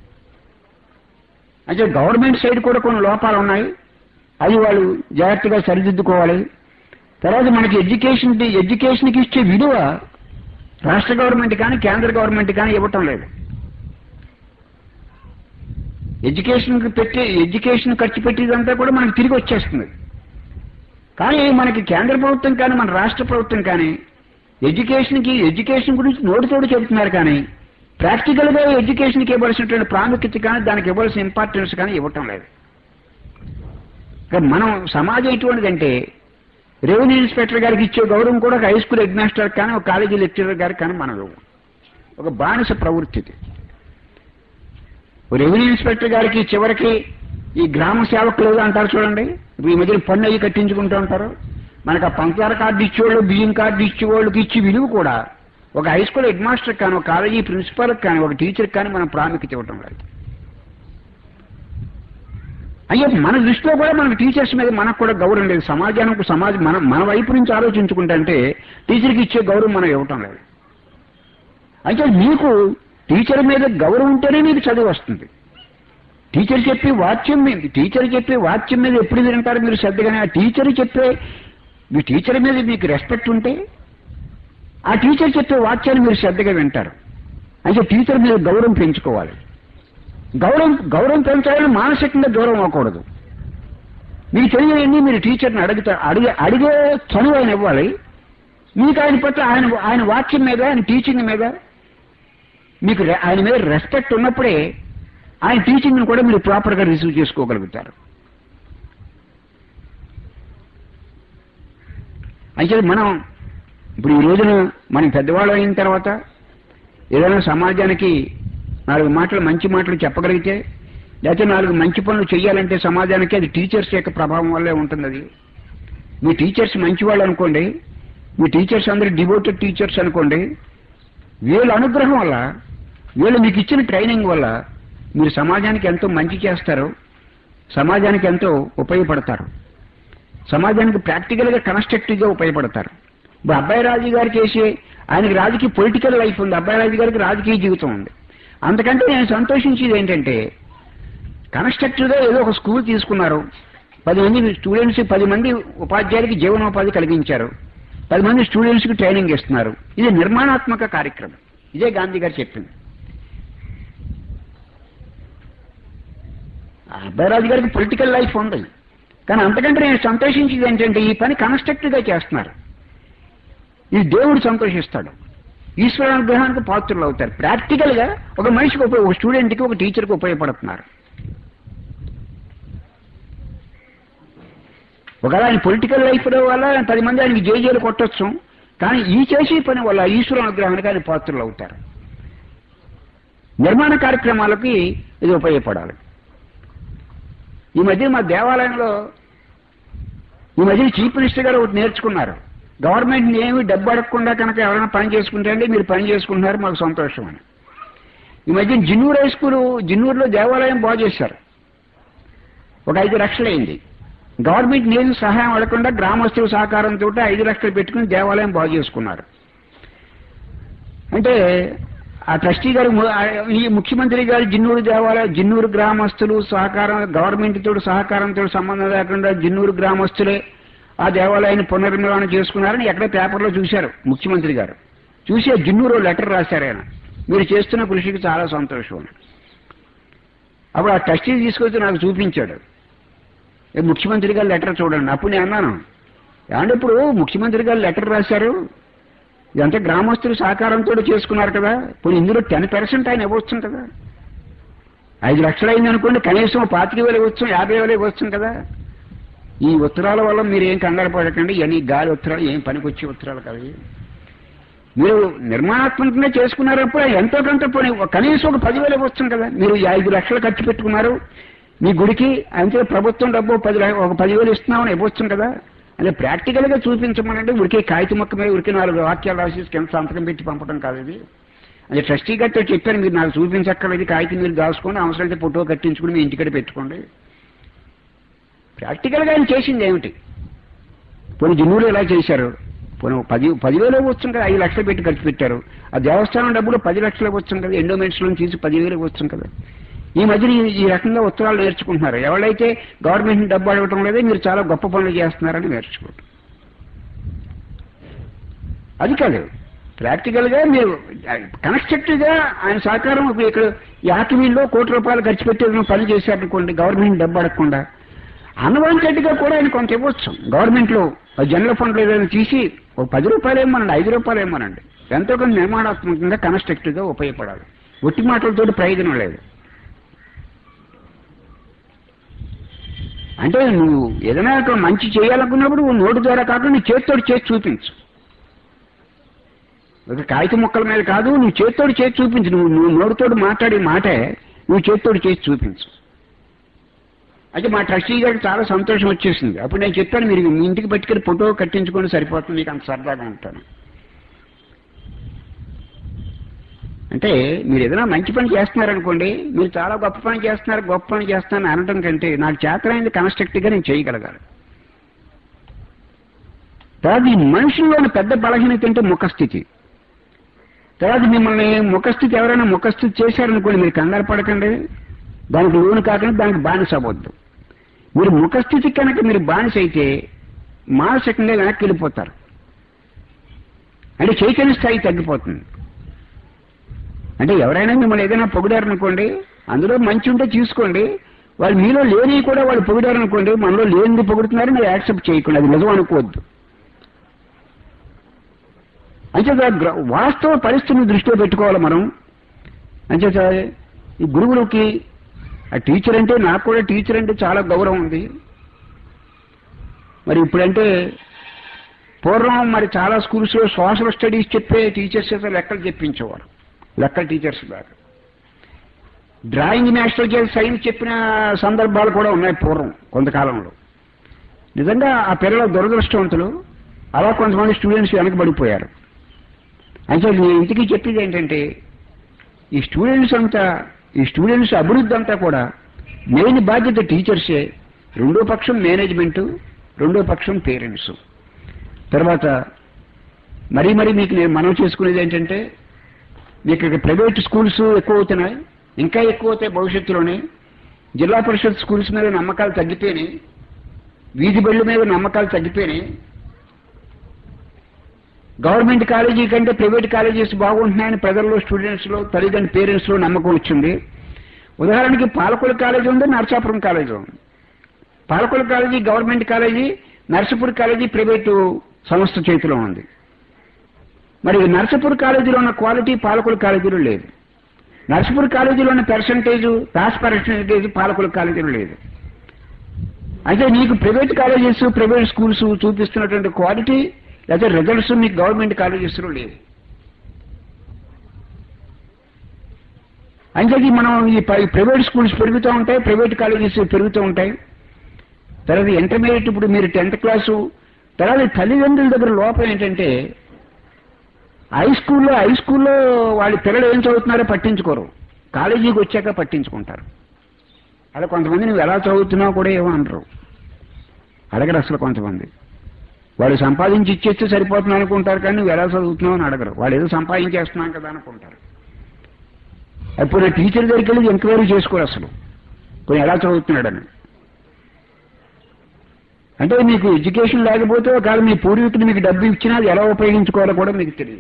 అంటే గవర్నమెంట్ సైడ్ కూడా కొన్ని లోపాలు ఉన్నాయి. అవి వాళ్ళు జాగ్రత్తగా సరిదిద్దుకోవాలి. తర్వాత మనకి ఎడ్యుకేషన్కి ఇచ్చే విలువ రాష్ట్ర గవర్నమెంట్ కానీ, కేంద్ర గవర్నమెంట్ కానీ ఇవ్వటం లేదు. ఎడ్యుకేషన్ ఖర్చు పెట్టేదంతా కూడా మనకి తిరిగి వచ్చేస్తుంది. కానీ మనకి కేంద్ర ప్రభుత్వం కానీ, మన రాష్ట్ర ప్రభుత్వం కానీ ఎడ్యుకేషన్ గురించి నోటితోడు చెబుతున్నారు, కానీ ప్రాక్టికల్ గా ఎడ్యుకేషన్కి ఇవ్వాల్సినటువంటి ప్రాముఖ్యత కానీ, దానికి ఇవ్వాల్సిన ఇంపార్టెన్స్ కానీ ఇవ్వటం లేదు. మనం సమాజం ఎటువంటిదంటే రెవెన్యూ ఇన్స్పెక్టర్ గారికి ఇచ్చే గౌరవం కూడా ఒక హై స్కూల్ హెడ్ మాస్టర్ కానీ, ఒక కాలేజీ లెక్చరర్ గారికి కానీ మనం ఒక బానిస ప్రవృత్తి. రెవెన్యూ ఇన్స్పెక్టర్ గారికి చివరికి ఈ గ్రామ సేవకులు అంటారు చూడండి, ఈ మధ్యన పన్ను అయ్యి కట్టించుకుంటూ ఉంటారు. మనకు ఆ పంచదార కార్డు ఇచ్చేవాళ్ళు, బియ్యం కార్డు ఇచ్చేవాళ్ళకి ఇచ్చే విలువ కూడా ఒక హై స్కూల్ హెడ్ మాస్టర్ కానీ, ఒక కాలేజీ ప్రిన్సిపాల్కి కానీ, ఒక టీచర్కి కానీ మనం ప్రాముఖ్యత ఇవ్వటం లేదు. అయ్యో మన దృష్టిలో కూడా మనకు టీచర్స్ మీద మనకు కూడా గౌరవం లేదు. సమాజం మన వైపు నుంచి ఆలోచించుకుంటే టీచర్కి ఇచ్చే గౌరవం మనం ఇవ్వటం లేదు. అయితే మీకు టీచర్ మీద గౌరవం ఉంటేనే మీకు చదువు వస్తుంది. టీచర్ చెప్పే వాక్యం మీద ఎప్పుడు వింటారు మీరు శ్రద్ధగానే? ఆ మీ టీచర్ మీద మీకు రెస్పెక్ట్ ఉంటే ఆ టీచర్ చెప్పే వాక్యాన్ని మీరు శ్రద్ధగా వింటారు. అయితే టీచర్ మీద గౌరవం పెంచుకోవాలి. గౌరవం పెంచాలని మానసికంగా దూరం అవ్వకూడదు. మీకు తెలియని మీరు టీచర్ని అడిగే చనువు ఆయన ఇవ్వాలి. మీకు ఆయన పట్ల ఆయన వాక్యం మీద, ఆయన టీచింగ్ మీద మీకు ఆయన మీద రెస్పెక్ట్ ఉన్నప్పుడే ఆయన టీచింగ్ని కూడా మీరు ప్రాపర్గా రిసీవ్ చేసుకోగలుగుతారు. అయితే మనం ఇప్పుడు ఈ రోజున మనం పెద్దవాళ్ళు అయిన తర్వాత ఏదైనా సమాజానికి 4 మాటలు మంచి మాటలు చెప్పగలిగితే లేకపోతే 4 మంచి పనులు చేయాలంటే సమాజానికి అది టీచర్స్ యొక్క ప్రభావం వల్లే ఉంటుంది. అది మీ టీచర్స్ మంచివాళ్ళు అనుకోండి, మీ టీచర్స్ అందరూ డివోటెడ్ టీచర్స్ అనుకోండి, వీళ్ళ అనుగ్రహం వల్ల, వీళ్ళు మీకు ఇచ్చిన ట్రైనింగ్ వల్ల మీరు సమాజానికి ఎంతో మంచి చేస్తారు, సమాజానికి ఎంతో ఉపయోగపడతారు, సమాజానికి ప్రాక్టికల్గా కన్స్ట్రక్టివ్గా ఉపయోగపడతారు. ఇప్పుడు అబ్బాయి రాజు గారు చేసే ఆయనకి రాజకీయ పొలిటికల్ లైఫ్ ఉంది, అబ్బాయి రాజు గారికి రాజకీయ జీవితం ఉంది. అంతకంటే నేను సంతోషించేది ఏంటంటే కన్స్ట్రక్టివ్గా ఏదో ఒక స్కూల్ తీసుకున్నారు, 10 మంది స్టూడెంట్స్, 10 మంది ఉపాధ్యాయులకి జీవనోపాధి కలిగించారు, 10 మంది స్టూడెంట్స్కి ట్రైనింగ్ ఇస్తున్నారు. ఇది నిర్మాణాత్మక కార్యక్రమం. ఇదే గాంధీ గారు చెప్పింది. అబ్బాయి రాజు గారికి పొలిటికల్ లైఫ్ ఉంది, కానీ అంతకంటే నేను సంతోషించేది ఏంటంటే ఈ పని కన్స్ట్రక్టివ్గా చేస్తున్నారు. ఇది దేవుడు సంతోషిస్తాడు, ఈశ్వరానుగ్రహానికి పాత్రలు అవుతారు. ప్రాక్టికల్గా ఒక మనిషికి ఒక స్టూడెంట్కి, ఒక టీచర్కి ఉపయోగపడుతున్నారు. ఒకవేళ ఆయన పొలిటికల్ లైఫ్లో వల్ల 10 మంది ఆయనకి జేజేలు కొట్టొచ్చు, కానీ ఈ చేసే పని వల్ల ఈశ్వరానుగ్రహానికి ఆయన పాత్రలు అవుతారు. నిర్మాణ కార్యక్రమాలకి ఇది ఉపయోగపడాలి. ఈ మధ్య మా దేవాలయంలో చీఫ్ మినిస్టర్ గారు ఒకటి నేర్చుకున్నారు. గవర్నమెంట్ ఏమి డబ్బు అడగకుండా కనుక ఎవరైనా పని చేసుకుంటే అంటే మీరు పని చేసుకుంటున్నారు, మాకు సంతోషం అని. ఈ మధ్య జిన్నూరు హై స్కూలు, జిన్నూరులో దేవాలయం బాగు చేశారు. ఒక 5 లక్షలు అయింది. గవర్నమెంట్ నేను సహాయం అడగకుండా గ్రామస్తుల సహకారంతో 5 లక్షలు పెట్టుకుని దేవాలయం బాగు చేసుకున్నారు. అంటే ఆ ట్రస్టీ గారు, ఈ ముఖ్యమంత్రి గారు జిన్నూరు గ్రామస్తులు సహకారం, గవర్నమెంట్ తోటి సహకారంతో సంబంధం లేకుండా జిన్నూరు గ్రామస్తులే ఆ దేవాలయాన్ని పునర్నిర్మాణం చేసుకున్నారని ఎక్కడ పేపర్లో చూశారు. ముఖ్యమంత్రి గారు చూసి జిన్నూరు లెటర్ రాశారు, ఆయన మీరు చేస్తున్న కృషికి చాలా సంతోషం. అప్పుడు ఆ ట్రస్టీ తీసుకొచ్చి నాకు చూపించాడు, ముఖ్యమంత్రి గారు లెటర్ చూడండి. అప్పుడు నేను అన్నాను, ఏమంటే ఇప్పుడు ముఖ్యమంత్రి గారు లెటర్ రాశారు, ఇదంతా గ్రామస్తులు సహకారంతో చేసుకున్నారు కదా, ఇప్పుడు ఇందులో 10% ఆయన ఇవ్వచ్చు కదా. 5 లక్షలు అయింది అనుకోండి, కనీసం 25,000 ఇవ్వచ్చు, 50,000 ఇవ్వచ్చు కదా. ఈ ఉత్తరాల వల్ల మీరు ఏం కంగారు పడకండి, ఇవన్నీ గాలి ఉత్తరాలు, ఏం పనికొచ్చే ఉత్తరాలు కదా. మీరు నిర్మాణాత్మకంగా చేసుకున్నారప్పుడు ఎంతో కొంత పోనీ కనీసం ఒక 10,000 ఇవ్వచ్చు కదా. మీరు 5 లక్షలు ఖర్చు పెట్టుకున్నారు మీ గుడికి, అంతే ప్రభుత్వం డబ్బు ఒక 10,000 ఇస్తున్నామని ఇవ్వచ్చు కదా. అంటే ప్రాక్టికల్గా చూపించమనంటే ఉడికే కాగితం మొక్క మీద ఉడికి 4 వాక్యాలు రాసి కింద సంతకం పెట్టి పంపడం కాదు ఇది. అంటే ట్రస్టీ గారితో చెప్పాను, మీరు నాకు చూపించక్కర్లేదు, కాగితం మీరు దాచుకోండి, అవసరమైతే ఫోటో కట్టించుకుని మీ ఇంటికడ పెట్టుకోండి. ప్రాక్టికల్గా ఆయన చేసింది ఏమిటి? పోనీ జిన్నూరు ఎలా చేశారు, పోనీ 10,000 ఇవ్వచ్చు కదా. 5 లక్షలు పెట్టి ఖర్చు పెట్టారు. ఆ దేవస్థానం డబ్బులు 10 లక్షలు ఇవ్వచ్చు కదా, ఎండోమెంట్స్లో తీసి 10,000 ఇవ్వచ్చు కదా. ఈ మధ్యన ఈ రకంగా ఉత్తరాలు నేర్చుకుంటున్నారు. ఎవరైతే గవర్నమెంట్ డబ్బు అడగటం లేదో మీరు చాలా గొప్ప పనులు చేస్తున్నారని నేర్చుకోండి. అది కాదు, ప్రాక్టికల్గా మీరు కన్స్ట్రక్టివ్గా ఆయన సహకారం. ఇక్కడ ఈ ఆకివీడులో ₹1,00,00,000 ఖర్చు పెట్టి పని చేశారనుకోండి, గవర్నమెంట్ డబ్బు అడగకుండా అన్వాంటెడ్గా కూడా ఆయన కొంత ఇవ్వచ్చు. గవర్నమెంట్లో జనరల్ ఫండ్లో ఏదైనా తీసి ఒక ₹10 ఏమోనండి, ₹5 ఏమోనండి, ఎంతో కొంత నిర్మాణాత్మకంగా కన్స్ట్రక్టివ్గా ఉపయోగపడాలి. ఒట్టి మాటలతో ప్రయోజనం లేదు. అంటే నువ్వు ఏదైనా మంచి చేయాలనుకున్నప్పుడు నోటి ద్వారా కాకుండా నీ చేతితోటి చేసి చూపించు. ఒక కాగితం ముక్కల మీద కాదు, నువ్వు చేతితోటి చేసి చూపించు. నువ్వు నోటితోటి మాట్లాడే మాటే నువ్వు చేతితోటి చేసి చూపించు. అయితే మా ట్రస్టీ గారికి చాలా సంతోషం వచ్చేసింది. అప్పుడు నేను చెప్పాను, మీరు మీ ఇంటికి పట్టుకెళ్ళి ఫోటో కట్టించుకొని సరిపోతుంది, నీకు అంత సరదాగా ఉంటాను. అంటే మీరు ఏదైనా మంచి పని చేస్తున్నారనుకోండి, మీరు చాలా గొప్ప పని చేస్తున్నారని అనడం కంటే నాకు చేతనైంది కన్స్ట్రక్టివ్గా నేను చేయగలగాలి. తర్వాత ఈ మనుషుల్లోని పెద్ద బలహీనత అంటే ముఖస్థితి. తర్వాత మిమ్మల్ని ముఖస్థితి ఎవరైనా ముఖస్థితి చేశారనుకోండి, మీరు కంగారు పడకండి, దానికి లోను కాకుండా దానికి బానిస అవ్వద్దు. మీరు ముఖస్థితి కనుక మీరు బానిస అయితే మానసికంగా వెనక్కి వెళ్ళిపోతారు. అంటే చైతన్య స్థాయి తగ్గిపోతుంది. అంటే ఎవరైనా మిమ్మల్ని ఏదైనా పొగిడారనుకోండి, అందులో మంచి ఉంటే తీసుకోండి. వాళ్ళు మీలో లేని కూడా వాళ్ళు పొగిడారనుకోండి, మనలో లేనిది పొగుడుతున్నారని మీరు యాక్సెప్ట్ చేయకుండా, అది నిజం అనుకోవద్దు. అంచేత వాస్తవ పరిస్థితిని దృష్టిలో పెట్టుకోవాలి మనం. అంచేత ఈ గురువులకి, ఆ టీచర్ అంటే, నాకు కూడా టీచర్ అంటే చాలా గౌరవం ఉంది. మరి ఇప్పుడంటే పూర్వం మరి చాలా స్కూల్స్లో సోషల్ స్టడీస్ చెప్పే టీచర్స్ చేత లెక్కలు చెప్పించేవారు, లెక్కల టీచర్స్ దాకా. డ్రాయింగ్ మాస్టర్ చేసి సైన్స్ చెప్పిన సందర్భాలు కూడా ఉన్నాయి పూర్వం కొంతకాలంలో. నిజంగా ఆ పిల్లల దురదృష్టవంతులు, అలా కొంతమంది స్టూడెంట్స్ వెనకబడిపోయారు. అంటే నేను ఇంటికి చెప్పేది ఏంటంటే ఈ స్టూడెంట్స్ అభివృద్ధి అంతా కూడా మెయిన్ బాధ్యత టీచర్సే, రెండో పక్షం మేనేజ్మెంటు, రెండో పక్షం పేరెంట్స్. తర్వాత మరీ మీకు నేను మనం చేసుకునేది ఏంటంటే మీకు ప్రైవేట్ స్కూల్స్ ఎక్కువ అవుతున్నాయి, ఇంకా ఎక్కువ అవుతాయి భవిష్యత్తులోనే. జిల్లా పరిషత్ స్కూల్స్ మీద నమ్మకాలు తగ్గిపోయినాయి, వీధి బళ్ళు మీద నమ్మకాలు తగ్గిపోయినాయి. గవర్నమెంట్ కాలేజీ కంటే ప్రైవేట్ కాలేజెస్ బాగుంటున్నాయని ప్రజల్లో, స్టూడెంట్స్లో, తల్లిదండ్రుల పేరెంట్స్లో నమ్మకం వచ్చింది. ఉదాహరణకి పాలకొల కాలేజీ ఉంది, నరసాపురం కాలేజీ ఉంది. Palakol college government college, Narsapur college private సంస్థ చేతిలో ఉంది. మరి నర్సాపూర్ కాలేజీలో ఉన్న క్వాలిటీ పాలకొల కాలేజీలో లేదు. నర్సాపూర్ కాలేజీలో ఉన్న పాస్ పర్సెంటేజ్ పాలకొల కాలేజీలో లేదు. అయితే నీకు ప్రైవేట్ కాలేజెస్, ప్రైవేట్ స్కూల్స్ చూపిస్తున్నటువంటి క్వాలిటీ లేదా రిజల్ట్స్ మీకు గవర్నమెంట్ కాలేజెస్లో లేదు. అంటే మనం ఈ ప్రైవేట్ స్కూల్స్ పెరుగుతూ ఉంటాయి, ప్రైవేట్ కాలేజెస్ పెరుగుతూ ఉంటాయి. తర్వాత ఇంటర్మీడియట్, ఇప్పుడు మీరు 10th క్లాసు, తర్వాత తల్లిదండ్రుల దగ్గర లోపం ఏంటంటే హై స్కూల్లో వాళ్ళ పిల్లలు ఏం చదువుతున్నారో పట్టించుకోరు, కాలేజీకి వచ్చాక పట్టించుకుంటారు. అలా కొంతమంది నువ్వు ఎలా చదువుతున్నావు కూడా ఏమో అనరు, అడగరు అసలు. కొంతమంది వాళ్ళు సంపాదించి ఇచ్చేస్తే సరిపోతున్నావు అనుకుంటారు, కానీ నువ్వు ఎలా చదువుతున్నావు అని అడగరు. వాళ్ళు ఏదో సంపాదించేస్తున్నాం కదా అనుకుంటారు. అప్పుడు టీచర్ దగ్గరికి వెళ్ళి ఎంక్వైరీ చేసుకోరు అసలు కొన్ని ఎలా చదువుతున్నాడని. అంటే మీకు ఎడ్యుకేషన్ లేకపోతే ఒకవేళ మీ పూర్వీకులు మీకు డబ్బు ఇచ్చినా అది ఎలా ఉపయోగించుకోవాలో కూడా మీకు తెలియదు.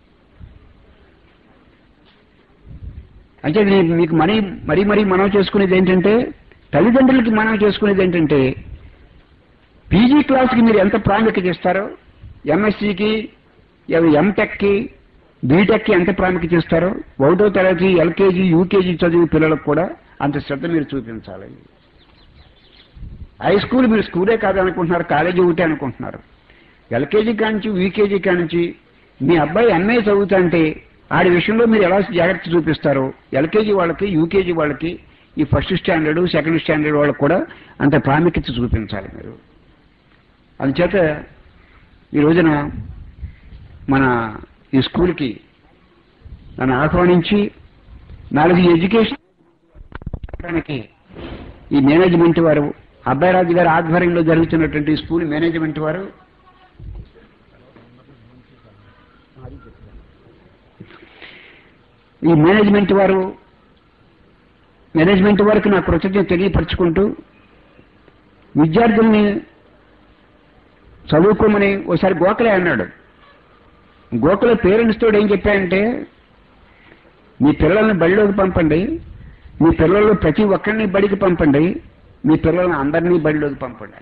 అంటే మీకు మరీ మనం చేసుకునేది ఏంటంటే, తల్లిదండ్రులకి మనం చేసుకునేది ఏంటంటే, పీజీ క్లాస్కి మీరు ఎంత ప్రాముఖ్యత ఇస్తారో, ఎంఎస్సీకి, ఎంటెక్కి, బీటెక్కి ఎంత ప్రాముఖ్యత ఇస్తారో, 1వ తరగతి, ఎల్కేజీ, యూకేజీ చదివే పిల్లలకు కూడా అంత శ్రద్ధ మీరు చూపించాలి. హై స్కూల్ మీరు స్కూలే కాదనుకుంటున్నారు, కాలేజీ ఒకటే అనుకుంటున్నారు. ఎల్కేజీ కానించి, యూకేజీ కానించి మీ అబ్బాయి ఎంఏ చదువుతుంటే ఆడి విషయంలో మీరు ఎలా జాగ్రత్త చూపిస్తారో, ఎల్కేజీ వాళ్ళకి, యూకేజీ వాళ్ళకి, ఈ ఫస్ట్ స్టాండర్డ్, సెకండ్ స్టాండర్డ్ వాళ్ళకి కూడా అంత ప్రాముఖ్యత చూపించాలి మీరు. అందుచేత ఈ రోజున మన ఈ స్కూల్కి నన్ను ఆహ్వానించి 4 ఎడ్యుకేషన్ ఈ మేనేజ్మెంట్ వారు, అబ్బాయిరాజు గారి ఆధ్వర్యంలో జరుగుతున్నటువంటి స్కూల్ మేనేజ్మెంట్ వారు, ఈ మేనేజ్మెంట్ వారికి నా కృతజ్ఞత తెలియపరుచుకుంటూ, విద్యార్థుల్ని చదువుకోమని ఒకసారి గోఖలే అన్నాడు. గోఖలే పేరెంట్స్ తోడు ఏం చెప్పాయంటే, మీ పిల్లల్ని బడిలోకి పంపండి, మీ పిల్లల్లో ప్రతి ఒక్కరిని బడికి పంపండి, మీ పిల్లల్ని అందరినీ బడిలోకి పంపండి.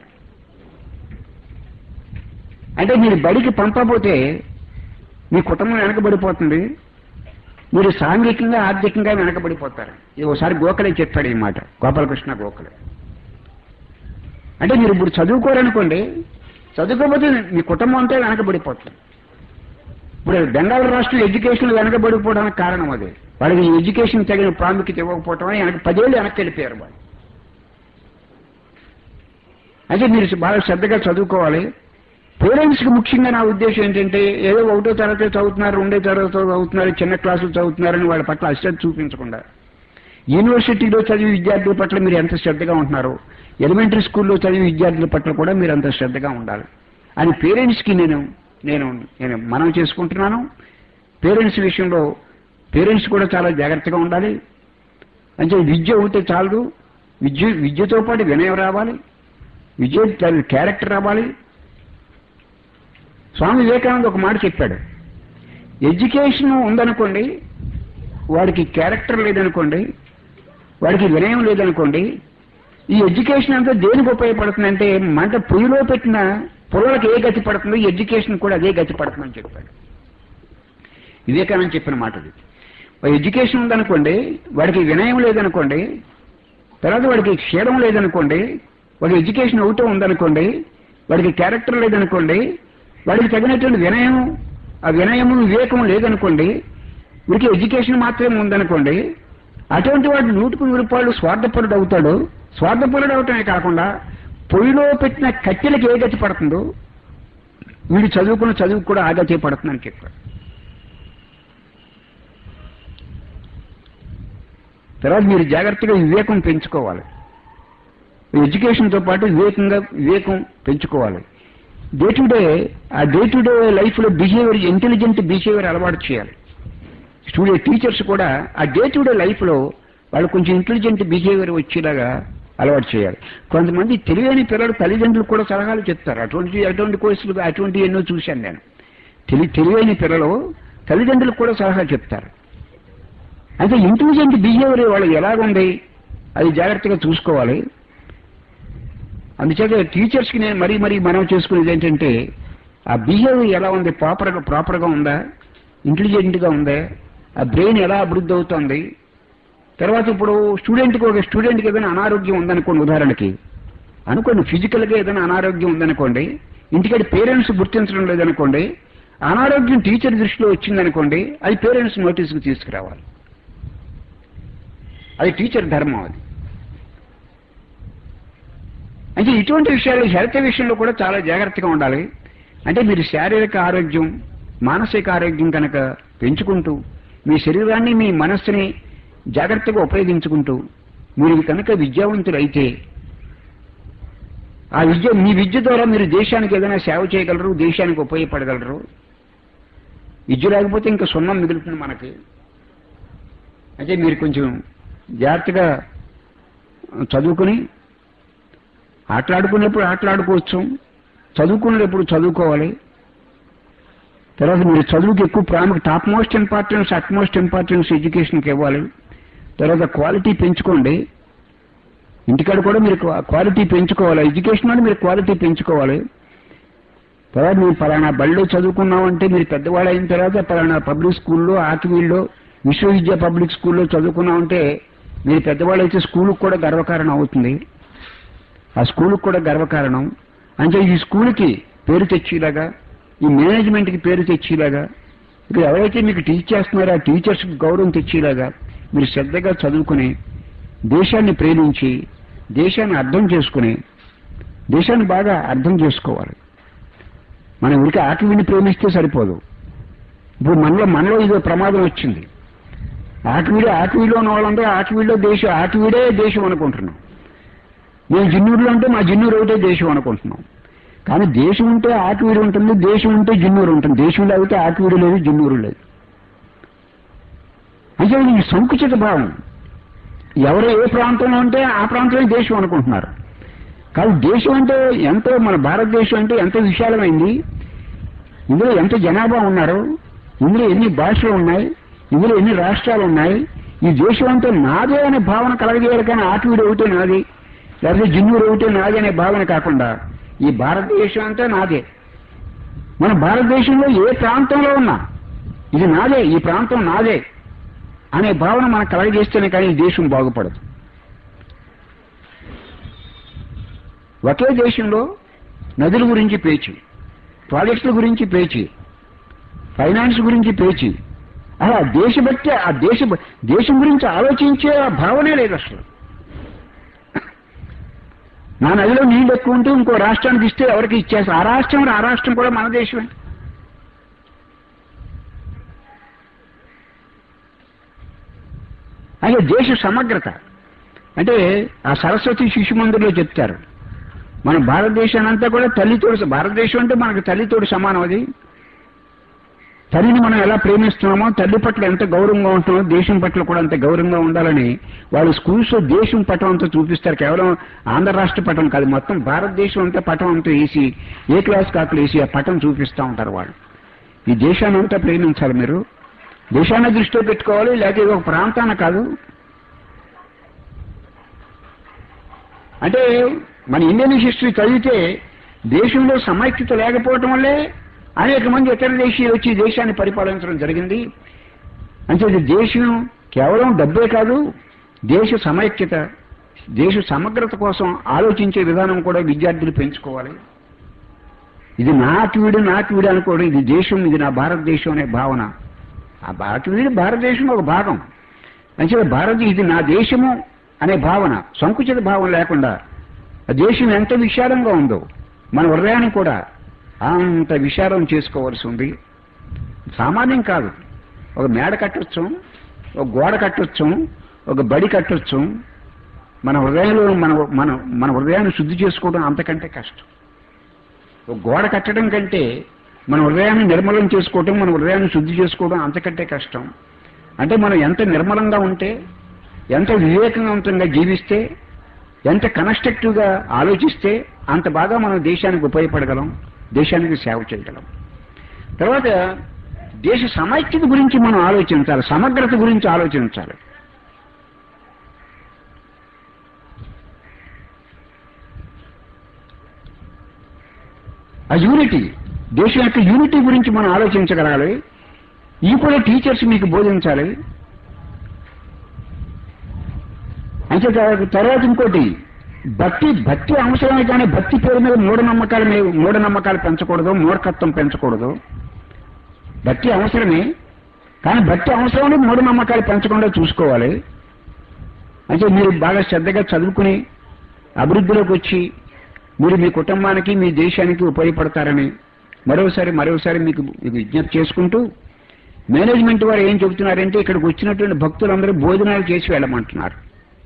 అంటే మీరు బడికి పంపకపోతే మీ కుటుంబం వెనకబడిపోతుంది, మీరు సాంఘికంగా, ఆర్థికంగా వెనకబడిపోతారు. ఇది ఒకసారి గోఖలే చెప్పాడు ఈ మాట, గోపాలకృష్ణ గోఖలే. అంటే మీరు ఇప్పుడు చదువుకోరనుకోండి, చదువుకోకపోతే మీ కుటుంబం అంతా వెనకబడిపోతుంది. ఇప్పుడు బెంగాల్ రాష్ట్రం ఎడ్యుకేషన్ వెనకబడిపోవడానికి కారణం అదే. వాళ్ళకి ఎడ్యుకేషన్ తగిన ప్రాముఖ్యత ఇవ్వకపోవటం అని 10 ఏళ్ళు వెనక్కి వెళ్ళిపోయారు వాళ్ళు. అయితే మీరు బాగా శ్రద్ధగా చదువుకోవాలి. పేరెంట్స్కి ముఖ్యంగా నా ఉద్దేశం ఏంటంటే, ఏదో 1వ తరగతి చదువుతున్నారు, 2వ తరగతి చదువుతున్నారు, చిన్న క్లాసులు చదువుతున్నారని వాళ్ళ పట్ల అశ్రద్ధ చూపించకుండా, యూనివర్సిటీలో చదివే విద్యార్థుల పట్ల మీరు ఎంత శ్రద్ధగా ఉంటున్నారో, ఎలిమెంటరీ స్కూల్లో చదివే విద్యార్థుల పట్ల కూడా మీరు అంత శ్రద్ధగా ఉండాలి అని పేరెంట్స్కి నేను మనం చేసుకుంటున్నాను. పేరెంట్స్ విషయంలో పేరెంట్స్ కూడా చాలా జాగ్రత్తగా ఉండాలి. అంటే విద్య ఉంటే చాలదు, విద్యతో పాటు వినయం రావాలి, విద్య క్యారెక్టర్ రావాలి. స్వామి వివేకానంద ఒక మాట చెప్పాడు, ఎడ్యుకేషన్ ఉందనుకోండి, వాడికి క్యారెక్టర్ లేదనుకోండి, వాడికి వినయం లేదనుకోండి, ఈ ఎడ్యుకేషన్ అంతా దేనికి ఉపయోగపడుతుందంటే, మంట పొయ్యిలో పెట్టిన పొలాలకు ఏ గతి పడుతుందో ఎడ్యుకేషన్ కూడా అదే గతి పడుతుందని చెప్పాడు. వివేకానంద చెప్పిన మాట అది. ఎడ్యుకేషన్ ఉందనుకోండి, వాడికి వినయం లేదనుకోండి, తర్వాత వాడికి క్షీరం లేదనుకోండి, వాడి ఎడ్యుకేషన్ ఒకటే ఉందనుకోండి, వాడికి క్యారెక్టర్ లేదనుకోండి, వాడికి తగినటువంటి వినయము వివేకం లేదనుకోండి, వీడికి ఎడ్యుకేషన్ మాత్రమే ఉందనుకోండి, అటువంటి వాడు 100కు 100 స్వార్థపరుడు అవుతాడు. స్వార్థపరుడు అవటమే కాకుండా పొయ్యిలో పెట్టిన కట్టెలకు ఏ గతి పడుతుందో వీడు చదువుకున్న చదువు కూడా ఆ గతి పడుతుందని చెప్పాడు. తర్వాత మీరు జాగ్రత్తగా వివేకం పెంచుకోవాలి. ఎడ్యుకేషన్తో పాటు వివేకం పెంచుకోవాలి. డే టు డే లైఫ్లో బిహేవియర్, ఇంటెలిజెంట్ బిహేవియర్ అలవాటు చేయాలి. టీచర్స్ కూడా ఆ డే టు డే లైఫ్లో వాళ్ళు కొంచెం ఇంటెలిజెంట్ బిహేవియర్ వచ్చేలాగా అలవాటు చేయాలి. కొంతమంది తెలివైన పిల్లలు తల్లిదండ్రులు కూడా సలహాలు చెప్తారు. అటువంటి కోర్సులు అటువంటి ఎన్నో చూశాను నేను. తెలివైన పిల్లలు తల్లిదండ్రులకు కూడా సలహా చెప్తారు. అయితే ఇంటెలిజెంట్ బిహేవియర్ వాళ్ళు ఎలాగుంది అది జాగ్రత్తగా చూసుకోవాలి. అందుచేత టీచర్స్కి నేను మరీ మనం చేసుకునేది ఏంటంటే ఆ బిహేవియర్ ఎలా ఉంది, ప్రాపర్గా ఉందా, ఇంటెలిజెంట్గా ఉందా, ఆ బ్రెయిన్ ఎలా అభివృద్ధి అవుతుంది. తర్వాత ఇప్పుడు స్టూడెంట్కి ఏదైనా అనారోగ్యం ఉందనుకోండి, ఉదాహరణకి అనుకోండి ఫిజికల్గా ఏదైనా అనారోగ్యం ఉందనుకోండి, ఇంటికి పేరెంట్స్ గుర్తించడం లేదనుకోండి, అనారోగ్యం టీచర్ దృష్టిలో వచ్చిందనుకోండి, అది పేరెంట్స్ నోటీస్కి తీసుకురావాలి. అది టీచర్ ధర్మం. అది అంటే ఇటువంటి విషయాలు హెల్త్ విషయంలో కూడా చాలా జాగ్రత్తగా ఉండాలి. అంటే మీరు శారీరక ఆరోగ్యం, మానసిక ఆరోగ్యం కనుక పెంచుకుంటూ మీ శరీరాన్ని మీ మనస్సుని జాగ్రత్తగా ఉపయోగించుకుంటూ మీరు కనుక విద్యావంతులు అయితే ఆ మీ విద్య ద్వారా మీరు దేశానికి ఏదైనా సేవ చేయగలరు, దేశానికి ఉపయోగపడగలరు. విద్య లేకపోతే ఇంకా సున్నం మిగులుతుంది మనకి. అయితే మీరు కొంచెం జాగ్రత్తగా చదువుకుని ఆటలాడుకునేప్పుడు ఆటలాడుకోవచ్చు, చదువుకునేటప్పుడు చదువుకోవాలి. తర్వాత మీరు చదువుకి ఎక్కువ top most importance, utmost importance ఎడ్యుకేషన్కి ఇవ్వాలి. తర్వాత క్వాలిటీ పెంచుకోండి. ఇంటికాడ కూడా మీరు క్వాలిటీ పెంచుకోవాలి. ఎడ్యుకేషన్ అని మీరు క్వాలిటీ పెంచుకోవాలి. తర్వాత మీరు పలానా బడిలో చదువుకున్నామంటే మీరు పెద్దవాళ్ళు అయిన తర్వాత పలానా పబ్లిక్ స్కూల్లో, ఆకివీడులో, విశ్వవిద్య పబ్లిక్ స్కూల్లో చదువుకున్నామంటే మీరు పెద్దవాళ్ళు అయితే స్కూలుకు కూడా గర్వకారణం అవుతుంది. ఆ స్కూలుకు కూడా గర్వకారణం. అంటే ఈ స్కూల్కి పేరు తెచ్చేలాగా, ఈ మేనేజ్మెంట్కి పేరు తెచ్చేలాగా, ఇక్కడ ఎవరైతే మీకు టీచ్ చేస్తున్నారో ఆ టీచర్స్కి గౌరవం తెచ్చేలాగా మీరు శ్రద్ధగా చదువుకుని దేశాన్ని ప్రేమించి దేశాన్ని అర్థం చేసుకుని దేశాన్ని బాగా అర్థం చేసుకోవాలి. మనం ఊరికి ఆకివీడిని ప్రేమిస్తే సరిపోదు. ఇప్పుడు మనలో ఇదో ప్రమాదం వచ్చింది. ఆకివీడిలో ఉన్న వాళ్ళంటే ఆకివీడే దేశం అనుకుంటున్నాం. మేము జిన్నూరులో ఉంటే మా జిన్నూరు ఒకటే దేశం అనుకుంటున్నాం. కానీ దేశం ఉంటే ఆకివీడు ఉంటుంది, దేశం ఉంటే జిన్నూరు ఉంటుంది. దేశం లేకపోతే ఆకివీడు లేదు, జిన్నూరు లేదు. అంటే ఈ సంకుచిత భావం. ఎవరు ఏ ప్రాంతంలో ఉంటే ఆ ప్రాంతంలో దేశం అనుకుంటున్నారు. కానీ దేశం అంటే ఎంతో, మన భారతదేశం అంటే ఎంతో విశాలమైంది. ఇందులో ఎంత జనాభా ఉన్నారు, ఇందులో ఎన్ని భాషలు ఉన్నాయి, ఇందులో ఎన్ని రాష్ట్రాలు ఉన్నాయి. ఈ దేశం అంటే నాదే అనే భావన కలగజేయాలి. కానీ ఆకివీడు ఒకటే నాది, లేకపోతే జిన్నూరు ఒకటే నాది అనే భావన కాకుండా ఈ భారతదేశం అంతా నాదే. మన భారతదేశంలో ఏ ప్రాంతంలో ఉన్నా ఇది నాదే, ఈ ప్రాంతం నాదే అనే భావన మనకు కలగజేస్తేనే కానీ ఈ దేశం బాగుపడదు. ఒకే దేశంలో నదుల గురించి పేచి, ప్రాజెక్టుల గురించి పేచి, ఫైనాన్స్ గురించి పేచి, అలా దేశభక్తి, ఆ దేశం గురించి ఆలోచించే ఆ భావనే లేదు అసలు. నా నదిలో నీళ్ళు ఎక్కువ ఉంటే ఇంకో రాష్ట్రానికి ఇస్తే ఎవరికి ఇచ్చేస్తారు. ఆ రాష్ట్రం కూడా మన దేశమే. అయితే దేశ సమగ్రత అంటే ఆ సరస్వతి శిశు మందిర్లో చెప్తారు. మన భారతదేశాన్ని అంతా కూడా తల్లితోడు, భారతదేశం అంటే మనకు తల్లితోడు సమానం. అది తల్లిని మనం ఎలా ప్రేమిస్తున్నామో, తల్లి పట్ల ఎంత గౌరవంగా ఉంటున్నామో దేశం పట్ల కూడా అంత గౌరవంగా ఉండాలని వాళ్ళు స్కూల్స్లో దేశం పటం అంతా చూపిస్తారు. కేవలం ఆంధ్ర రాష్ట్ర పటం కాదు, మొత్తం భారతదేశం అంతా పటం అంతా వేసి ఏ క్లాస్ కాకులు వేసి ఆ పటం చూపిస్తూ ఉంటారు వాళ్ళు. ఈ దేశాన్ని అంతా ప్రేమించాలి. మీరు దేశాన్ని దృష్టిలో పెట్టుకోవాలి, లేకపోతే ఒక ప్రాంతాన్ని కాదు. అంటే మన ఇండియన్ హిస్టరీ చదివితే దేశంలో సమైక్యత లేకపోవటం వల్లే అనేక మంది ఇతర దేశీయులు వచ్చి దేశాన్ని పరిపాలించడం జరిగింది. అంటే దేశం కేవలం డబ్బే కాదు, దేశ సమైక్యత, దేశ సమగ్రత కోసం ఆలోచించే విధానం కూడా విద్యార్థులు పెంచుకోవాలి. ఇది నాకివీడు అనుకోవడం, ఇది దేశం, ఇది నా భారతదేశం అనే భావన. ఆ భారతదేశంలో ఒక భాగం. అంటే భారత ఇది నా దేశము అనే భావన, సంకుచిత భావం లేకుండా ఆ దేశం ఎంత విశాలంగా ఉందో మన హృదయాన్ని కూడా అంత విశాలం చేసుకోవాల్సి ఉంది. సామాన్యం కాదు. ఒక మేడ కట్టొచ్చు, ఒక గోడ కట్టొచ్చు, ఒక బడి కట్టొచ్చు. మన హృదయంలో మన హృదయాన్ని శుద్ధి చేసుకోవడం అంతకంటే కష్టం. ఒక గోడ కట్టడం కంటే మన హృదయాన్ని నిర్మలం చేసుకోవడం, మన హృదయాన్ని శుద్ధి చేసుకోవడం అంతకంటే కష్టం. అంటే మనం ఎంత నిర్మలంగా ఉంటే, ఎంత వివేకవంతంగా జీవిస్తే, ఎంత కన్స్ట్రక్టివ్గా ఆలోచిస్తే అంత బాగా మనం దేశానికి ఉపయోగపడగలం, దేశానికి సేవ చేయగలం. తర్వాత దేశ సమైక్యత గురించి మనం ఆలోచించాలి, సమగ్రత గురించి ఆలోచించాలి. ఆ యూనిటీ, దేశం యొక్క యూనిటీ గురించి మనం ఆలోచించగలగాలి. ఈ కూడా టీచర్స్ మీకు బోధించాలి. అంటే తర్వాత ఇంకోటి, భక్తి అవసరమే, కానీ భక్తి పేరు మీద మూఢనమ్మకాలు పెంచకూడదు, మూఢకత్వం పెంచకూడదు. భక్తి అవసరమే, కానీ భక్తి అవసరమే మూఢనమ్మకాలు పెంచకుండా చూసుకోవాలి. అంటే మీరు బాగా శ్రద్ధగా చదువుకుని అభివృద్ధిలోకి వచ్చి మీరు మీ కుటుంబానికి, మీ దేశానికి ఉపయోగపడతారని మరోసారి మీకు విజ్ఞప్తి చేసుకుంటూ, మేనేజ్మెంట్ వారు ఏం చెబుతున్నారంటే ఇక్కడికి వచ్చినటువంటి భక్తులందరూ భోజనాలు చేసి వెళ్ళమంటున్నారు.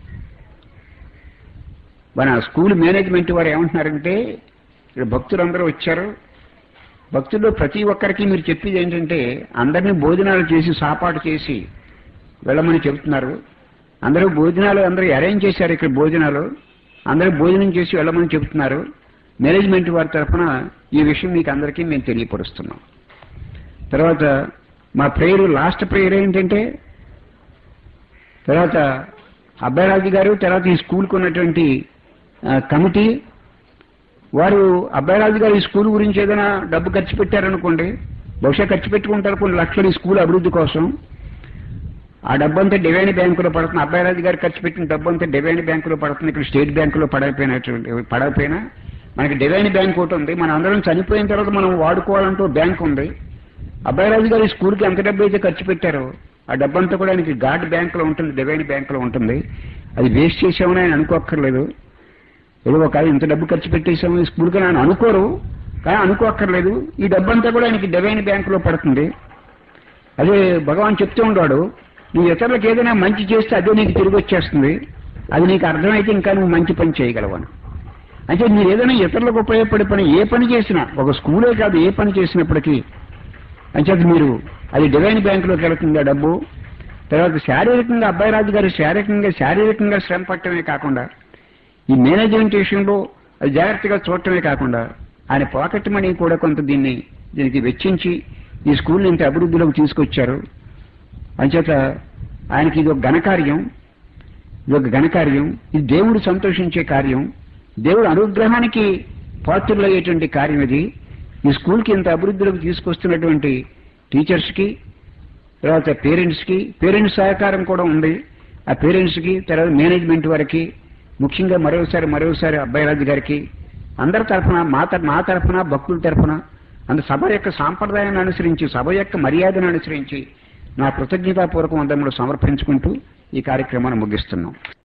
మన స్కూల్ మేనేజ్మెంట్ వారు ఏమంటున్నారంటే, ఇక్కడ భక్తులందరూ వచ్చారు, భక్తుల్లో ప్రతి ఒక్కరికి మీరు చెప్పేది ఏంటంటే అందరినీ భోజనాలు చేసి సాపాటు చేసి వెళ్ళమని చెబుతున్నారు. అందరూ అరేంజ్ చేశారు. ఇక్కడ భోజనాలు అందరూ భోజనం చేసి వెళ్ళమని చెబుతున్నారు. మేనేజ్మెంట్ వారి తరఫున ఈ విషయం మీకు అందరికీ మేము తెలియపరుస్తున్నాం. తర్వాత మా ప్రేయర్, లాస్ట్ ప్రేయర్ ఏంటంటే, తర్వాత అబ్బాయిరాజు గారు, తర్వాత ఈ స్కూల్కి ఉన్నటువంటి కమిటీ వారు, అబ్బాయిరాజు గారు ఈ స్కూల్ గురించి ఏదైనా డబ్బు ఖర్చు పెట్టారనుకోండి, బహుశా ఖర్చు పెట్టుకుంటారు కొన్ని లక్షలు ఈ స్కూల్ అభివృద్ధి కోసం. ఆ డబ్బంతా డివైన్ బ్యాంకులో పడుతుంది. అబ్బాయిరాజు గారు ఖర్చు పెట్టిన డబ్బంతా డివైన్ బ్యాంకులో పడుతుంది. ఇక్కడ స్టేట్ బ్యాంకులో పడకపోయినా మనకి డివైన్ బ్యాంక్ ఒకటి ఉంది. మనం అందరం చనిపోయిన తర్వాత మనం వాడుకోవాలంటూ బ్యాంక్ ఉంది. అబ్బాయిరాజు గారు ఈ స్కూల్కి ఎంత డబ్బు అయితే ఖర్చు పెట్టారో ఆ డబ్బంతా కూడా ఆయనకి గాడ్ బ్యాంకులో ఉంటుంది, డివైన్ బ్యాంకులో ఉంటుంది. అది వేస్ట్ చేసామని ఆయన అనుకోక్కర్లేదు. ఏదో ఒక ఇంత డబ్బు ఖర్చు పెట్టేసాము ఈ స్కూల్కి ఆయన అనుకోరు, కానీ అనుకోక్కర్లేదు. ఈ డబ్బంతా కూడా ఆయనకి డివైన్ బ్యాంకులో పడుతుంది. అదే భగవాన్ చెప్తూ ఉంటాడు, నువ్వు ఇతరులకు ఏదైనా మంచి చేస్తే అదే నీకు తిరిగి వచ్చేస్తుంది. అది నీకు అర్థమైతే ఇంకా నువ్వు మంచి పని చేయగలవని. అంటే మీరు ఏదైనా ఇతరులకు ఉపయోగపడే పని ఏ పని చేసినా, ఒక స్కూలే కాదు ఏ పని చేసినప్పటికీ అంచేత మీరు అది డివైన్ బ్యాంకులోకి వెళుతుంది ఆ డబ్బు. తర్వాత శారీరకంగా అబ్బాయిరాజు గారు శారీరకంగా శ్రమ పట్టడమే కాకుండా ఈ మేనేజ్మెంట్ విషయంలో అది జాగ్రత్తగా చూడటమే కాకుండా ఆయన పాకెట్ మనీ కూడా కొంత దీనికి వెచ్చించి ఈ స్కూల్ని ఇంత అభివృద్ధిలోకి తీసుకొచ్చారు. అంచేత ఆయనకి ఇది ఒక ఘనకార్యం, ఇది దేవుడు సంతోషించే కార్యం, దేవుడు అనుగ్రహానికి పాత్రులయ్యేటువంటి కార్యం ఇది. ఈ స్కూల్కి ఇంత అభివృద్ధిలోకి తీసుకొస్తున్నటువంటి టీచర్స్కి, తర్వాత పేరెంట్స్ సహకారం కూడా ఉంది. ఆ పేరెంట్స్కి, తర్వాత మేనేజ్మెంట్ వారికి, ముఖ్యంగా మరోసారి అబ్బాయిరాజు గారికి, అందరి తరఫున, మా తరఫున, భక్తుల తరఫున, సభ యొక్క సాంప్రదాయాన్ని అనుసరించి, సభ యొక్క మర్యాదను అనుసరించి నా కృతజ్ఞతాపూర్వక వందనములు సమర్పించుకుంటూ ఈ కార్యక్రమాన్ని ముగిస్తున్నాం.